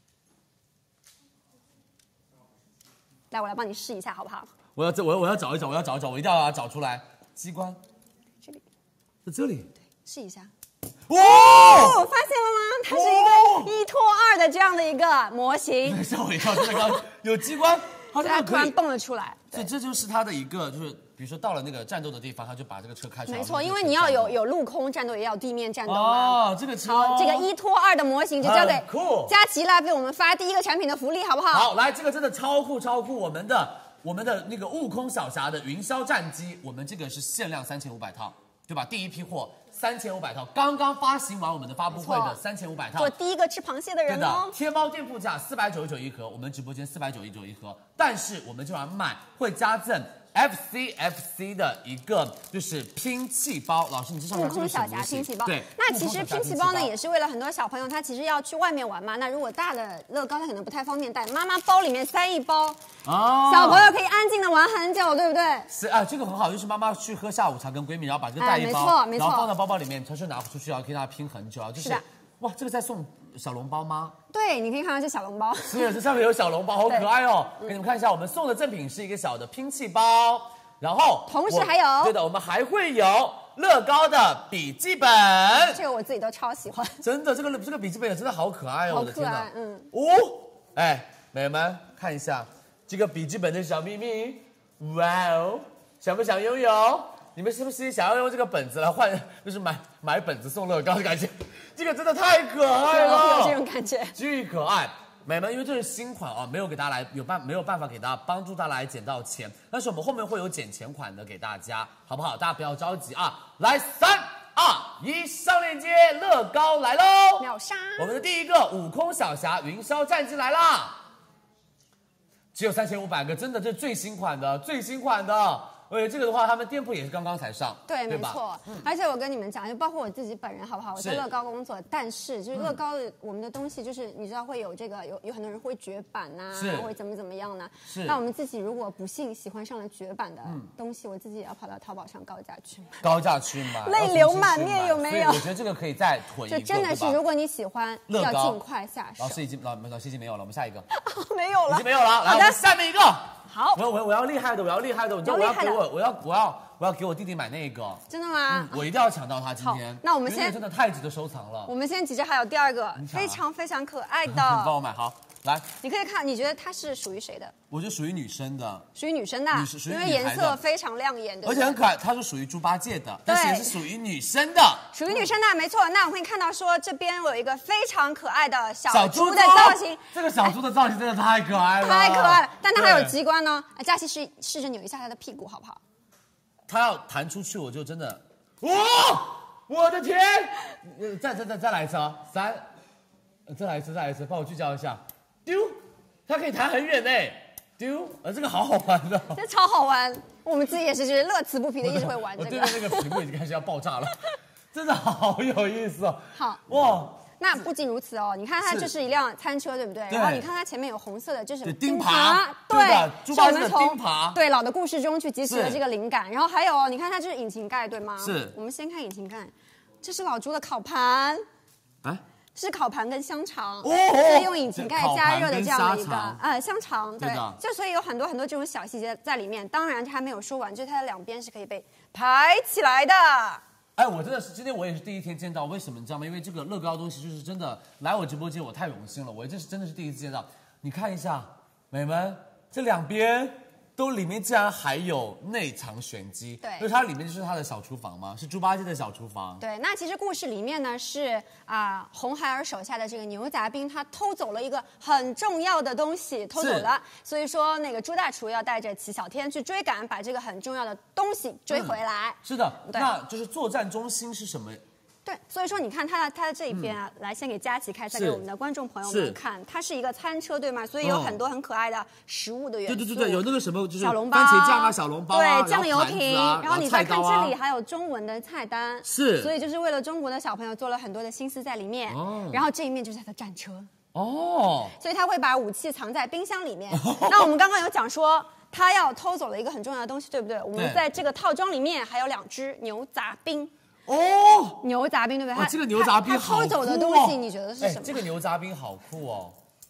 来，我来帮你试一下，好不好？ 我要我要我要找一找，我要找一找，我一定要把它找出来。机关， 这里， 在这里。 对，试一下。 哇、 哦，发现了吗？它是一个一拖二的这样的一个模型。 吓我一跳，真的刚有机关，它它突然蹦了出来。 所以这就是它的一个，就是比如说到了那个战斗的地方，它就把这个车开出来。 没错，因为你要有有陆空战斗，也要地面战斗嘛。 哦，这个车， 好，这个一拖二的模型就交给佳琪来为我们发第一个产品的福利，好不好？ 好，来，这个真的超酷超酷，我们的我们的那个悟空小侠的云霄战机，我们这个是限量三千五百套，对吧？第一批货。三千五百套，刚刚发行完我们的发布会的三千五百套， 做第一个吃螃蟹的人哦。 天猫店铺价四百九十九一盒，我们直播间四百九十九一盒，但是我们这碗买会加赠 F C F C 的一个就是拼气包。老师，你这上面悟空小侠拼气包。 对， 那其实拼气包呢，也是为了很多小朋友，他其实要去外面玩嘛。那如果大的乐高他可能不太方便带，妈妈包里面塞一包，哦，小朋友可以安静的玩很久，对不对？ 是啊，这个很好，就是妈妈去喝下午茶跟闺蜜，然后把这个带一包， 哎、没错没错， 然后放到包包里面，她说拿出去啊，可以让她拼很久啊，就是。是哇，这个在送小笼包吗？ 对，你可以看到是小笼包。 是，这上面有小笼包，好可爱哦！给你们看一下，我们送的赠品是一个小的拼气包，然后同时还有， 对的，我们还会有乐高的笔记本。 这个我自己都超喜欢。 真的，这个这个笔记本也真的好可爱哦！ 好可爱，嗯。 哦，哎，美人们看一下这个笔记本的小秘密，哇哦，想不想拥有？你们是不是想要用这个本子来换，就是买买本子送乐高的感觉？这个真的太可爱了， 有这种感觉， 巨可爱。美们，因为这是新款啊，没有给大家来有办没有办法给大家帮助大家来捡到钱，但是我们后面会有捡钱款的给大家，好不好？大家不要着急啊！来，三二一，上链接，乐高来喽！ 秒杀！ 我们的第一个悟空小侠云霄战机来啦！只有三千五百个，真的这是最新款的，最新款的。而且这个的话，他们店铺也是刚刚才上， 对，没错。嗯、而且我跟你们讲，就包括我自己本人，好不好？我在乐高工作，但是就是乐高的我们的东西，就是你知道会有这个有有很多人会绝版呐、啊，或者怎么怎么样呢？是。那我们自己如果不幸喜欢上了绝版的东西，嗯、我自己也要跑到淘宝上高价去买。 高价去买， 泪流满面有没有？ 我觉得这个可以再囤一个。 就真的是，如果你喜欢，要尽快下手。 老师已经老老师已经没有了，我们下一个。 没有了， 已经没有了。来，我们下面一个。 好， 我我我要厉害的，我要厉害的，你知道我要给我，我要我要我要给我弟弟买那个。 真的吗？ 嗯、我一定要抢到它今天。 那我们先真的太值得收藏了。 我们先急着还有第二个，非常非常可爱的。 你帮我买好，来。 你可以看，你觉得它是属于谁的？ 我觉得属于女生的， 属于女生的， 属于因为颜色非常亮眼，对， 而且很可爱。它是属于猪八戒的，但是也是属于女生的， 属于女生的，没错。那我可以看到说，这边有一个非常可爱的小猪的造型， 这个小猪的造型真的太可爱了， 太可爱了。但它还有机关呢，佳琪试试着扭一下它的屁股，好不好？ 它要弹出去，我就真的，哇，我的天！再再再再来一次啊，三，再来一次，再来一次，帮我聚焦一下，丢，它可以弹很远呢。丢，呃，这个好好玩的， 这超好玩，我们自己也是就是乐此不疲的，一直会玩这个。 我对面那个屏幕已经开始要爆炸了，真的好有意思哦。 好， 哇， 那不仅如此哦，你看它就是一辆餐车，对不对？ 对。 然后你看它前面有红色的，就是钉耙， 对，猪八戒的钉耙， 对，老的故事中去汲取了这个灵感。然后还有哦，你看它就是引擎盖，对吗？ 是。 我们先看引擎盖，这是老猪的烤盘，啊。是烤盘跟香肠，哦、是用引擎盖加热的这样的一个呃香肠，对，就所以有很多很多这种小细节在里面。当然还没有说完，就是它的两边是可以被排起来的。 哎，我真的是今天我也是第一天见到，为什么你知道吗？因为这个乐高东西就是真的来我直播间我太荣幸了，我这是真的是第一次见到。你看一下，美们，这两边都里面竟然还有内藏玄机， 对， 因为它里面就是它的小厨房嘛，是猪八戒的小厨房。 对，那其实故事里面呢是啊、呃，红孩儿手下的这个牛杂兵他偷走了一个很重要的东西，偷走了，所以说那个猪大厨要带着齐小天去追赶，把这个很重要的东西追回来。嗯、 是的，那就是作战中心是什么？ 对，所以说你看它的它的这一边啊，嗯、来先给佳琪开一下给我们的观众朋友们看，它是一个餐车对吗？所以有很多很可爱的食物的元素。 对对对对，有那个什么就是小笼包、 番茄酱啊、小笼包啊， 对，酱油瓶， 然然后你再看这里还有中文的菜单， 是， 所以就是为了中国的小朋友做了很多的心思在里面。哦，然后这一面就是它的战车。 哦， 所以他会把武器藏在冰箱里面。那我们刚刚有讲说。他要偷走了一个很重要的东西，对不对？我们在这个套装里面还有两只牛杂兵。哦，牛杂兵对不对？ 哇，这个牛杂兵好酷哦！ 他偷走的东西你觉得是什么？ 这个牛杂兵好酷哦！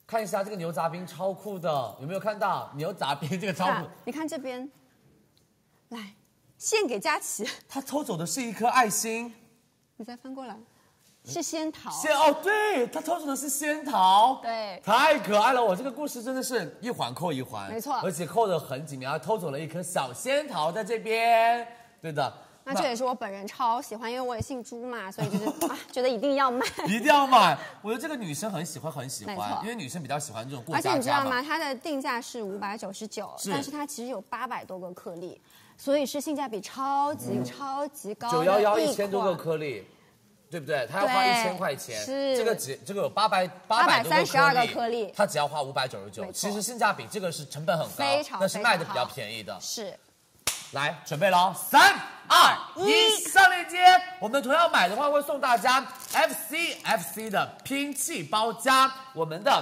看一下这个牛杂冰超酷的，有没有看到牛杂冰这个超酷？ 啊、你看这边，来献给佳琪。 他偷走的是一颗爱心， 你再翻过来，是仙桃。 仙哦，对，他偷走的是仙桃， 对， 太可爱了。我这个故事真的是一环扣一环， 没错， 而且扣得很紧密，然后偷走了一颗小仙桃在这边，对的。 那这也是我本人超喜欢，因为我也姓朱嘛，所以就是啊，觉得一定要买， 一定要买。我觉得这个女生很喜欢，很喜欢，因为女生比较喜欢这种过家家嘛。 而且你知道吗？它的定价是五百九十九，但是它其实有八百多个颗粒，所以是性价比超级、嗯、超级高的。 九幺幺一千多个颗粒，对不对？它要花一千块钱， 是这个只这个有八百八百多个颗粒，它只要花五百九十九，其实性价比这个是成本很高， 非常但是卖的比较便宜的。 是。 来，准备了，三二一，上链接。我们同样买的话，会送大家 F C F C 的拼气包加我们的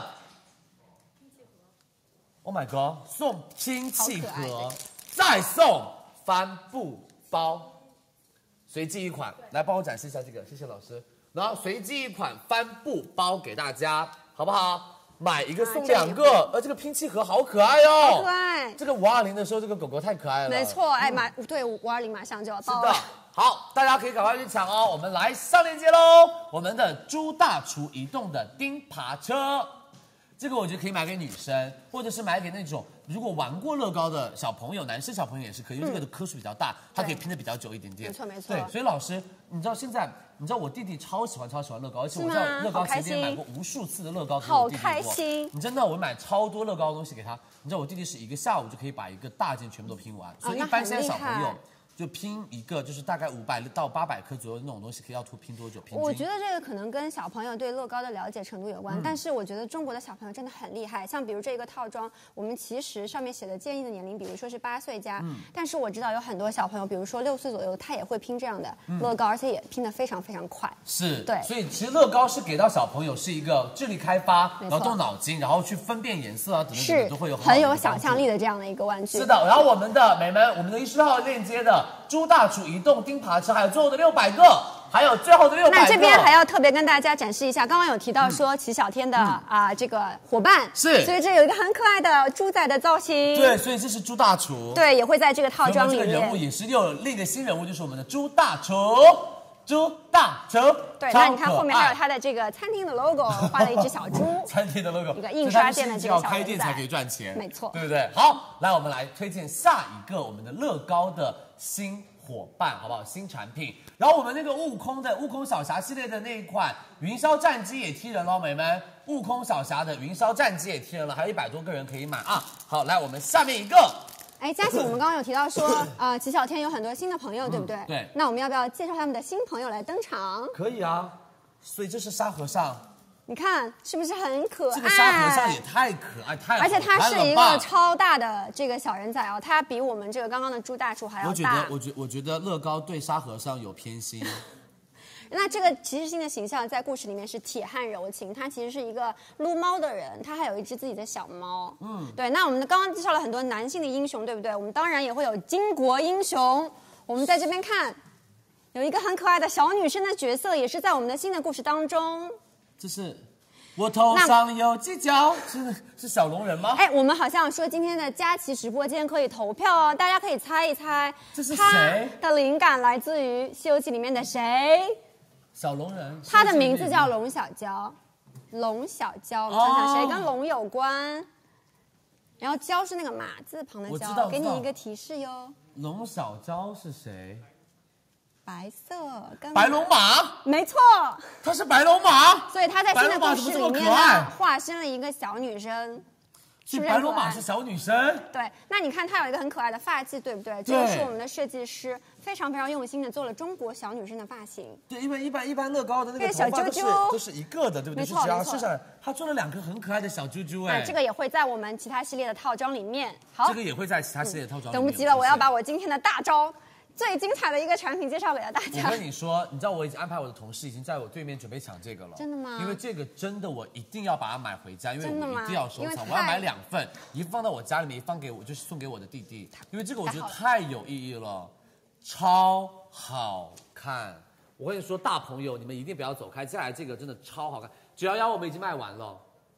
，Oh my god， 送拼气盒，再送帆布包，随机一款。来，帮我展示一下这个，谢谢老师。然后随机一款帆布包给大家，好不好？买一个送两个，啊、呃，这个拼气盒好可爱哦， 好可爱。 这个五二零的时候，这个狗狗太可爱了。 没错，哎，马对五二零马上就要到了。 是的，好，大家可以赶快去抢哦。我们来上链接喽，我们的猪大厨移动的钉耙车，这个我觉得可以买给女生，或者是买给那种如果玩过乐高的小朋友，男生小朋友也是可以，因为这个的颗数比较大，它可以拼的比较久一点点。 没错没错。 对，所以老师，你知道现在。你知道我弟弟超喜欢超喜欢乐高，而且我在乐高前店买过无数次的乐高给我弟弟过。 好开心！ 你真的，我买超多乐高的东西给他。你知道我弟弟是一个下午就可以把一个大件全部都拼完，所以一般现在小朋友就拼一个就是大概五百到八百颗左右的那种东西，可以要图拼多久？拼我觉得这个可能跟小朋友对乐高的了解程度有关，嗯、但是我觉得中国的小朋友真的很厉害。像比如这个套装，我们其实上面写的建议的年龄，比如说是八岁加，嗯、但是我知道有很多小朋友，比如说六岁左右，他也会拼这样的乐高，嗯、而且也拼得非常非常快。 是， 对， 所以其实乐高是给到小朋友是一个智力开发，然后动脑筋，然后去分辨颜色啊等等等等，都会有 很, 很有想象力的这样的一个玩具。 是的，然后我们的美们，我们的一十号链接的猪大厨移动钉耙车，还有最后的六百个，还有最后的六百个。 那这边还要特别跟大家展示一下，刚刚有提到说齐小天的啊、嗯呃、这个伙伴， 是， 所以这有一个很可爱的猪仔的造型。 对，所以这是猪大厨。 对，也会在这个套装里面。 这个人物也是又有另一个新人物，就是我们的猪大厨。猪大厨， 对，那你看后面还有它的这个餐厅的 logo， 画了一只小猪， 餐厅的 logo， 一个印刷店的这个小要开店才可以赚钱， 没错， 对不对？好，来我们来推荐下一个我们的乐高的新伙伴，好不好？新产品。然后我们那个悟空的悟空小侠系列的那一款云霄战机也踢人喽，美们！悟空小侠的云霄战机也踢人了，还有一百多个人可以买啊。好，来我们下面一个。 哎，佳琪，我们刚刚有提到说，呃，齐小天有很多新的朋友，对不对？ 嗯、对。 那我们要不要介绍他们的新朋友来登场？ 可以啊。所以这是沙和尚， 你看是不是很可爱？ 这个沙和尚也太可爱，太而且他是一个超大的这个小人仔哦，他比我们这个刚刚的猪大厨还要大。 我觉得，我觉我觉得乐高对沙和尚有偏心。 那这个骑士星的形象在故事里面是铁汉柔情，他其实是一个撸猫的人，他还有一只自己的小猫。嗯，对。那我们刚刚介绍了很多男性的英雄，对不对？我们当然也会有巾帼英雄。我们在这边看，有一个很可爱的小女生的角色，也是在我们的新的故事当中。 这是我头上有犄角，是是小龙人吗？ 哎，我们好像说今天的佳琦直播间可以投票哦，大家可以猜一猜， 这是谁？ 他的灵感来自于《西游记》里面的谁？ 小龙人， 他的名字叫龙小娇，龙小娇，想想谁跟龙有关？然后娇是那个马字旁的娇，给你一个提示哟。 龙小娇是谁？ 白色跟白龙马， 没错， 他是白龙马， 所以他在新的故事里面呢，化身了一个小女生。 是白龙马是小女生， 对。那你看它有一个很可爱的发髻，对不对？这个是我们的设计师非常非常用心的做了中国小女生的发型。 对，因为一般一般乐高的那个头发都是都是一个的，对不对？ 没错没错。 他做了两个很可爱的小啾啾，哎， 这个也会在我们其他系列的套装里面。好， 这个也会在其他系列的套装里面。 等不及了，我要把我今天的大招。最精彩的一个产品介绍给了大家。 我跟你说，你知道我已经安排我的同事已经在我对面准备抢这个了。 真的吗？ 因为这个真的我一定要把它买回家，因为我一定要收藏。我要买两份，一放到我家里面，一放给我就是送给我的弟弟，因为这个我觉得太有意义了，超好看。我跟你说，大朋友你们一定不要走开，接下来这个真的超好看。九幺幺我们已经卖完了。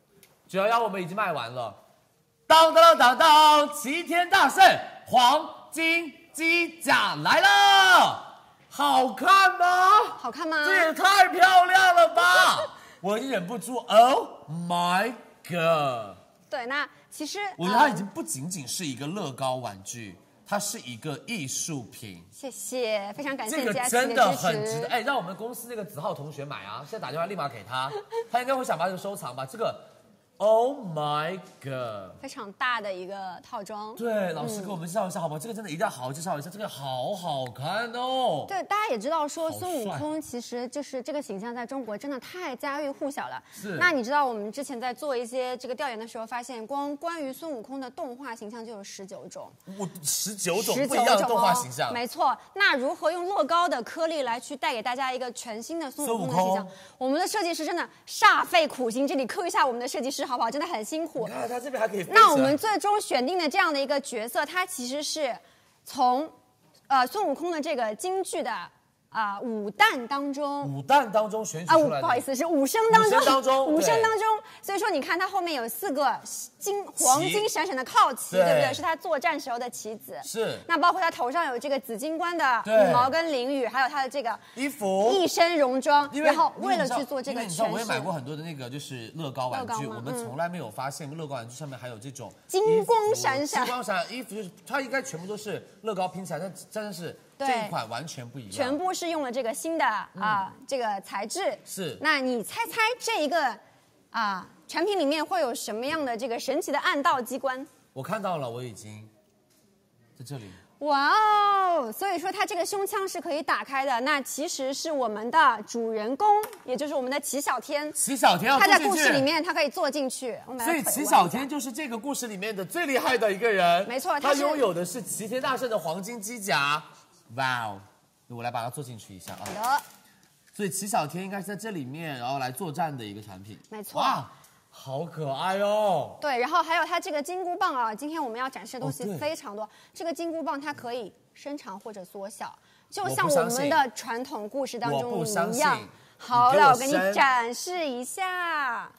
九一一我们已经卖完了。当当当当当，齐天大圣黄金机甲来了，好看吗？ 好看吗？ 这也太漂亮了吧！我忍不住 ，Oh my god！ 对，那其实我觉得它已经不仅仅是一个乐高玩具。它是一个艺术品， 谢谢，非常感谢这个佳琪真的的支持很值得。哎，让我们公司那个子浩同学买啊！现在打电话立马给他，他应该会想把这个收藏吧。这个 ，Oh my god， 非常大的一个套装。 对，老师给我们介绍一下好不好？这个真的一定要好好介绍一下，这个好好看哦。 对，大家也知道说好孙悟帅空其实就是这个形象在中国真的太家喻户晓了。 是那你知道我们之前在做一些这个调研的时候，发现光关于孙悟空的动画形象就有十九种。 我十九种十九不一样的种动画形象， 哦，没错。那如何用乐高的颗粒来去带给大家一个全新的孙悟空的形象？我们的设计师真的煞费苦心，这里扣一下我们的设计师好不好？真的很辛苦。 你看他这边还可以飞起来。 那我们最终选定的这样的一个角色，他其实是从呃孙悟空的这个京剧的啊、呃、武旦当中。 武旦当中选取啊， 出来的， 不好意思，是武生当中， 武生当中武生对当中，所以说你看它后面有四个金黄金闪闪的靠旗， 对对不对？是他作战时候的旗子。 是那包括他头上有这个紫金冠的对羽毛跟翎羽，还有他的这个衣服一身戎装， 因为然后为了因你知道去做这个因为你知道诠释我也买过很多的那个就是乐高玩具， 乐高吗我们从来没有发现乐高玩具上面还有这种金衣服光闪闪金光闪闪衣服，就是它应该全部都是乐高拼起来，但真的是对这一款完全不一样， 全部是用了这个新的啊、这个材质。 是那你猜猜这一个啊、产品里面会有什么样的这个神奇的暗道机关？ 我看到了，我已经在这里。 哇哦！所以说它这个胸腔是可以打开的，那其实是我们的主人公，也就是我们的齐小天。 齐小天要他在故坐进去事里面，他可以坐进去。我们把所以他腿弯一下齐小天就是这个故事里面的最厉害的一个人， 没错他是他拥有的是齐天大圣的黄金机甲。哇哦！我来把它坐进去一下啊。 好的， 所以齐小天应该是在这里面，然后来作战的一个产品。 没错哇，好可爱哦！ 对，然后还有它这个金箍棒啊，今天我们要展示的东西哦对非常多。这个金箍棒它可以伸长或者缩小，就我像我不相信们的传统故事当我中不相信一样。好你给我了，我给你伸展示一下。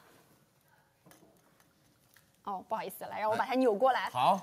哦，不好意思，来让我把它扭过来。 好，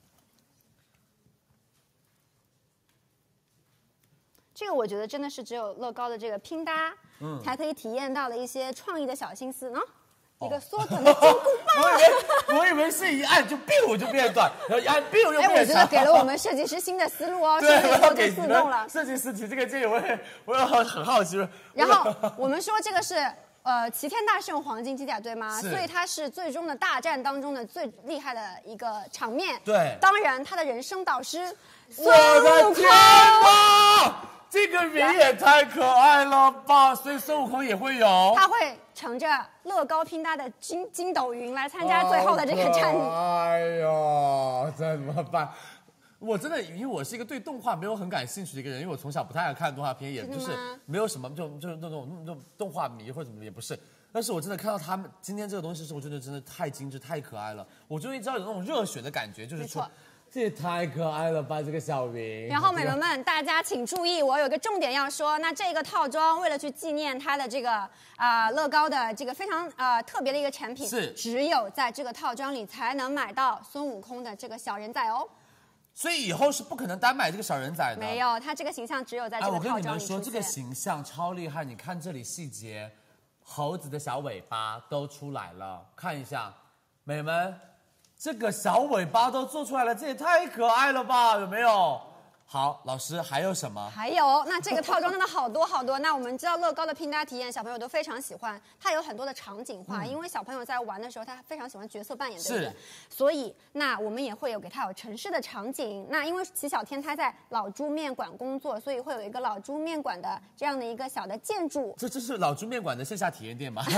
这个我觉得真的是只有乐高的这个拼搭，嗯，才可以体验到的一些创意的小心思呢。一个缩短的金箍棒， 我以为我以为是一按就 biu 就变短，然后一按 biu 又哎，我变长。 觉得给了我们设计师新的思路哦， 对， 设计以后就我要给你自动了们。设计师提这个建议，我也我也很好奇。 然后我们说这个是呃齐天大圣黄金机甲对吗？ 是所以它是最终的大战当中的最厉害的一个场面。 对当然他的人生导师我孙悟空。 的天哪！这个人也太可爱了吧！所以孙悟空也会有， 他会乘着乐高拼搭的筋筋斗云来参加最后的这个战役。 哎呦，怎么办？我真的，因为我是一个对动画没有很感兴趣的一个人，因为我从小不太爱看动画片，也就是真的吗没有什么就就是那种那种动画迷或者怎么也不是。但是我真的看到他们今天这个东西的时候，我觉得真的太精致、太可爱了。我终于知道有那种热血的感觉，就是说没错。 这也太可爱了吧，这个小明。 然后美眉们，大家请注意，我有一个重点要说。那这个套装为了去纪念它的这个啊、呃、乐高的这个非常啊、呃、特别的一个产品， 是只有在这个套装里才能买到孙悟空的这个小人仔哦。 所以以后是不可能单买这个小人仔的。 没有，它这个形象只有在哎， 这个我跟你套装里出现。 们说，这个形象超厉害，你看这里细节，猴子的小尾巴都出来了，看一下，美们。这个小尾巴都做出来了，这也太可爱了吧？有没有？好，老师还有什么？ 还有，那这个套装真的好多好多。那我们知道乐高的拼搭体验，小朋友都非常喜欢，它有很多的场景化，嗯、因为小朋友在玩的时候，他非常喜欢角色扮演，对不对？所以，那我们也会有给他有城市的场景。那因为齐小天他在老猪面馆工作，所以会有一个老猪面馆的这样的一个小的建筑。 这这是老猪面馆的线下体验店吗？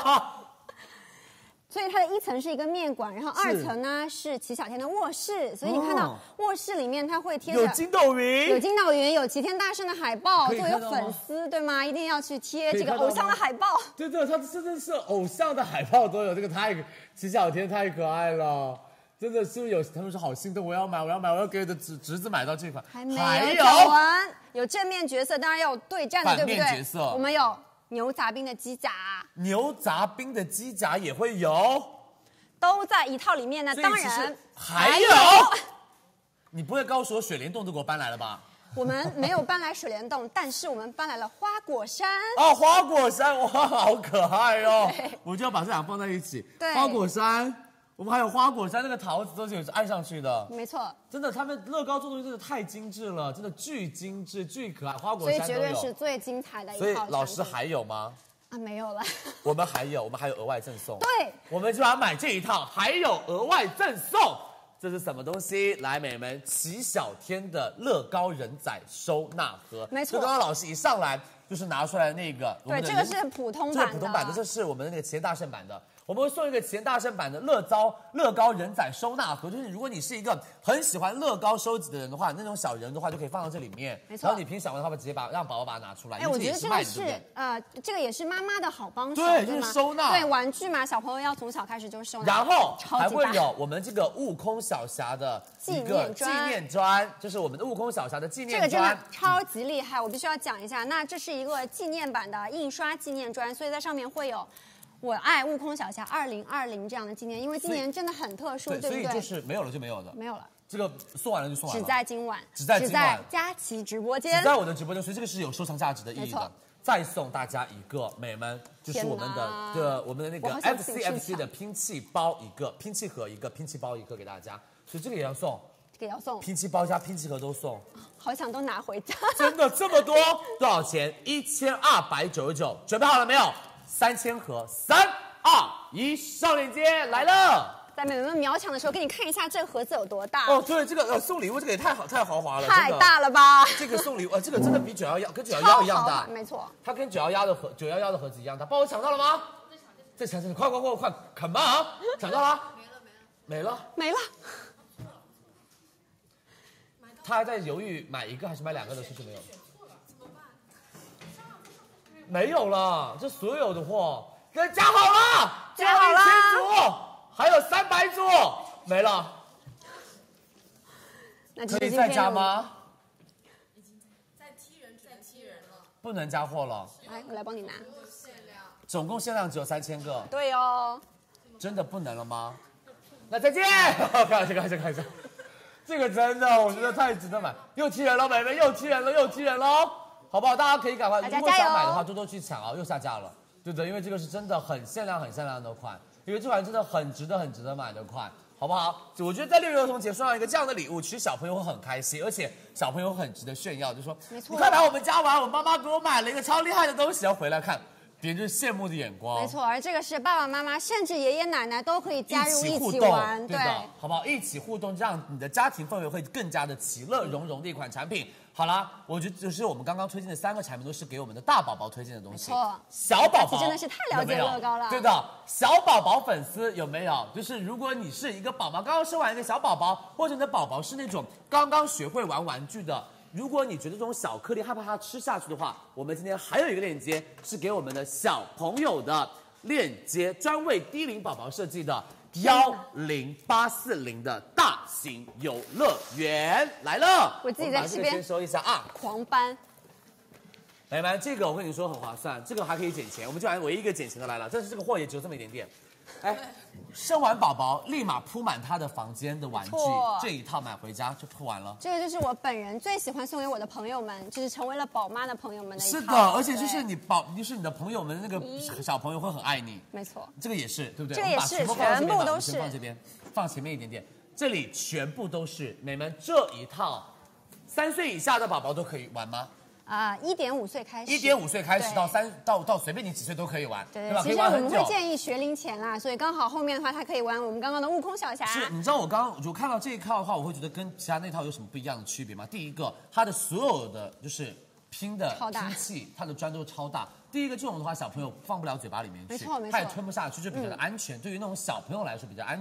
所以它的一层是一个面馆，然后二层呢是齐小天的卧室，所以你看到卧室里面它会贴着有筋斗云， 有筋斗云，有齐天大圣的海报，作为粉丝对吗？一定要去贴这个偶像的海报。 对对，它真的是偶像的海报都有，这个太齐小天太可爱了，真的是有他们说好心动，我要买，我要买，我要给我的侄侄子买到这款。 还没有讲完，有正面角色，当然要有对战的，对不对？ 反面角色， 我们有牛杂兵的机甲， 牛杂兵的机甲也会有。 都在一套里面呢。当然还有，你不会告诉我水帘洞都给我搬来了吧？ 我们没有搬来水帘洞，但是我们搬来了花果山。 哦，花果山，哇，好可爱哦！我就要把这两个放在一起。 对， 花果山，我们还有花果山那个桃子都是有按上去的。 没错， 真的，他们乐高做东西真的太精致了，真的巨精致、巨可爱。花果山都有， 所以绝对是最精彩的一套。 所以老师还有吗？ 啊，没有了。 我们还有，我们还有额外赠送。 对， 我们就要买这一套，还有额外赠送。这是什么东西？来，美们，奇小天的乐高人仔收纳盒。 没错， 就刚刚老师一上来就是拿出来那个， 对，这个是普通版的， 这是普通版的，这是我们的那个旗舰大圣版的。我们会送一个旗舰大圣版的乐高乐高人仔收纳盒，就是如果你是一个很喜欢乐高收集的人的话，那种小人的话就可以放到这里面。 没错。 然后你平时想玩的话，直接把让宝宝把它拿出来。 哎，我觉得这个是对呃，这个也是妈妈的好帮手， 对，就是收纳。 对，玩具嘛，小朋友要从小开始就收纳。 然后还会有我们这个悟空小侠的一个纪念砖，就是我们的悟空小侠的纪念砖。 这个真的超级厉害，我必须要讲一下。那这是一个纪念版的印刷纪念砖，所以在上面会有我爱悟空小侠二零二零这样的纪念，因为今年真的很特殊，对不对？ 所以就是没有了就没有了， 没有了。 这个送完了就送完了， 只在今晚， 只在今晚， 佳琦直播间， 只在我的直播间，所以这个是有收藏价值的意义的。再送大家一个，美们，就是我们的的我们的那个 F C F C 的拼气包一个，拼气盒一个，拼气包一个给大家，所以这个也要送。 这个要送， 拼气包加拼气盒都送， 好想都拿回家。 真的这么多？多少钱？一千二百九十九。准备好了没有？三千盒，三二一，上链接来了。 在美们秒抢的时候，给你看一下这个盒子有多大。 哦，对，这个呃送礼物这个也太好太豪华了， 太大了吧？ 这个送礼物，呃，这个真的比九幺幺跟九幺幺一样大， 没错。 它跟九幺幺的盒九幺幺的盒子一样大。帮我抢到了吗？再抢，再抢，快快快快，砍吧啊！抢到了？没了，没了， 没了。 他还在犹豫买一个还是买两个的事情没有，没有了，这所有的货给加好了， 加好了， 一千组，还有三百组，没了。 那可以再加吗？ 已经在踢人，在踢人了， 不能加货了。 来，我来帮你拿。 总共限量只有三千个。 对哦。 真的不能了吗？那再见。开玩笑，开玩笑，开玩笑。这个真的，我觉得太值得买，又踢人了，美眉又踢人了，又踢人了，好不好？大家可以赶快，如果想买的话，多多去抢啊！又下架了，对不对？因为这个是真的很限量、很限量的款，因为这款真的很值得、很值得买的款，好不好？我觉得在六一儿童节送上一个这样的礼物，其实小朋友会很开心，而且小朋友很值得炫耀，就说， 没错， 你快来我们家玩，我妈妈给我买了一个超厉害的东西，要回来看。别人就是羡慕的眼光， 没错，而这个是爸爸妈妈甚至爷爷奶奶都可以加入一起玩， 对的，好不好？一起互动，让你的家庭氛围会更加的其乐融融的一款产品。好啦，我觉得就是我们刚刚推荐的三个产品都是给我们的大宝宝推荐的东西。 错， 小宝宝真的是太了解乐高了。 对的，小宝宝粉丝有没有？就是如果你是一个宝宝，刚刚生完一个小宝宝，或者你的宝宝是那种刚刚学会玩玩具的。如果你觉得这种小颗粒害怕它吃下去的话，我们今天还有一个链接是给我们的小朋友的链接，专为低龄宝宝设计的幺零八四零的大型游乐园来了。 我自己在这边先收一下啊， 狂搬。 美们，这个我跟你说很划算，这个还可以减钱，我们就按唯一一个减钱的来了，但是这个货也只有这么一点点。哎，生完宝宝立马铺满他的房间的玩具，这一套买回家就铺完了。 这个就是我本人最喜欢送给我的朋友们，就是成为了宝妈的朋友们的一套。 是的，而且就是你宝，就是你的朋友们那个小朋友会很爱你。 没错， 这个也是，对不对？ 这个也是，全部都是。 放这边，放前面一点点，这里全部都是。美们，这一套三岁以下的宝宝都可以玩吗？ 啊，一点五岁开始， 一点五岁开始到三到到随便你几岁都可以玩， 对对吧？ 其实我们会建议学龄前啦，所以刚好后面的话，他可以玩我们刚刚的悟空小侠。 是，你知道我刚刚我看到这一套的话，我会觉得跟其他那套有什么不一样的区别吗？第一个，它的所有的就是拼的拼器，它的砖都超大。第一个这种的话，小朋友放不了嘴巴里面去， 没错没错， 它也吞不下去，就比较的安全。嗯、对于那种小朋友来说比较安全。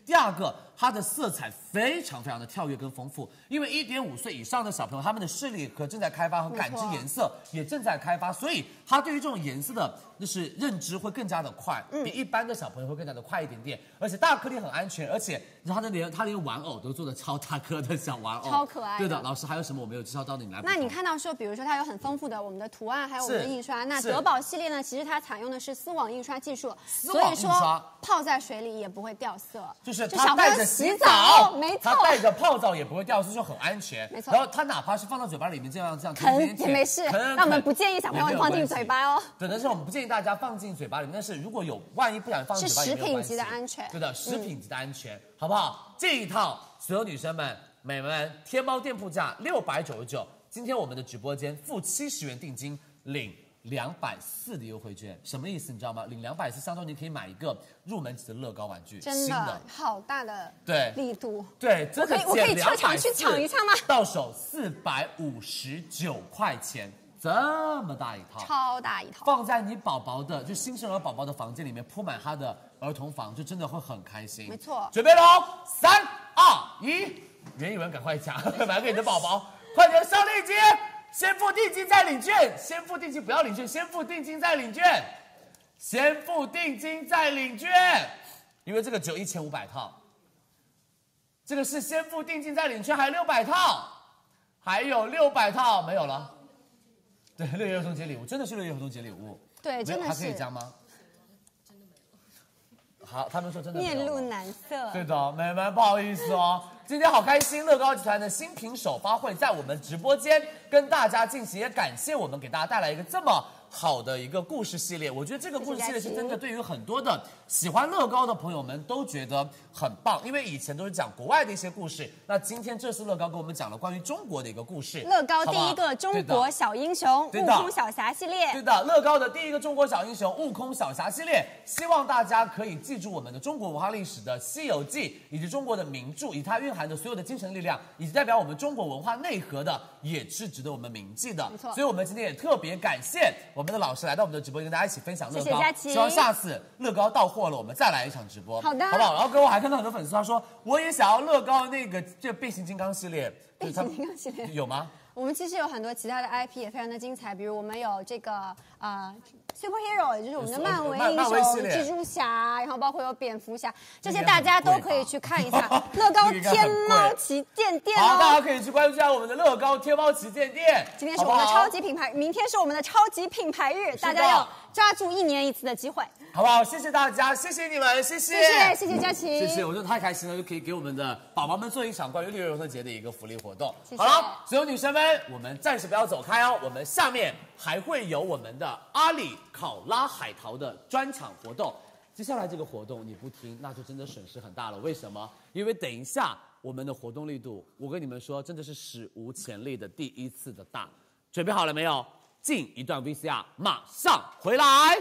第二个，它的色彩非常非常的跳跃跟丰富，因为一点五岁以上的小朋友，他们的视力和正在开发和感知颜色也正在开发，所以他对于这种颜色的就是认知会更加的快，嗯、比一般的小朋友会更加的快一点点。而且大颗粒很安全，而且他的连他连玩偶都做的超大颗的小玩偶， 超可爱。 对的，老师还有什么我没有介绍到的？你来。 那你看到说，比如说它有很丰富的我们的图案，还有我们的印刷。那德宝系列呢，其实它采用的是丝网印刷技术，所以说泡在水里也不会掉色。 就是它带着洗澡， 没错， 它带着泡澡也不会掉色，就很安全。 没错。 然后它哪怕是放到嘴巴里面这样这样啃也没事，那我们不建议小朋友放进嘴巴哦。 对，但是我们不建议大家放进嘴巴里面。但是如果有万一不小心放进嘴巴里面， 是食品级的安全。 对的，食品级的安全，好不好？这一套所有女生们、美们，天猫店铺价六百九十九，今天我们的直播间付七十元定金，领两百四的优惠券，什么意思？你知道吗？领两百四，相当于你可以买一个入门级的乐高玩具， 真的好大的对力度， 对，真的我可以车场去抢一下吗？ 到手四百五十九块钱，这么大一套， 超大一套， 放在你宝宝的就新生儿宝宝的房间里面，铺满他的儿童房，就真的会很开心。 没错， 准备喽，三二一，袁以文赶快抢，买给你的宝宝，快点上链接。先付定金再领券，先付定金不要领券，先付定金再领券，先付定金再领券，因为这个只有一千五百套，这个是先付定金再领券，还有六百套，还有六百套没有了。对，六一儿童节礼物真的是六一儿童节礼物， 对，真的是。 还可以加吗？真的没有。好，他们说真的没有。 面露难色。 对的，美们不好意思哦。今天好开心，乐高集团的新品首发会在我们直播间跟大家进行，也感谢我们给大家带来一个这么好的一个故事系列。我觉得这个故事系列是真的对于很多的喜欢乐高的朋友们都觉得很棒，因为以前都是讲国外的一些故事，那今天这次乐高跟我们讲了关于中国的一个故事。 乐高第一个中国小英雄，悟空小侠系列。 对的，乐高的第一个中国小英雄，悟空小侠系列，希望大家可以记住我们的中国文化历史的《西游记》，以及中国的名著，以及它蕴含的所有的精神力量，以及代表我们中国文化内核的，也是值得我们铭记的。 没错， 所以我们今天也特别感谢我们的老师来到我们的直播间，跟大家一起分享乐高。 谢谢佳琪， 希望下次乐高到货了，我们再来一场直播。 好的， 好不好？然后跟我还看到很多粉丝他说，我也想要乐高那个这变形金刚系列。 变形金刚系列有吗？ 我们其实有很多其他的 I P 也非常的精彩，比如我们有这个呃 Superhero， 也就是我们的漫威英雄、蜘蛛侠，然后包括有蝙蝠侠，这些大家都可以去看一下乐高天猫旗舰店哦。 好，大家可以去关注一下我们的乐高天猫旗舰店。 今天是我们的超级品牌，明天是我们的超级品牌日，大家要抓住一年一次的机会， 好不好？谢谢大家，谢谢你们，谢谢， 谢谢，谢谢佳琪， 谢谢，我觉得太开心了，就可以给我们的宝宝们做一场关于六一儿童节的一个福利活动。 谢谢。 好了，所有女生们，我们暂时不要走开哦，我们下面还会有我们的阿里考拉海淘的专场活动。接下来这个活动你不听，那就真的损失很大了。为什么？因为等一下我们的活动力度，我跟你们说，真的是史无前例的第一次的大。准备好了没有？进一段 V C R， 马上回来。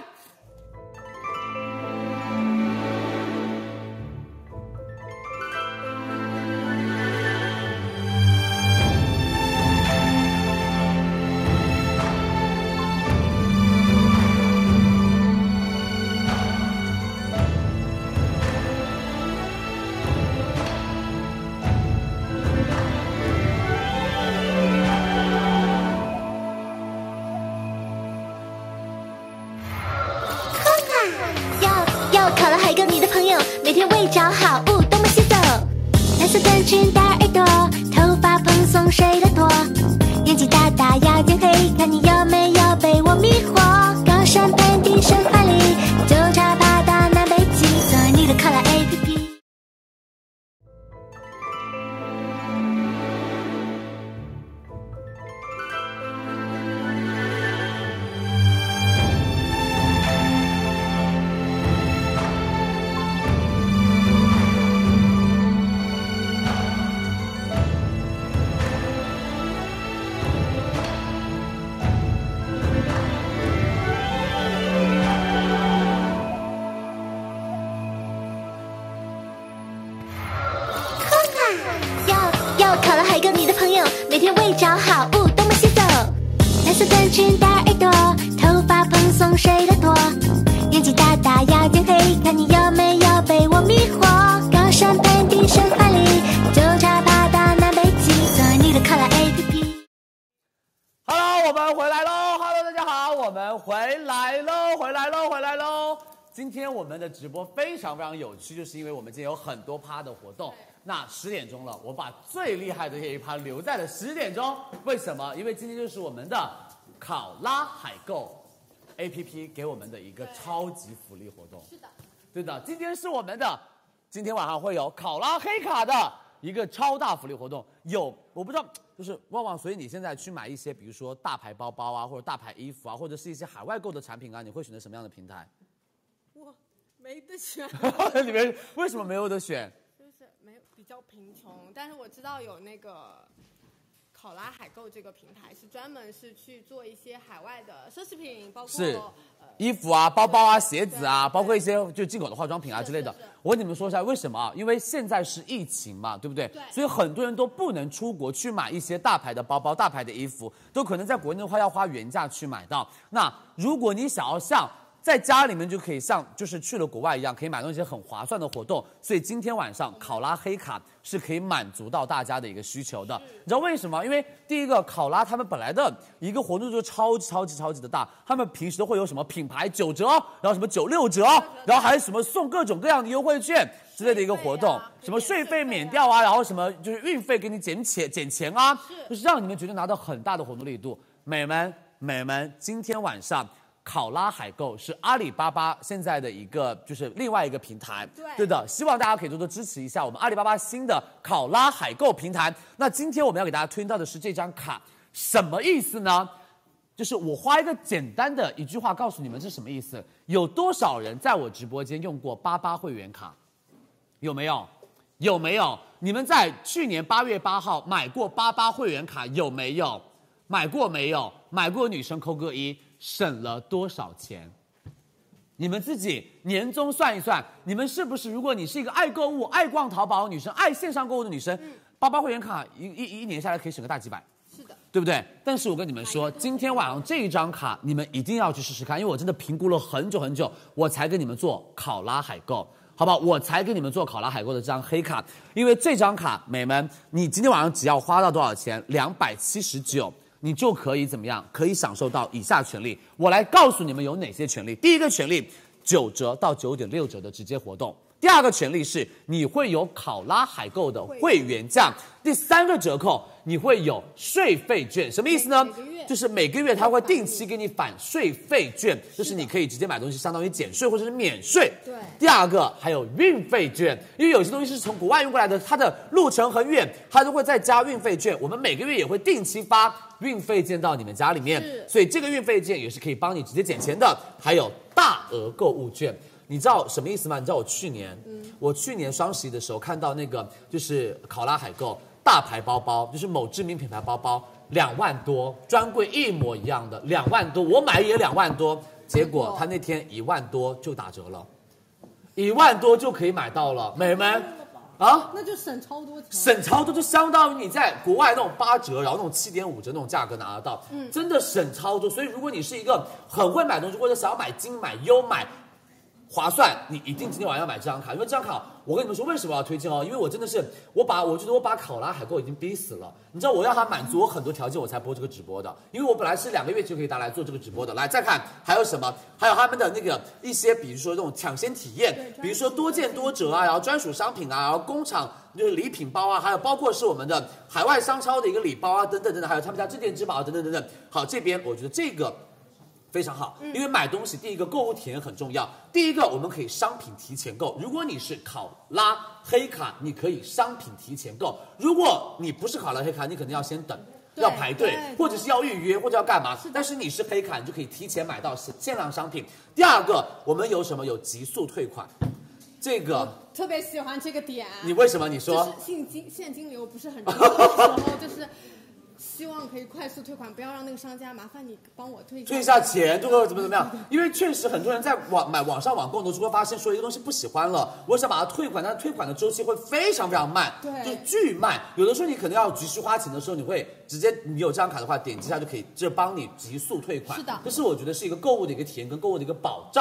每天为找好物东奔西走，蓝色短裙大耳朵，头发蓬松睡得多，眼睛大大要见黑，看你有没有被我迷惑。高山攀顶深海里，就差爬到南北极，做你的考拉 A P P。每天为找好物东奔西走，蓝色短裙大耳朵，头发蓬松睡得多，眼睛大大要见黑，看你有没有被我迷惑。高山们回来喽，回来喽，回来喽！今天我们的直播非常非常有趣，就是因为我们今天有很多趴的活动。那十点钟了，我把最厉害的这一趴留在了十点钟。为什么？因为今天就是我们的考拉海购 A P P 给我们的一个超级福利活动。 是的， 对的，今天是我们的，今天晚上会有考拉黑卡的一个超大福利活动。有我不知道，就是旺旺，所以你现在去买一些，比如说大牌包包啊，或者大牌衣服啊，或者是一些海外购的产品啊，你会选择什么样的平台？ 我没得选。 你们为什么没有得选？ 就是没有比较贫穷，但是我知道有那个考拉海购这个平台，是专门是去做一些海外的奢侈品，包括是呃衣服啊、包包啊、鞋子啊，包括一些就进口的化妆品啊之类的。 是是是我跟你们说一下为什么啊？因为现在是疫情嘛，对不对？ 对。 所以很多人都不能出国去买一些大牌的包包、大牌的衣服，都可能在国内的话要花原价去买到。那如果你想要像在家里面就可以像就是去了国外一样，可以买到一些很划算的活动，所以今天晚上考拉黑卡是可以满足到大家的一个需求的。你知道为什么？因为第一个，考拉他们本来的一个活动就超级超级超级的大，他们平时都会有什么品牌九折，然后什么九六折，然后还有什么送各种各样的优惠券之类的一个活动，什么税费免掉啊，然后什么就是运费给你减钱减钱啊，就是让你们绝对拿到很大的活动力度。美们美们，今天晚上考拉海购是阿里巴巴现在的一个就是另外一个平台， 对对的，希望大家可以多多支持一下我们阿里巴巴新的考拉海购平台。那今天我们要给大家推荐到的是这张卡，什么意思呢？就是我花一个简单的一句话告诉你们是什么意思。有多少人在我直播间用过八八会员卡？有没有？有没有？你们在去年八月八号买过八八会员卡有没有？买过没有？买过女生扣个一。省了多少钱？你们自己年终算一算，你们是不是？如果你是一个爱购物、爱逛淘宝的女生，爱线上购物的女生，八八会员卡一一一年下来可以省个大几百， 是的， 对不对？但是我跟你们说，今天晚上这一张卡你们一定要去试试看，因为我真的评估了很久很久，我才给你们做考拉海购。好不好？我才给你们做考拉海购的这张黑卡，因为这张卡，美们，你今天晚上只要花到多少钱？两百七十九。你就可以怎么样？可以享受到以下权利。我来告诉你们有哪些权利。第一个权利，九折到九点六折的直接活动。第二个权利是你会有考拉海购的会员价。第三个折扣，你会有税费券。什么意思呢？就是每个月它会定期给你返税费券，就是你可以直接买东西，相当于减税或者是免税。 对。 第二个还有运费券，因为有些东西是从国外运过来的，它的路程很远，它都会再加运费券。我们每个月也会定期发运费券到你们家里面，所以这个运费券也是可以帮你直接减钱的。还有大额购物券，你知道什么意思吗？你知道我去年，嗯、我去年双十一的时候看到那个就是考拉海购大牌包包，就是某知名品牌包包。两万多，专柜一模一样的，两万多，我买也两万多，结果他那天一万多就打折了，一万多就可以买到了，美们啊， 那就省超多钱， 省超多就相当于你在国外那种八折，然后那种七点五折那种价格拿得到，嗯，真的省超多。所以如果你是一个很会买东西，或者想要买精买优买划算，你一定今天晚上要买这张卡，因为这张卡我跟你们说为什么要推荐哦？因为我真的是我把我觉得我把考拉海购已经逼死了，你知道我要它满足我很多条件我才播这个直播的，因为我本来是两个月就可以拿来做这个直播的。来再看还有什么？还有他们的那个一些，比如说这种抢先体验，比如说多件多折啊，然后专属商品啊，然后工厂就是礼品包啊，还有包括是我们的海外商超的一个礼包啊，等等等等，还有他们家镇店之宝等等等等。好，这边我觉得这个非常好，因为买东西第一个购物体验很重要。第一个我们可以商品提前购，如果你是考拉黑卡，你可以商品提前购；如果你不是考拉黑卡，你可能要先等，要排队，或者是要预约，或者要干嘛。但是你是黑卡，你就可以提前买到限量商品。第二个，我们有什么？有极速退款，这个特别喜欢这个点。 你为什么？你说， 就是现金现金流不是很重要的时候，就是希望可以快速退款，不要让那个商家麻烦你帮我退退一下钱，这个怎么怎么样？因为确实很多人在网买网上网购的时候会发现说一个东西不喜欢了，我想把它退款，但是退款的周期会非常非常慢， 对， 就巨慢。有的时候你可能要急需花钱的时候，你会直接你有这张卡的话，点击一下就可以，这帮你急速退款。 是的， 这是我觉得是一个购物的一个体验跟购物的一个保障。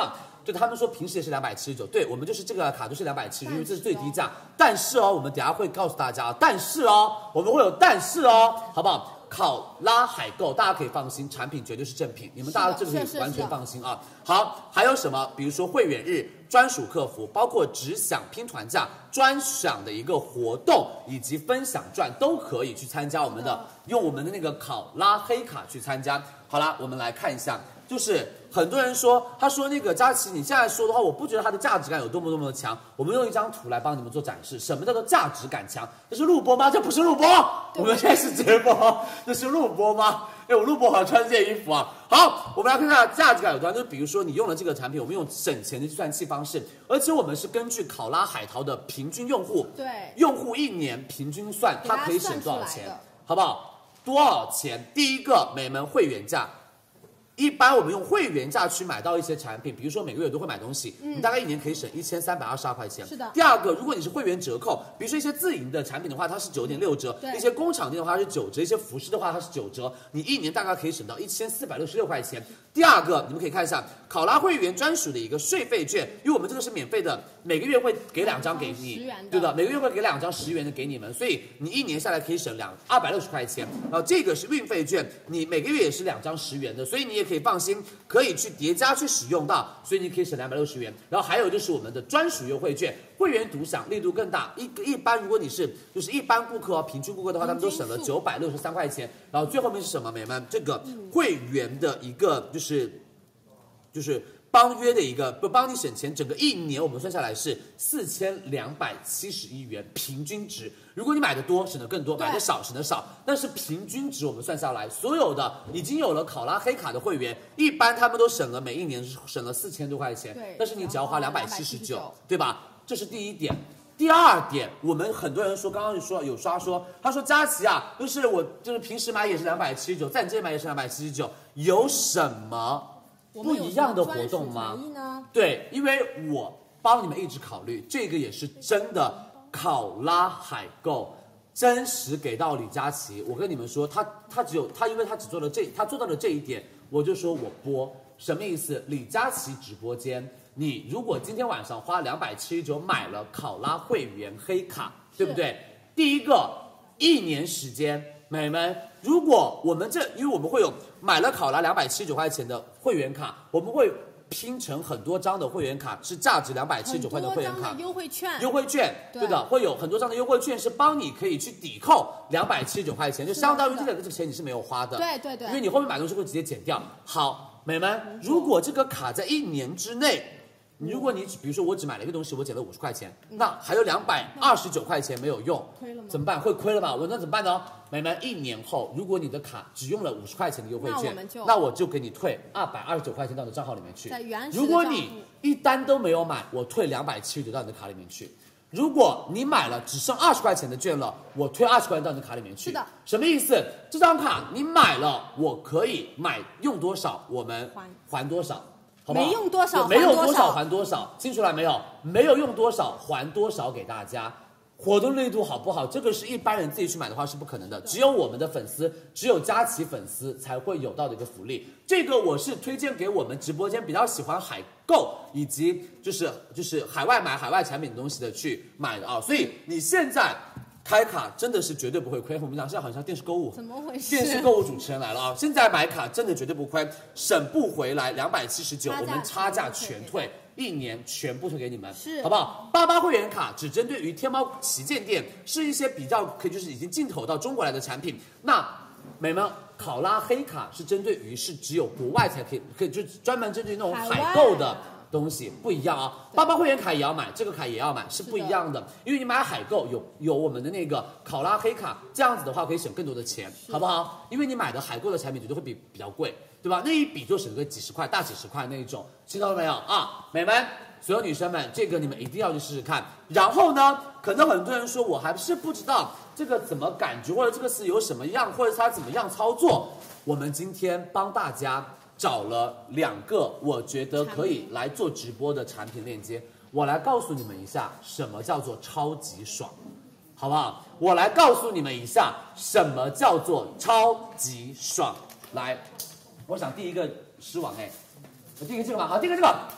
就他们说平时也是两百七十九，对我们就是这个卡就是两百七十，因为这是最低价。但是哦，我们等一下会告诉大家，但是哦，我们会有但是哦，好不好？考拉海购，大家可以放心，产品绝对是正品，你们大家这个可以完全放心啊。好，还有什么？比如说会员日、专属客服，包括只享拼团价、专享的一个活动，以及分享券都可以去参加我们的，用我们的那个考拉黑卡去参加。好啦，我们来看一下。就是很多人说，他说那个佳琪，你现在说的话，我不觉得它的价值感有多么多么的强。我们用一张图来帮你们做展示，什么叫做价值感强？这是录播吗？这不是录播，我们现在是直播，这是录播吗？哎，我录播好像穿这件衣服啊。好，我们来看看价值感有多少。就比如说你用了这个产品，我们用省钱的计算器方式，而且我们是根据考拉海淘的平均用户， 对， 用户一年平均算，它可以省多少钱，好不好？多少钱？第一个，美门会员价。一般我们用会员价去买到一些产品，比如说每个月都会买东西，嗯、你大概一年可以省一千三百二十二块钱。 是的。 第二个，如果你是会员折扣，比如说一些自营的产品的话，它是九点六折；一些工厂店的话是九折，一些服饰的话它是九折，你一年大概可以省到一千四百六十六块钱。第二个，你们可以看一下考拉会员专属的一个税费券，因为我们这个是免费的，每个月会给两张给你，对的，每个月会给两张十元的给你们，所以你一年下来可以省两二百六十块钱。然后这个是运费券，你每个月也是两张十元的，所以你也可以放心，可以去叠加去使用到，所以你可以省两百六十元。然后还有就是我们的专属优惠券，会员独享力度更大。一一般如果你是就是一般顾客哦，平均顾客的话，他们都省了九百六十三块钱。然后最后面是什么？美们，这个会员的一个就是就是帮约的一个不帮你省钱，整个一年我们算下来是四千两百七十一元平均值。如果你买的多，省得更多；买的少，省得少。但是平均值我们算下来，所有的已经有了考拉黑卡的会员，一般他们都省了每一年省了四千多块钱。 对， 但是你只要花两百七十九，对吧？这是第一点。第二点，我们很多人说，刚刚说有刷说，他说佳琪啊，就是我就是平时买也是两百七十九，在你这里买也是两百七十九，有什么不一样的活动吗？对，因为我帮你们一直考虑，这个也是真的考拉海购真实给到李佳琦。我跟你们说，他他只有他，因为他只做了这，他做到了这一点，我就说我播什么意思？李佳琦直播间。你如果今天晚上花两百七十九买了考拉会员黑卡，对不对？第一个，一年时间，美们，如果我们这，因为我们会有买了考拉两百七十九块钱的会员卡，我们会拼成很多张的会员卡，是价值两百七十九块的会员卡， 优惠券， 优惠券，对的，会有很多张的优惠券是帮你可以去抵扣两百七十九块钱，就相当于这个这个钱你是没有花的， 对对对， 因为你后面买东西会直接减掉。好，美们，如果这个卡在一年之内。如果你比如说我只买了一个东西，我减了五十块钱，嗯、那还有两百二十九块钱没有用， 亏了吗？ 怎么办？会亏了吧？我那怎么办呢？美们，一年后，如果你的卡只用了五十块钱的优惠券，那我, 那我就给你退二百二十九块钱到你的账号里面去。 在原始如果你一单都没有买，我退两百七十九到你的卡里面去。如果你买了只剩二十块钱的券了，我退二十块钱到你的卡里面去。 是的， 什么意思？这张卡你买了，我可以买用多少，我们还还多少。好不好？ 没用多少， 没有多少还多少，听出来没有？没有用多少还多少给大家，活动力度好不好？这个是一般人自己去买的话是不可能的，只有我们的粉丝，只有佳琦粉丝才会有到的一个福利。这个我是推荐给我们直播间比较喜欢海购以及就是就是海外买海外产品的东西的去买的啊，所以你现在。开卡真的是绝对不会亏，我们讲现在好像电视购物， 怎么回事？ 电视购物主持人来了啊！现在买卡真的绝对不亏，省不回来两百七十九，我们差价全退，一年全部退给你们， 是好不好？八八会员卡只针对于天猫旗舰店，是一些比较可以就是已经进口到中国来的产品。那美们，考拉黑卡是针对于是只有国外才可以，可以就专门针对那种海购的。东西不一样啊，八八会员卡也要买，这个卡也要买，是不一样的。因为你买海购有有我们的那个考拉黑卡，这样子的话可以省更多的钱，好不好？因为你买的海购的产品绝对会比比较贵，对吧？那一笔就省个几十块，大几十块那一种，听到了没有啊？美们，所有女生们，这个你们一定要去试试看。然后呢，可能很多人说我还是不知道这个怎么感觉，或者这个是有什么样，或者它怎么样操作。我们今天帮大家。找了两个我觉得可以来做直播的产品链接，我来告诉你们一下什么叫做超级爽，好不好？我来告诉你们一下什么叫做超级爽。来，我想第一个狮王哎，第一个这个吧，好，第一个这个，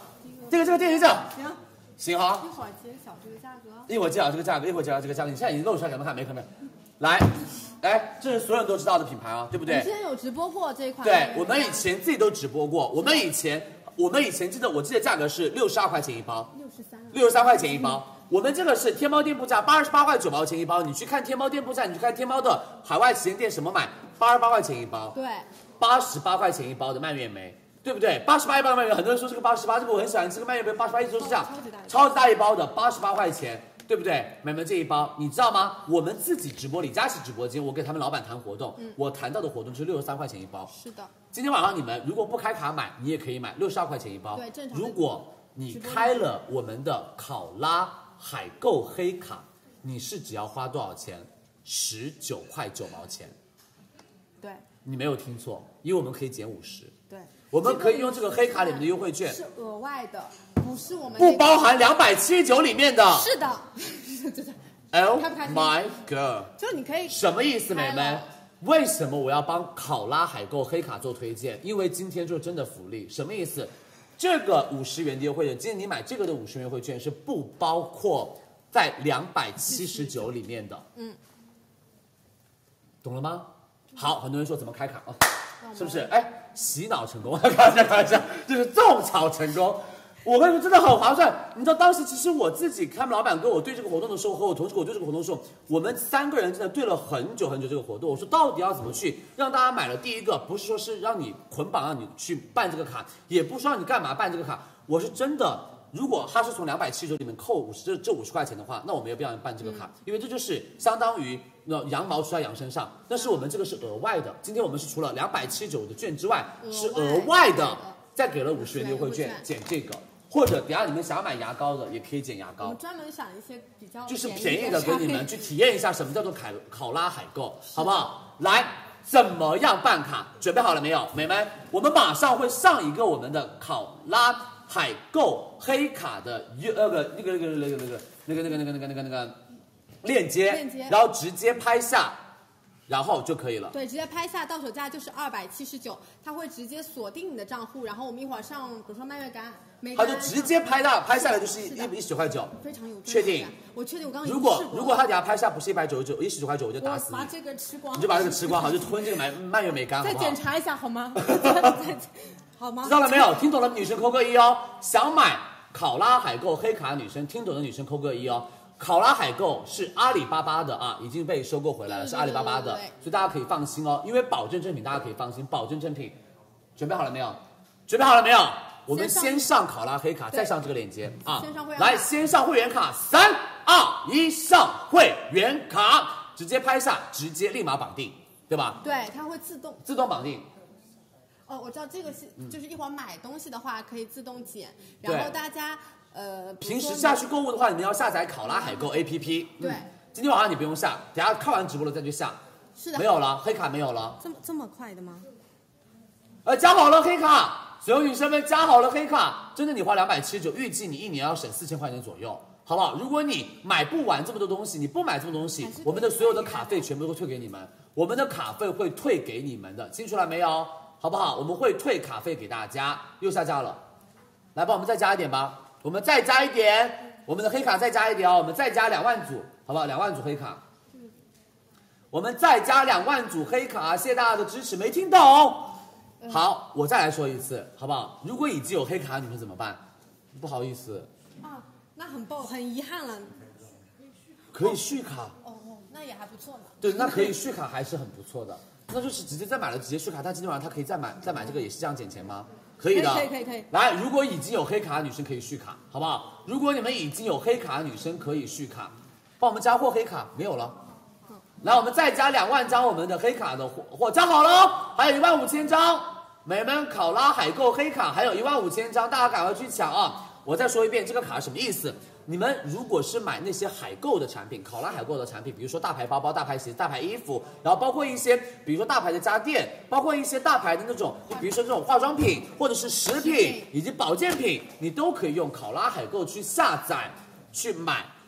这个这个电视这样。 行。 行好。 一会儿揭晓这个价格。 一会儿揭晓这个价格，一会儿揭晓这个价格。你现在已经露出来，给他们看没？看没？来，哎，这是所有人都知道的品牌啊，对不对？ 你之前有直播过这一款。 对，我们以前自己都直播过。我们以前，我们以前记得，我记得价格是六十二块钱一包。 六十三。 六十三块钱一包。我们这个是天猫店铺价八十八块九毛钱一包。你去看天猫店铺价，你去看天猫的海外旗舰店什么买，八十八块钱一包。 对。 八十八块钱一包的蔓越莓。对不对？八十八一包的蔓越莓，很多人说这个八十八，这个我很喜欢吃。这个蔓越莓八十八一直都是这样，超级大一包的，八十八块钱，对不对？美们这一包，你知道吗？我们自己直播李佳琦直播间，我给他们老板谈活动，嗯、我谈到的活动是六十三块钱一包。 是的。今天晚上你们如果不开卡买，你也可以买六十二块钱一包。 对，正常。 如果你开了我们的考拉海购黑卡，你是只要花多少钱？十九块九毛钱。 对。 你没有听错，因为我们可以减五十。 对。 我们可以用这个黑卡里面的优惠券， 是额外的，不是我们不包含两百七十九里面的。 是的， 真的。Oh my god！ 就是你可以什么意思，美们？为什么我要帮考拉海购黑卡做推荐？因为今天就真的福利，什么意思？这个五十元的优惠券，今天你买这个的五十元优惠券是不包括在两百七十九里面的。嗯，懂了吗？好，很多人说怎么开卡啊？是不是？哎，洗脑成功，开玩笑，开玩笑，就是种草成功。我跟你说，真的很划算。你知道当时其实我自己，他们老板跟我对这个活动的时候，和我同事跟我对这个活动的时候，我们三个人真的对了很久很久这个活动。我说到底要怎么去让大家买了？第一个不是说是让你捆绑让你去办这个卡，也不是让你干嘛办这个卡。我是真的，如果他是从两百七十九里面扣五十这这五十块钱的话，那我没有必要办这个卡，因为这就是相当于。那羊毛出在羊身上，但是我们这个是额外的。今天我们是除了两百七十九的券之外，是额外的，再给了五十元的优惠券，减这个。或者等下你们想买牙膏的，也可以减牙膏。 我们专门想一些比较就是便宜的给你们去体验一下什么叫做考考拉海购，好不好？来，怎么样办卡？准备好了没有，美们？我们马上会上一个我们的考拉海购黑卡的那个那个那个那个那个那个那个那个那个那个那个。链接，链接，然后直接拍下，然后就可以了。 对，直接拍下，到手价就是二百七十九，它会直接锁定你的账户，然后我们一会儿上，比如说蔓越柑， 它就直接拍到，拍下来就是一一十九块九， 非常有确定。 我确定，我刚刚如果如果他等下拍下不是一百九十九，一十九块九，我就打死你。 把这个吃光， 你就把这个吃光，好，就吞这个蔓蔓越莓干， 再检查一下好吗？好吗？ 知道了没有？听懂了，女生扣个一哦。想买考拉海购黑卡女生，听懂的女生扣个一哦。考拉海购是阿里巴巴的啊，已经被收购回来了，是阿里巴巴的，所以大家可以放心哦，因为保证正品，大家可以放心，保证正品。准备好了没有？准备好了没有？我们先上考拉黑卡，再上这个链接啊！来，先上会员卡，三二一，上会员卡，直接拍下，直接立马绑定，对吧？ 对，它会自动自动绑定。 哦，我知道这个是，就是一会儿买东西的话可以自动减，然后大家。呃， 平时下去购物的话，你们要下载考拉海购 A P P。 对、 嗯，今天晚上你不用下，等下看完直播了再去下。 是的， 没有了，黑卡没有了。 这么这么快的吗？ 呃，加好了黑卡，所有女生们加好了黑卡，真的你花两百七十九，预计你一年要省四千块钱左右，好不好？如果你买不完这么多东西，你不买这么多东西，我们的所有的卡费全部都会退给你们，我们的卡费会退给你们的，听出来没有？好不好？我们会退卡费给大家。又下架了，来吧，我们再加一点吧。我们再加一点，我们的黑卡再加一点哦，我们再加两万组，好不好？两万组黑卡，我们再加两万组黑卡，谢谢大家的支持。没听懂？好，我再来说一次，好不好？如果已经有黑卡的女生怎么办？不好意思啊，那很抱很遗憾了。 可以续卡哦哦，那也还不错呢。 对，那可以续卡还是很不错的，那就是直接再买了直接续卡，但今天晚上他可以再买再买这个也是这样减钱吗？可以的， 可以可以可以。 来，如果已经有黑卡的女生可以续卡，好不好？如果你们已经有黑卡的女生可以续卡，帮我们加货黑卡没有了。来，我们再加两万张我们的黑卡的货货加好了，还有一万五千张，美们考拉海购黑卡还有一万五千张，大家赶快去抢啊！我再说一遍，这个卡什么意思？你们如果是买那些海购的产品，考拉海购的产品，比如说大牌包包、大牌鞋子、大牌衣服，然后包括一些，比如说大牌的家电，包括一些大牌的那种，比如说这种化妆品或者是食品以及保健品，你都可以用考拉海购去下载、去买，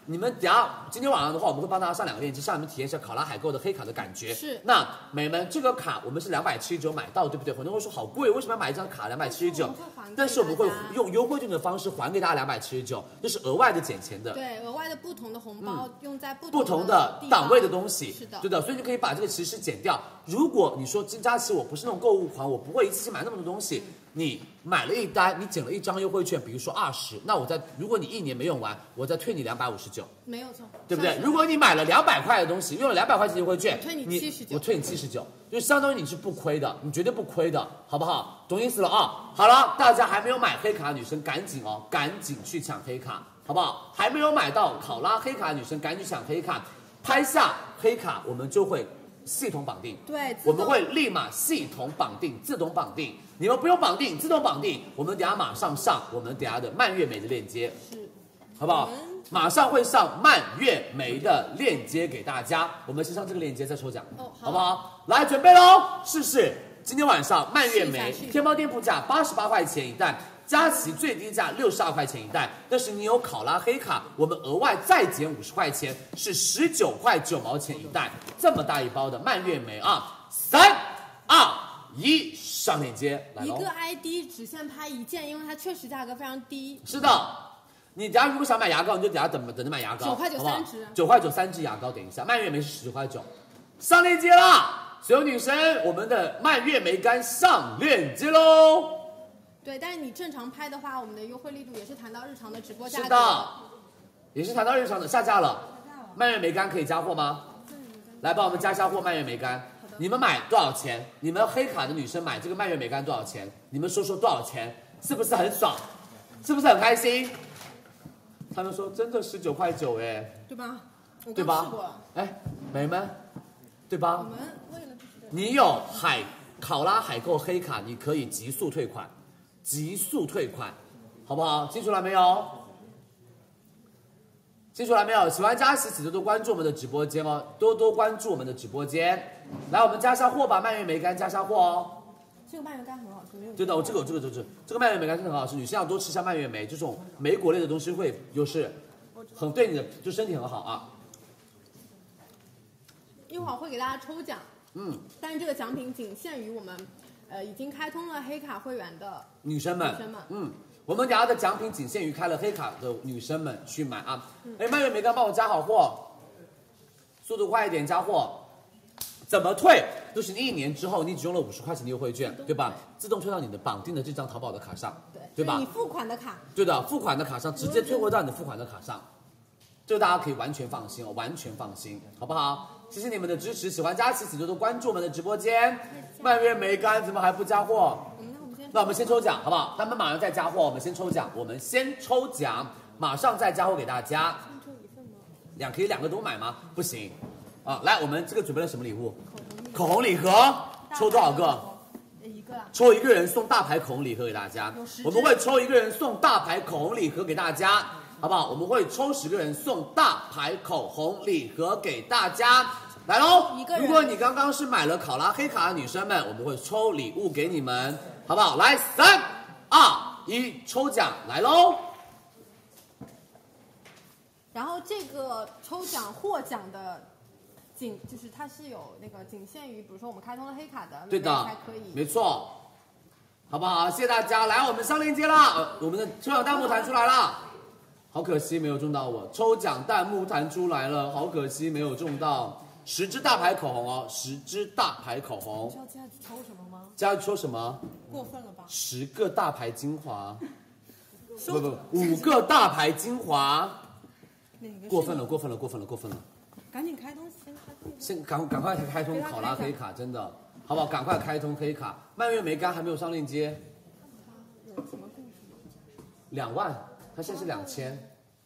你们等下今天晚上的话，我们会帮大家上两个链接，让你们体验一下考拉海购的黑卡的感觉。 是。 那美们，这个卡我们是两百七十九买到，对不对？很多人会说好贵，为什么要买一张卡两百七十九？但是我们会用优惠券的方式还给大家两百七十九，这是额外的减钱的。 对，额外的不同的红包、嗯、用在不不同的档位的东西。 是的， 对的，所以你可以把这个其实减掉。如果你说金佳琦我不是那种购物狂，我不会一次性买那么多东西。嗯，你买了一单，你减了一张优惠券，比如说二十，那我再，如果你一年没用完，我再退你两百五十九， 没有错， 对不对？如果你买了两百块的东西，用了两百块钱优惠券， 我退你七十九， 我退你七十九，就相当于你是不亏的，你绝对不亏的，好不好？懂意思了啊？好了，大家还没有买黑卡的女生赶紧哦，赶紧去抢黑卡，好不好？还没有买到考拉黑卡的女生赶紧抢黑卡，拍下黑卡我们就会系统绑定， 对， 我们会立马系统绑定，自动绑定。你们不用绑定，自动绑定。我们等下马上上我们等下的蔓越莓的链接， 是， 好不好？马上会上蔓越莓的链接给大家。我们先上这个链接再抽奖，哦，好，好不好？来，准备喽！试试今天晚上蔓越莓天猫店铺价八十八块钱一袋，佳琦最低价六十二块钱一袋。但是你有考拉黑卡，我们额外再减五十块钱，是十九块九毛钱一袋。这么大一包的蔓越莓啊！三二一。上链接来一个 I D 只限拍一件，因为它确实价格非常低。 是的，你等下如果想买牙膏，你就等下等等着买牙膏， 九块九三支， 九块九三支牙膏。等一下，蔓越莓是十九块九，上链接啦！所有女生，我们的蔓越莓干上链接喽。 对，但是你正常拍的话，我们的优惠力度也是谈到日常的直播价格。 是的，也是谈到日常的下架了。蔓越莓干可以加货吗？来帮我们加下货，蔓越莓干。你们买多少钱？你们黑卡的女生买这个蔓越莓干多少钱？你们说说多少钱？是不是很爽？是不是很开心？他们说真的十九块九哎， 对吧？我对吧？哎，美们，对吧？ 我们为了你有海考拉海购黑卡，你可以急速退款，急速退款，好不好？记住了没有？记住了没有？喜欢佳琦，请多多关注我们的直播间哦，多多关注我们的直播间。来，我们加下货吧，蔓越莓干加下货哦。 这个蔓越干很好吃，没有。 对的，我这个这个这个这个蔓越莓干真的很好吃，女生要多吃一下蔓越莓，这种莓果类的东西会就是很对你的就身体很好啊。 一会儿会给大家抽奖， 嗯， 但是这个奖品仅限于我们呃已经开通了黑卡会员的女生们。 女生们， 嗯。我们等下的奖品仅限于开了黑卡的女生们去买啊！哎、嗯，蔓越莓干帮我加好货，速度快一点加货。怎么退？就是你一年之后，你只用了五十块钱的优惠券，对吧？自动退到你的绑定的这张淘宝的卡上， 对对吧？ 你付款的卡， 对的，付款的卡上直接退回到你的付款的卡上，这个大家可以完全放心哦，完全放心，好不好？谢谢你们的支持，喜欢佳琦请多多关注我们的直播间。蔓越莓干怎么还不加货？那我们先抽奖，好不好？他们马上再加货，我们先抽奖，我们先抽奖，马上再加货给大家。两可以两个都买吗？不行，啊，来，我们这个准备了什么礼物？口红礼盒，抽多少个？ 一个。 抽一个人送大牌口红礼盒给大家。我们会抽一个人送大牌口红礼盒给大家，好不好？我们会抽十个人送大牌口红礼盒给大家。来喽！如果你刚刚是买了考拉黑卡的女生们，我们会抽礼物给你们。好不好？来，三、二、一，抽奖来喽！ 然后这个抽奖获奖的仅就是它是有那个仅限于，比如说我们开通了黑卡的， 对的， 才可以， 没错，好不好？谢谢大家，来，我们上链接啦！呃、我们的抽奖弹幕弹出来了，好可惜没有中到我，抽奖弹幕弹出来了，好可惜没有中到。十支大牌口红哦，十支大牌口红。 知道佳琦抽什么吗？ 佳琦抽什么？ 过分了吧？ 十个大牌精华，不不，五个大牌精华。过分了，过分了，过分了，过分了！ 赶紧开通，先开通。 先赶赶快开通考拉黑卡，真的，好不好？赶快开通黑卡。蔓越莓干还没有上链接。 有什么故事？ 两万，它现在是两千。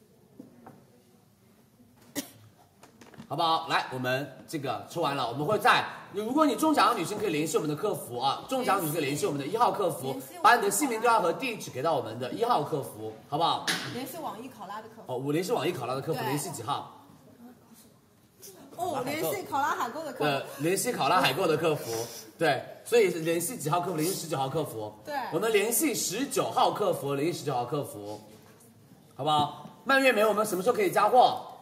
好不好？来，我们这个抽完了，我们会在，如果你中奖的女生可以联系我们的客服啊，中奖女生可以联系我们的一号客服，把你的姓名、电话和地址给到我们的一号客服，好不好？ 联系网易考拉的客服。 哦，我联系网易考拉的客服，联系几号？ 哦，联系考拉海购的客服。 呃，联系考拉海购的客服，对，所以联系几号客服？联系十九号客服。 对， 我们联系十九号客服，联系十九号客服，好不好？蔓越莓我们什么时候可以加货？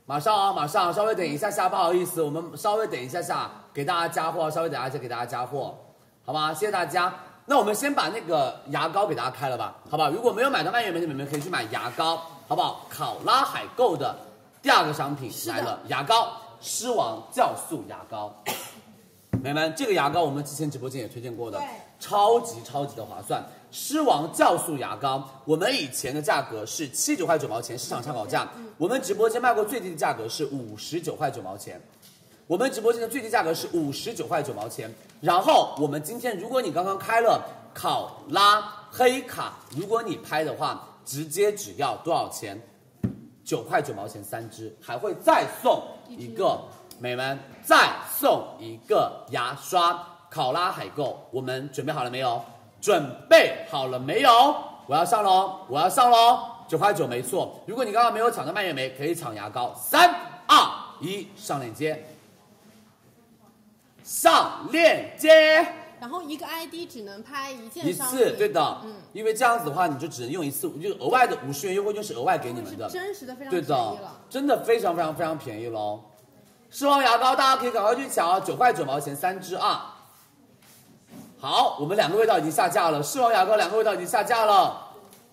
马上啊，马上，稍微等一下下，不好意思，我们稍微等一下下给大家加货，稍微等一下给大家加货，好吧？谢谢大家。那我们先把那个牙膏给大家开了吧，好不好？如果没有买到蔓越莓的你们可以去买牙膏，好不好？考拉海购的第二个商品来了，牙膏，狮王酵素牙膏。美们，这个牙膏我们之前直播间也推荐过的，超级超级的划算。狮王酵素牙膏，我们以前的价格是七十九块九毛钱，市场参考价。我们直播间卖过最低的价格是五十九块九毛钱，我们直播间的最低价格是五十九块九毛钱。然后我们今天，如果你刚刚开了考拉黑卡，如果你拍的话，直接只要多少钱？九块九毛钱三支，还会再送一个。美们，再送一个牙刷，考拉海购，我们准备好了没有？准备好了没有？我要上喽，我要上喽，九块九没错。如果你刚刚没有抢到蔓越莓，可以抢牙膏。三二一，上链接，上链接。 然后一个 I D 只能拍一件一商品， 次，对的， 嗯， 因为这样子的话，你就只能用一次，就是额外的五十元优惠券是额外给你们的， 真实的非常对便宜了， 的，真的非常非常非常便宜喽。狮王牙膏大家可以赶快去抢，九块九毛钱三支啊！好，我们两个味道已经下架了，狮王牙膏两个味道已经下架了，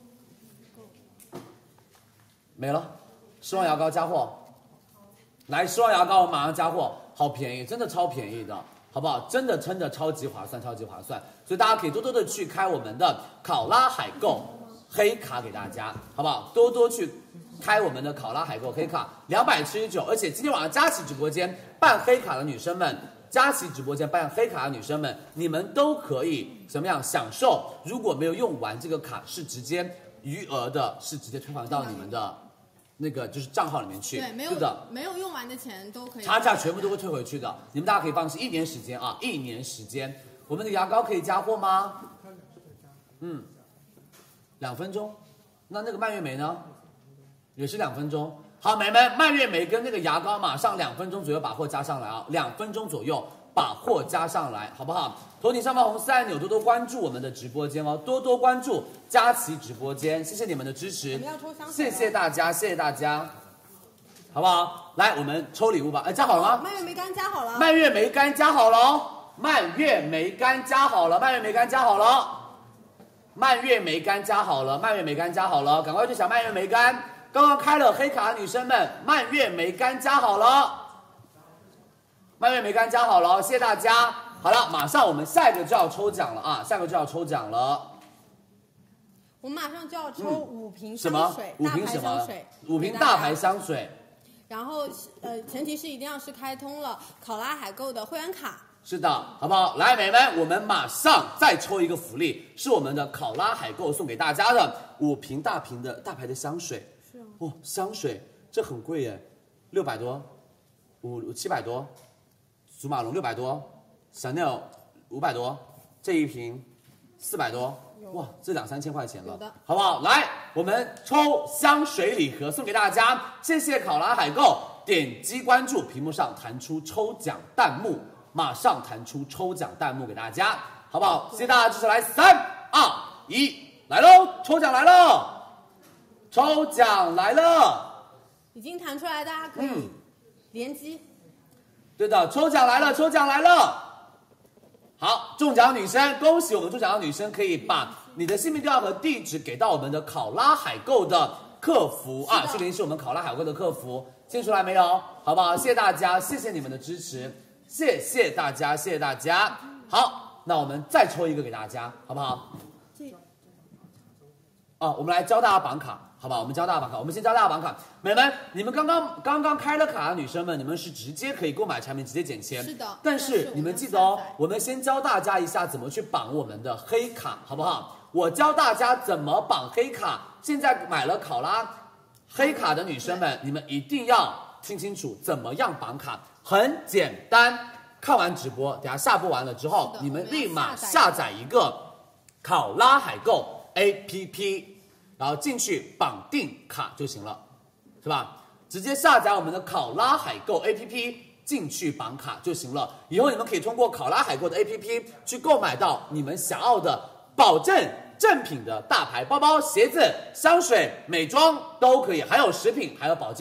没了。狮王牙膏加货，来，狮王牙膏我马上加货，好便宜，真的超便宜的，好不好？真的真的超级划算，超级划算，所以大家可以多多的去开我们的考拉海购黑卡给大家，好不好？多多去开我们的考拉海购黑卡，两百七十九，而且今天晚上佳琦直播间办黑卡的女生们，佳琦直播间办黑卡的女生们，你们都可以怎么样享受？如果没有用完这个卡，是直接余额的，是直接退还到你们的那个就是账号里面去。 对，没有的， 没有用完的钱都可以， 差价全部都会退回去的。你们大家可以放心，一年时间啊，一年时间，我们的牙膏可以加货吗？嗯，两分钟。那那个蔓越莓呢？也是两分钟。好，美们，蔓越莓跟那个牙膏马上两分钟左右把货加上来啊，两分钟左右把货加上来，好不好？头顶上方红色按钮，多多关注我们的直播间哦，多多关注佳琦直播间，谢谢你们的支持， 我们要抽香水， 谢谢大家，谢谢大家，好不好？来，我们抽礼物吧，哎，加好了吗？ 蔓越莓干加好了， 蔓越莓干加好了哦，蔓越莓干加好了，蔓越莓干加好了，蔓越莓干加好了，蔓越莓干加好了，赶快去抢蔓越莓干。刚刚开了黑卡的女生们，蔓越莓干加好了，蔓越莓干加好了，谢谢大家。好了，马上我们下一个就要抽奖了啊，下一个就要抽奖了。 我们马上就要抽五瓶什么香水，？ 五瓶什么大牌香水？ 五瓶大牌香水。 然后呃，前提是一定要是开通了考拉海购的会员卡。 是的，好不好？来，美们，我们马上再抽一个福利，是我们的考拉海购送给大家的五瓶大瓶的大牌的香水。 是哦， 哦，香水这很贵耶，六百多，五七百多，祖马龙六百多，Chanel五百多，这一瓶四百多，哇，这两三千块钱了， 有的， 好不好？来，我们抽香水礼盒送给大家，谢谢考拉海购，点击关注，屏幕上弹出抽奖弹幕。马上弹出抽奖弹幕给大家，好不好？谢谢大家支持，来三二一，来喽！抽奖来了，抽奖来了， 已经弹出来，大家可以嗯连击。 对的，抽奖来了，抽奖来了。好，中奖女生，恭喜我们中奖的女生可以把你的姓名电话和地址给到我们的考拉海购的客服啊，去联系我们考拉海购的客服，听出来没有？好不好？谢谢大家，谢谢你们的支持。谢谢大家，谢谢大家。好，那我们再抽一个给大家，好不好？哦，我们来教大家绑卡，好不好？我们教大家绑卡，我们先教大家绑卡。美们，你们刚刚刚刚开了卡的女生们，你们是直接可以购买产品，直接减钱。 是的。 但但是我们是你们记得哦，我们先教大家一下怎么去绑我们的黑卡，好不好？我教大家怎么绑黑卡。现在买了考拉黑卡的女生们，你们一定要听清楚怎么样绑卡。很简单，看完直播，等下下播完了之后，你们立马下载一个考拉海购 A P P， 然后进去绑定卡就行了，是吧？直接下载我们的考拉海购 A P P， 进去绑卡就行了。以后你们可以通过考拉海购的 A P P 去购买到你们想要的保证正品的大牌包包、鞋子、香水、美妆都可以，还有食品，还有保健品。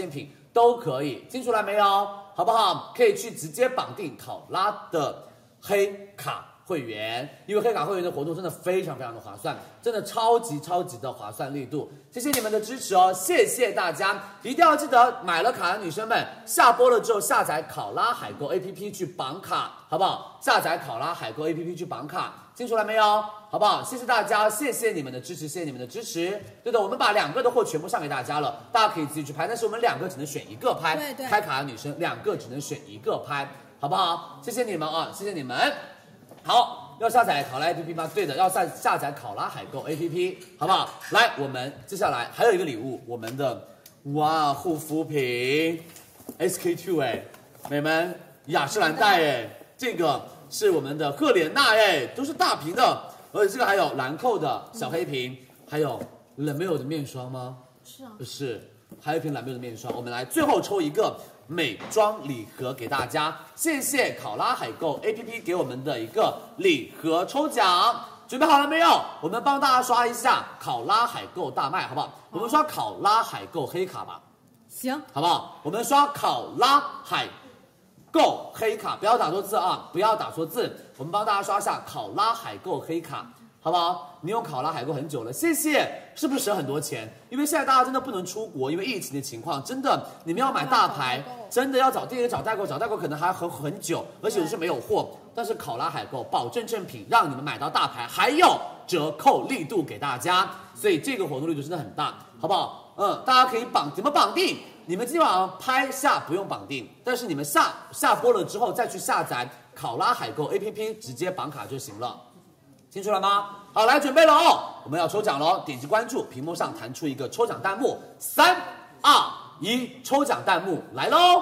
都可以，听出来没有？好不好？可以去直接绑定考拉的黑卡会员，因为黑卡会员的活动真的非常非常的划算，真的超级超级的划算力度。谢谢你们的支持哦，谢谢大家！一定要记得买了卡的女生们，下播了之后下载考拉海购 A P P 去绑卡，好不好？下载考拉海购 A P P 去绑卡，听出来没有？好不好？谢谢大家，谢谢你们的支持，谢谢你们的支持。对的，我们把两个的货全部上给大家了，大家可以自己去拍，但是我们两个只能选一个拍。 对对， 开卡的女生两个只能选一个拍，好不好？谢谢你们啊，谢谢你们。好，要下载考拉 A P P 吗？对的，要下下载考拉海购 A P P， 好不好？来，我们接下来还有一个礼物，我们的哇护肤品 S K two 哎，美们雅诗兰黛哎，这个是我们的赫莲娜哎，都是大瓶的，而且这个还有兰蔻的小黑瓶，还有冷没有的面霜吗？ 是啊， 是，还有一瓶蓝莓的面霜，我们来最后抽一个美妆礼盒给大家，谢谢考拉海购 A P P 给我们的一个礼盒抽奖，准备好了没有？我们帮大家刷一下考拉海购大卖，好不好？我们刷考拉海购黑卡吧， 行， 好不好？我们刷考拉海购黑卡，不要打错字啊，不要打错字，我们帮大家刷一下考拉海购黑卡。好不好？你用考拉海购很久了，谢谢，是不是省很多钱？因为现在大家真的不能出国，因为疫情的情况，真的你们要买大牌，真的要找店员找代购，找代购可能还很很久，而且是没有货。但是考拉海购保证正品，让你们买到大牌，还有折扣力度给大家，所以这个活动力度真的很大，好不好？嗯，大家可以绑，怎么绑定？你们今晚上拍下不用绑定，但是你们下下播了之后再去下载考拉海购 A P P， 直接绑卡就行了。听出来吗？好，来准备了哦，我们要抽奖喽！点击关注，屏幕上弹出一个抽奖弹幕，三、二、一，抽奖弹幕来喽！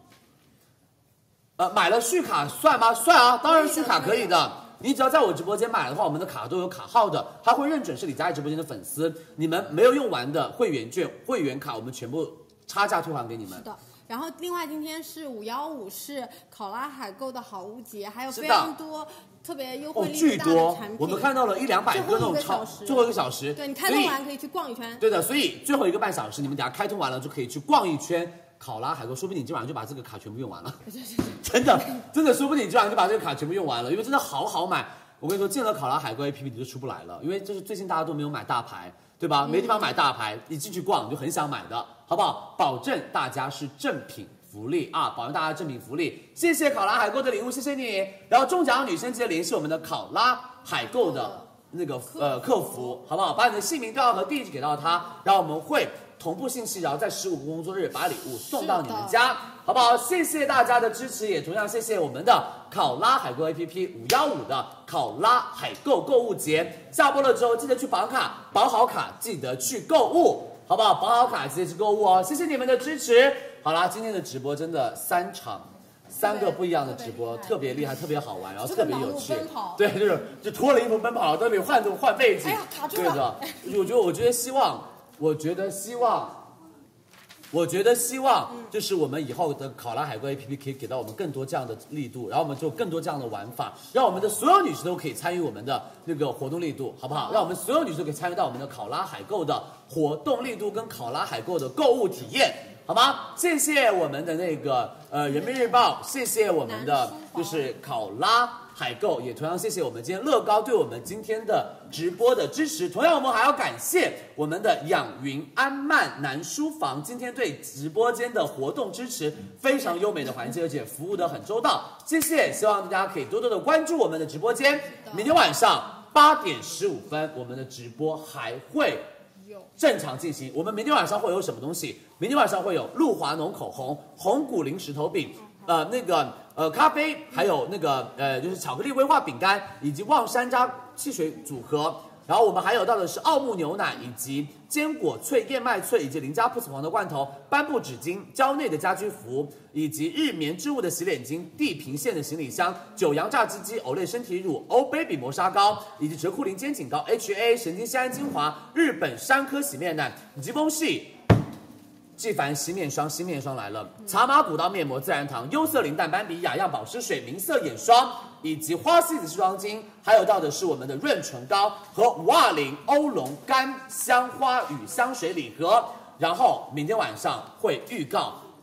呃，买了续卡算吗？算啊，当然续卡可以的。你只要在我直播间买的话，我们的卡都有卡号的，它会认准是李佳琦直播间的粉丝。你们没有用完的会员券、会员卡，我们全部差价退还给你们。 是的。然后另外今天是五幺五，是考拉海购的好物节，还有非常多特别优惠力度大的产品。 我们看到了一两百个那种超，最后一个小时， 对你开通完可以去逛一圈。 对的，所以最后一个半小时，你们等下开通完了就可以去逛一圈考拉海购，说不定你今晚上就把这个卡全部用完了。真的，真的，说不定你今晚上就把这个卡全部用完了，因为真的好好买。我跟你说，进了考拉海购 A P P 你就出不来了，因为就是最近大家都没有买大牌，对吧？没地方买大牌，一进去逛你就很想买的，好不好？保证大家是正品福利啊！保证大家正品福利，谢谢考拉海购的礼物，谢谢你。然后中奖的女生记得联系我们的考拉海购的那个呃客服，好不好？把你的姓名、调号和地址给到他，然后我们会同步信息，然后在十五个工作日把礼物送到你们家，好不好？谢谢大家的支持，也同样谢谢我们的考拉海购 A P P 五幺五的考拉海购购物节。下播了之后记得去绑卡，绑好卡记得去购物，好不好？绑好卡记得去购物哦，谢谢你们的支持。好啦，今天的直播真的三场，三个不一样的直播，特别厉害，特别好玩，然后特别有趣。对，就是就脱了衣服奔跑，都得换换背景。 哎呀，卡住了。 对的，我觉得，我觉得希望，我觉得希望。我觉得希望就是我们以后的考拉海购 A P P 可以给到我们更多这样的力度，然后我们做更多这样的玩法，让我们的所有女士都可以参与我们的那个活动力度，好不好？让我们所有女士都可以参与到我们的考拉海购的活动力度跟考拉海购的购物体验，好吗？谢谢我们的那个呃人民日报，谢谢我们的就是考拉海购，也同样谢谢我们今天乐高对我们今天的直播的支持。同样，我们还要感谢我们的养云安曼南书房，今天对直播间的活动支持非常优美的环境，而且服务的很周到，谢谢。希望大家可以多多的关注我们的直播间。明天晚上八点十五分，我们的直播还会正常进行。我们明天晚上会有什么东西？明天晚上会有露华浓口红、红谷零石头饼。呃，那个呃，咖啡，还有那个呃，就是巧克力威化饼干，以及望山楂汽水组合。然后我们还有到的是奥牧牛奶，以及坚果脆燕麦脆，以及林家铺子黄的罐头、斑布纸巾、蕉内的家居服，以及日眠之物的洗脸巾、地平线的行李箱、九阳炸鸡鸡、欧蕾身体乳、欧 baby 磨砂膏，以及哲库林肩颈膏、H A 神经酰胺精华、日本山科洗面奶、吉丰系。纪梵希面霜，新面霜来了，茶马古道面膜、自然堂、优色林淡斑比、雅漾保湿水、明色眼霜，以及花西子卸妆巾，还有到的是我们的润唇膏和五二零欧龙干香花与香水礼盒。然后明天晚上会预告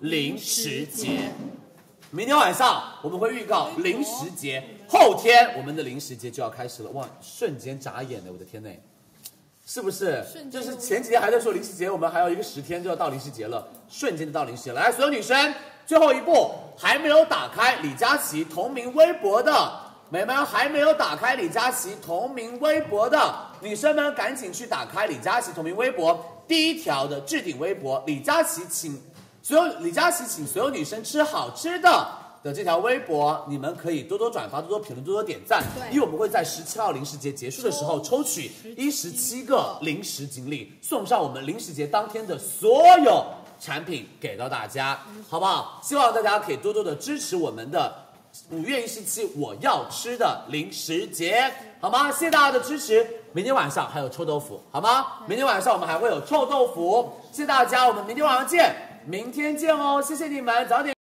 零食节。明天晚上我们会预告零食节，后天我们的零食节就要开始了。哇，瞬间眨眼的，我的天呐！是不是？就是前几天还在说零食节，我们还有一个十天就要到零食节了，瞬间就到零食节了。来，所有女生，最后一步，还没有打开李佳琦同名微博的美们，还没有打开李佳琦同名微博的女生们，赶紧去打开李佳琦同名微博第一条的置顶微博，李佳琦请所有李佳琦请所有女生吃好吃的。的这条微博，你们可以多多转发、多多评论、多多点赞，因为我们会在十七号零食节结束的时候抽取一十七个零食锦鲤，送上我们零食节当天的所有产品给到大家，好不好？希望大家可以多多的支持我们的五月一十七我要吃的零食节，好吗？谢谢大家的支持。明天晚上还有臭豆腐，好吗？明天晚上我们还会有臭豆腐，谢谢大家，我们明天晚上见，明天见哦，谢谢你们，早点。